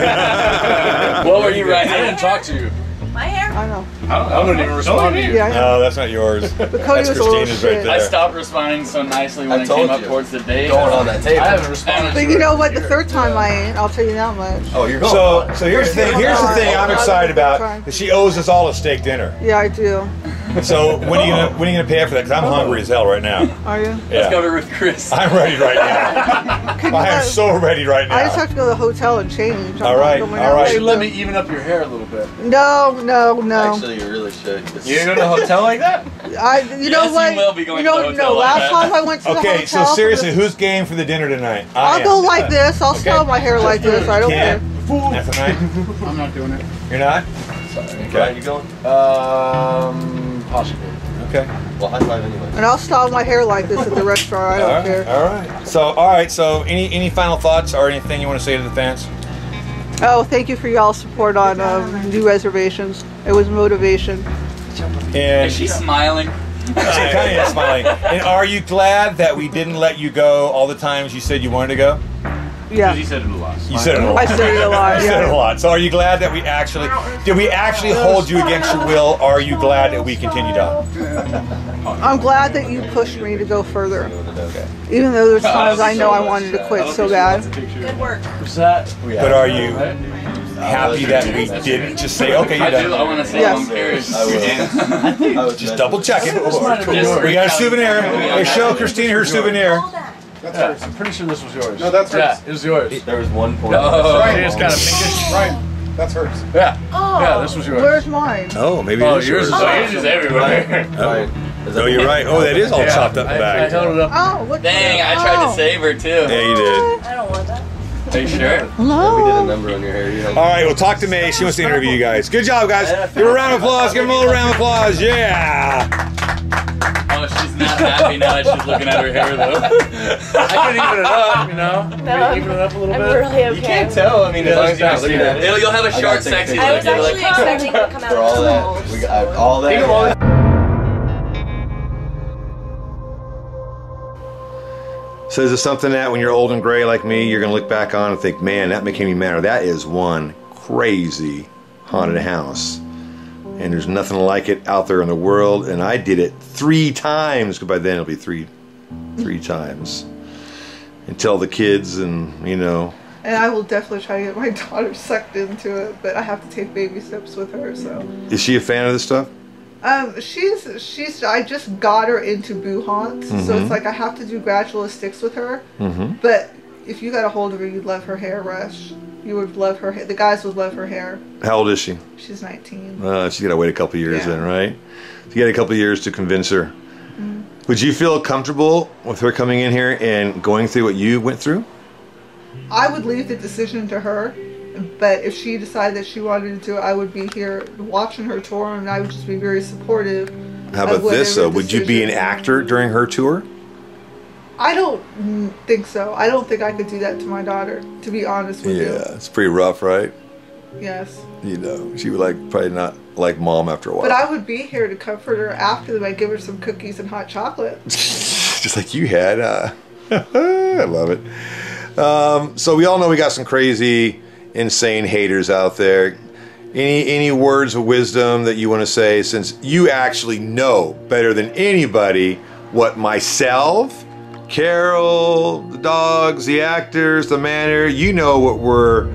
it. What were you writing? I didn't talk to you. My hair? I know. I don't, I don't even respond to you. Yeah, I know. No, that's not yours. Cody That's was a little Christina's right shit. there. I stopped responding so nicely when I it told came up you. towards the date. Going on that table. I haven't responded But to you her. know what? The third time I ain't. I'll tell you that much. Oh, you're going. So, so here's the thing. Here's the thing I'm excited about. That she owes us all a steak dinner. Yeah, I do. So when are you gonna when are you gonna pay for that? Because I'm hungry as hell right now. Are you? Let's go Yeah. to Ruth Chris. I'm ready right now. Can you I am guys- so ready right I just now. have to go to the hotel and change. I'm All not right, going all out right. You right should let now. me even up your hair a little bit. No, no, no. Actually, you really should. You go to a hotel like that? I. You know Yes, what? you will be going you know, to the hotel no. like Last that. time I went to the Okay, hotel. so for seriously, the- who's game for the dinner tonight? I I'll am. go like this. I'll Okay. style my hair like this. I don't care. Can't. That's tonight. I'm not doing it. You're not? Where are you going? Um, possibly. Okay. Well, high five anyway. And I'll style my hair like this at the restaurant. I don't All right. care. All right. So, all right. So, any any final thoughts or anything you want to say to the fans? Oh, thank you for y'all's support on um, new reservations. It was motivation. And Is she smiling? she kind of smiling. And are you glad that we didn't let you go all the times you said you wanted to go? Yeah. You said it a lot. You said it a lot. I said it a lot. You said it a Yeah. lot. So, are you glad that we actually did we actually hold you against your will? Or are you glad that we continued on? I'm glad that you pushed me to go further. Okay. Even though there's times I know I wanted to quit so bad. Good work. Was that? But are you happy that we didn't just say, okay, you're I do. I done? want to say Yes. I'm curious. I will. I was Just double checking. Just- We got a souvenir. Hey, show Christina her souvenir. That's hers. I'm pretty sure this was yours. No, that's hers. Yeah, it was yours. There was one point. Oh. She just got a pinkish. Right. That's hers. Yeah. Oh. Yeah, this was yours. Where's mine? Oh, maybe Oh, it is yours yours. is yours is everywhere. Right. No, you're right. Oh, that is all Yeah. chopped up in the I, I back. held it up. Oh, what? Dang, I tried to save her too. Yeah, you did. I don't want that. Are you sure? Yeah, we did a Hello. number on your hair. You All right, well, talk to May. She wants to interview you guys. Good job, guys. Give her a round of applause. Give them a little round of applause. Yeah. Oh, she's not happy now that she's looking at her hair though. I can even it up, you know? No, even it up a little I'm bit. really okay. You can't tell. I mean, as long as you're not looking at it. It'll, you'll have a I short, gotta take a sexy picture. I look. was You're actually like, expecting to come out For all of that, we got all that. Think of all that. So is it something that when you're old and gray like me, you're going to look back on and think, man, that McKamey Manor, that is one crazy haunted house. And there's nothing like it out there in the world. And I did it three times, because by then it'll be three, three times. Until the kids and, you know, And I will definitely try to get my daughter sucked into it, but I have to take baby steps with her. So. Is she a fan of this stuff? Um, she's she's. I just got her into boo haunts, Mm-hmm. so it's like I have to do gradual sticks with her. Mm-hmm. But if you got a hold of her, you'd love her hair, Rush. You would love her. The guys would love her hair. How old is she? She's nineteen. Uh, she's got to wait a couple years Yeah. then, right? You got a couple years to convince her. Mm. Would you feel comfortable with her coming in here and going through what you went through? I would leave the decision to her, but if she decided that she wanted to do it, I would be here watching her tour, and I would just be very supportive. How of about this, whatever though? Would you be an decision- actor during her tour? I don't mm, think so. I don't think I could do that to my daughter, to be honest with you. Yeah, it's pretty rough, right? Yes. You know, she would like probably not like mom after a while. But I would be here to comfort her after them. I'd give her some cookies and hot chocolate. Just like you had. Uh, I love it. Um, so we all know we got some crazy, insane haters out there. Any any words of wisdom that you want to say, since you actually know better than anybody what myself, Carol, the dogs, the actors, the manor, you know what we're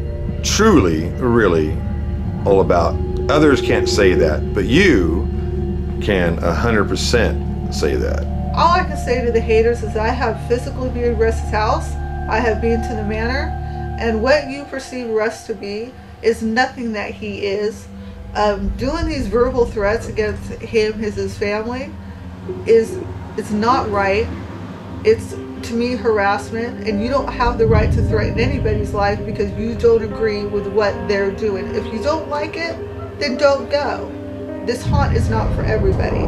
truly, really all about. Others can't say that, but you can one hundred percent say that. All I can say to the haters is I have physically been in Russ's house. I have been to the manor. And what you perceive Russ to be is nothing that he is. Um, doing these verbal threats against him, his, his family, is it's not right. It's, to me, harassment. And you don't have the right to threaten anybody's life because you don't agree with what they're doing. If you don't like it, then don't go. This haunt is not for everybody.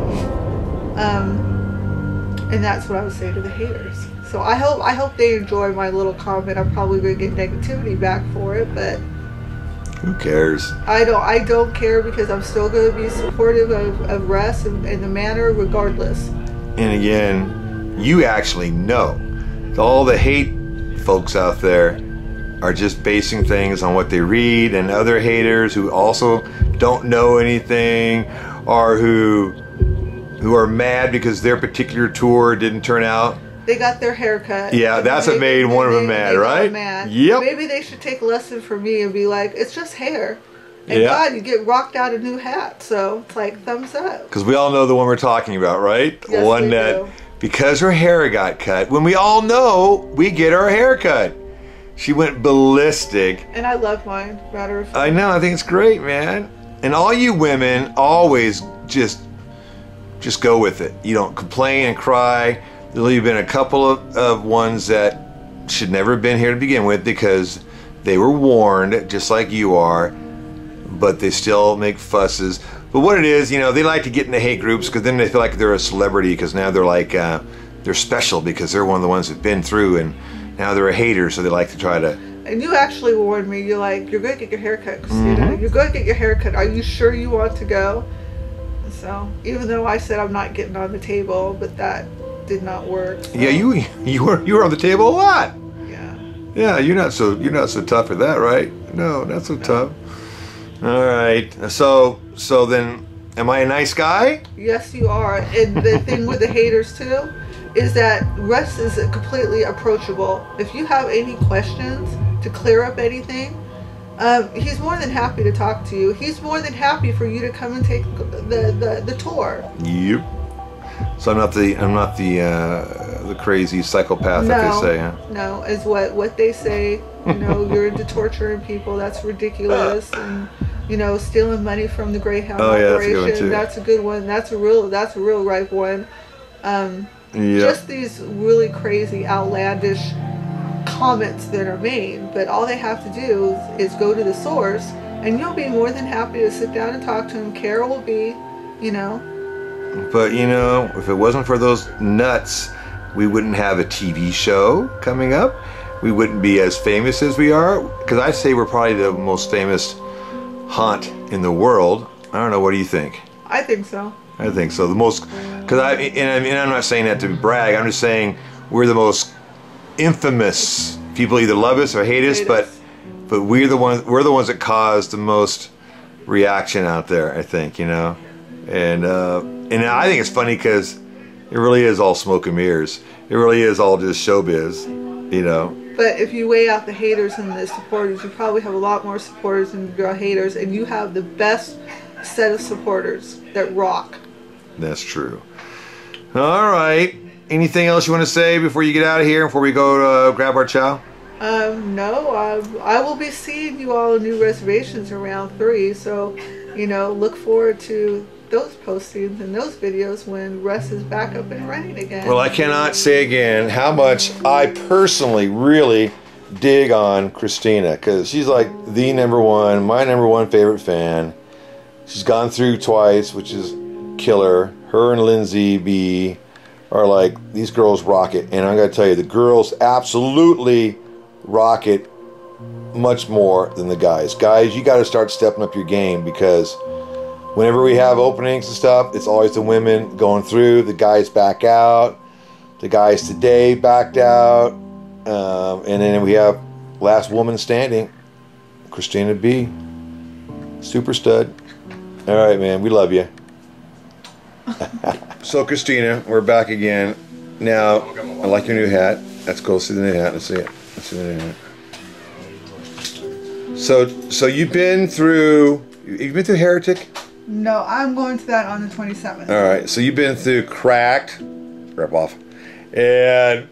Um, and that's what I would say to the haters. So I hope I hope they enjoy my little comment. I'm probably going to get negativity back for it, but who cares? I don't I don't care because I'm still going to be supportive of, of Russ and, and the manor regardless. And again, you actually know. All the hate folks out there are just basing things on what they read, and other haters who also don't know anything or who who are mad because their particular tour didn't turn out. They got their hair cut. Yeah, that's what made one of them mad, right? Mad. Yep. Maybe they should take a lesson from me and be like, it's just hair. And Yeah. God, you get rocked out a new hat. So it's like, thumbs up. Because we all know the one we're talking about, right? The Yes, one we that, do. because her hair got cut, when we all know we get our hair cut. She went ballistic. And I love mine, matter of fact. I know, I think it's great, man. And all you women always just just go with it. You don't complain and cry. There'll have been a couple of, of ones that should never have been here to begin with because they were warned, just like you are, but they still make fusses. But what it is, you know, they like to get into hate groups because then they feel like they're a celebrity because now they're like, uh, they're special because they're one of the ones that've been through, and now they're a hater, so they like to try to... And you actually warned me. You're like, you're going to get your hair cut, Christina. Mhm. You're going to get your hair cut. Are you sure you want to go? So, even though I said I'm not getting on the table, but that did not work. So. Yeah, you you were you were on the table a lot. Yeah. Yeah, you're not so you're not so tough for that, right? No, not so tough. All right. So so then, am I a nice guy? Yes, you are. And the thing with the haters, too, is that Russ is completely approachable. If you have any questions to clear up anything, um, he's more than happy to talk to you. He's more than happy for you to come and take the, the, the tour. Yep. So I'm not the I'm not the uh, the crazy psychopath that No, they say, huh? no, is what, what they say. You know, you're into torturing people. That's ridiculous. And, you know, stealing money from the Greyhound Oh, yeah, that's a good operation. one, too. That's a good one. That's a real, that's a real ripe one. Um, Yep. Just these really crazy, outlandish comments that are made. But all they have to do is, is go to the source, and you'll be more than happy to sit down and talk to him. Carol will be, you know. But you know, if it wasn't for those nuts, we wouldn't have a T V show coming up. We wouldn't be as famous as we are. Because I say we're probably the most famous haunt in the world. I don't know. What do you think? I think so. I think so. The most, because I and I mean I'm not saying that to brag. I'm just saying we're the most infamous. People either love us or hate us, Hate but us. but we're the ones we're the ones that cause the most reaction out there. I think, you know, and uh, and I think it's funny because it really is all smoke and mirrors. It really is all just showbiz, you know. But if you weigh out the haters and the supporters, you probably have a lot more supporters than your haters, and you have the best set of supporters that rock. That's true. All right. Anything else you want to say before you get out of here, before we go to uh, grab our chow? Um, no, I, I will be seeing you all in new reservations around three, so, you know, look forward to those postings and those videos when Russ is back up and running again. Well, I cannot say again how much I personally really dig on Christina, because she's like the number one, my number one favorite fan. She's gone through twice, which is killer. Her and Lindsay B are like, these girls rock it. And I gotta tell you, the girls absolutely rock it much more than the guys. Guys, you gotta start stepping up your game, because whenever we have openings and stuff, it's always the women going through. The guys back out. The guys today backed out. Um, and then we have last woman standing, Christina B. Super stud. All right, man. We love you. So, Christina, we're back again. Now, I like your new hat. Let's go see the new hat. Let's see it. Let's see the new hat. So, so you've been through. You've been through Heretic. No, I'm going to that on the twenty-seventh. All right. So you've been through Cracked, rip off, and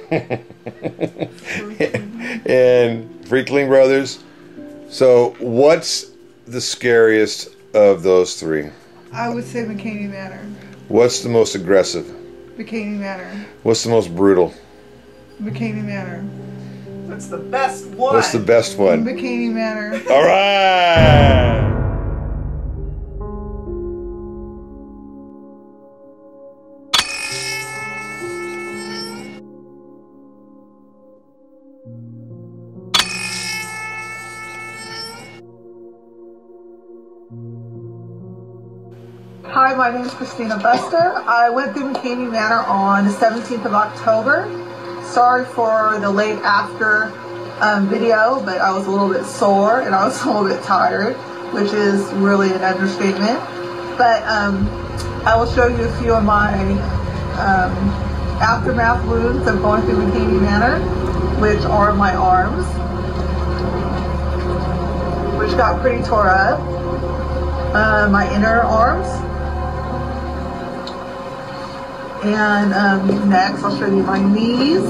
and Freakling Brothers. So, what's the scariest of those three? I would say McKamey Manor. What's the most aggressive? McKamey Manor. What's the most brutal? McKamey Manor. What's the best one? What's the best one? McKamey Manor. All right. Hi, my name is Christina Buster. I went through McKamey Manor on the seventeenth of October. Sorry for the late after um, video, but I was a little bit sore and I was a little bit tired, which is really an understatement. But um, I will show you a few of my um, aftermath wounds of going through McKamey Manor, which are my arms, which got pretty tore up. Uh, my inner arms. And um, next, I'll show you my knees.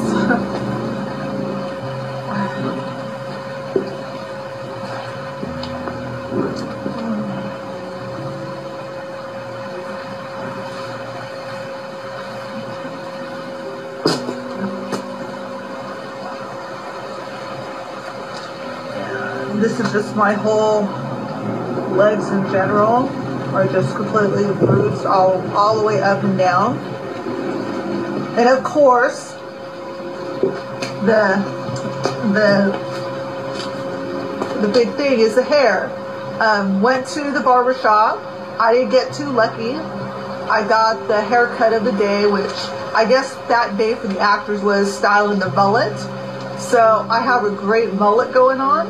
And this is just my whole legs in general are just completely bruised all, all the way up and down. And of course, the the the big thing is the hair. Um, went to the barber shop. I didn't get too lucky. I got the haircut of the day, which I guess that day for the actors was styling the mullet. So I have a great mullet going on,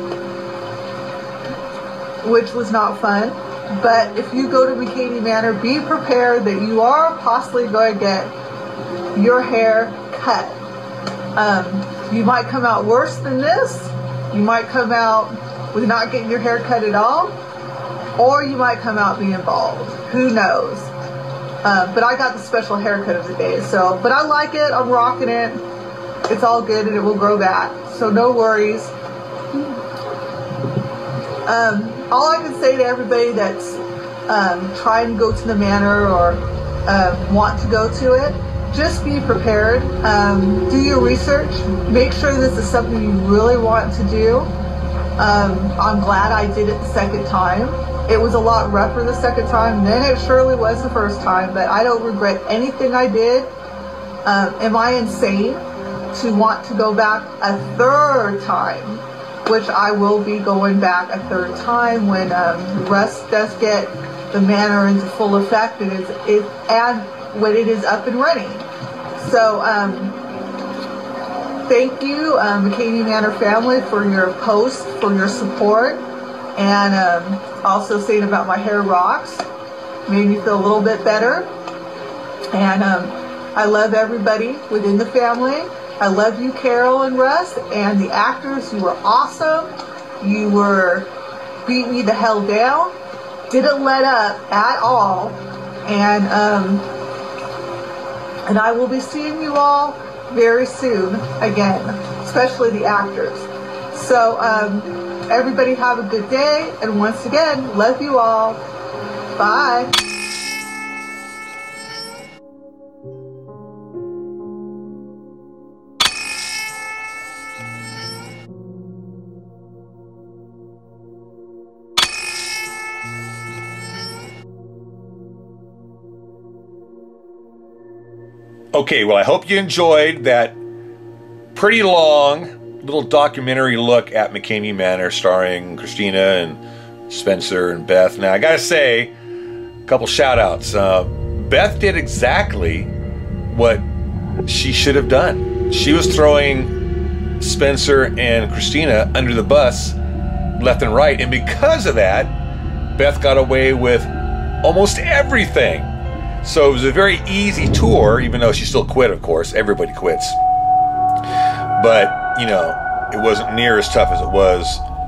which was not fun. But if you go to McKamey Manor, be prepared that you are possibly going to get your hair cut. Um, you might come out worse than this. You might come out with not getting your hair cut at all, or you might come out being bald. Who knows? Uh, but I got the special haircut of the day. So, but I like it. I'm rocking it. It's all good, and it will grow back. So no worries. Um, all I can say to everybody that's um, trying to go to the manor or uh, want to go to it, just be prepared. Um, do your research. Make sure this is something you really want to do. Um, I'm glad I did it the second time. It was a lot rougher the second time than it surely was the first time, but I don't regret anything I did. Um, am I insane to want to go back a third time? Which I will be going back a third time when um, Russ does get the manor into full effect and, is, it, and when it is up and running. So, um, thank you, um, McKamey Manor family, for your post, for your support, and um, also saying about my hair rocks. Made me feel a little bit better. And um, I love everybody within the family. I love you, Carol and Russ, and the actors. You were awesome. You were beat me the hell down. Didn't let up at all. And um, and I will be seeing you all very soon again, especially the actors. So um, everybody have a good day, and once again, love you all. Bye. Okay, well, I hope you enjoyed that pretty long little documentary look at McKamey Manor starring Christina and Spencer and Beth. Now, I gotta say, a couple shout outs. Uh, Beth did exactly what she should have done. She was throwing Spencer and Christina under the bus left and right, and because of that, Beth got away with almost everything. So it was a very easy tour, even though she still quit, of course. Everybody quits. But, you know, it wasn't near as tough as it was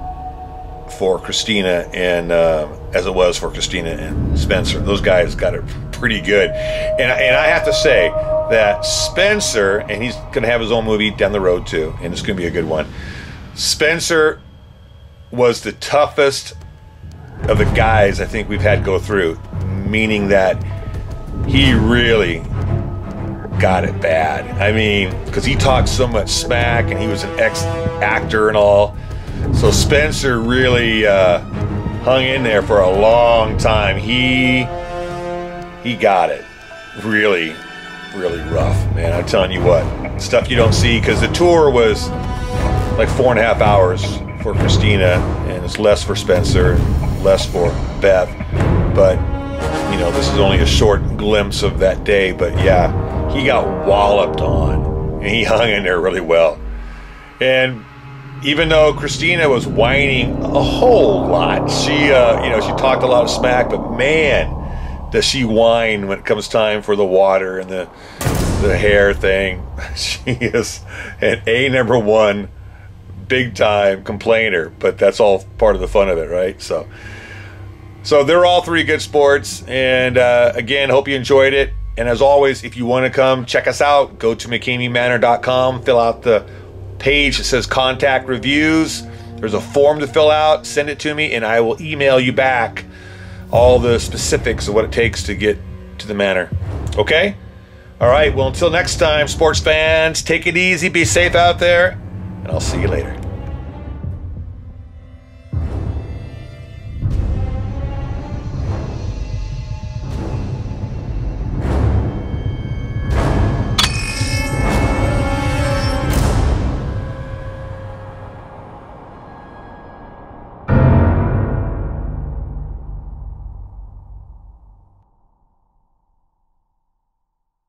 for Christina and uh, as it was for Christina and Spencer. Those guys got it pretty good. And, and I have to say that Spencer, and he's going to have his own movie down the road too, and it's going to be a good one. Spencer was the toughest of the guys I think we've had go through, meaning that he really got it bad. I mean, because he talked so much smack and he was an ex-actor and all. So Spencer really uh, hung in there for a long time. He he got it really, really rough, man. I'm telling you what, stuff you don't see, because the tour was like four and a half hours for Christina, and it's less for Spencer, less for Beth. But you know, this is only a short glimpse of that day, but yeah, he got walloped on, and he hung in there really well. And even though Christina was whining a whole lot, she, uh, you know, she talked a lot of smack, but man, does she whine when it comes time for the water and the the hair thing. She is an A number one, big time complainer, but that's all part of the fun of it, right? So. So they're all three good sports, and uh, again, hope you enjoyed it. And as always, if you want to come check us out, go to McKamey Manor dot com, fill out the page that says contact reviews. There's a form to fill out, send it to me, and I will email you back all the specifics of what it takes to get to the manor. Okay? All right, well, until next time, sports fans, take it easy, be safe out there, and I'll see you later.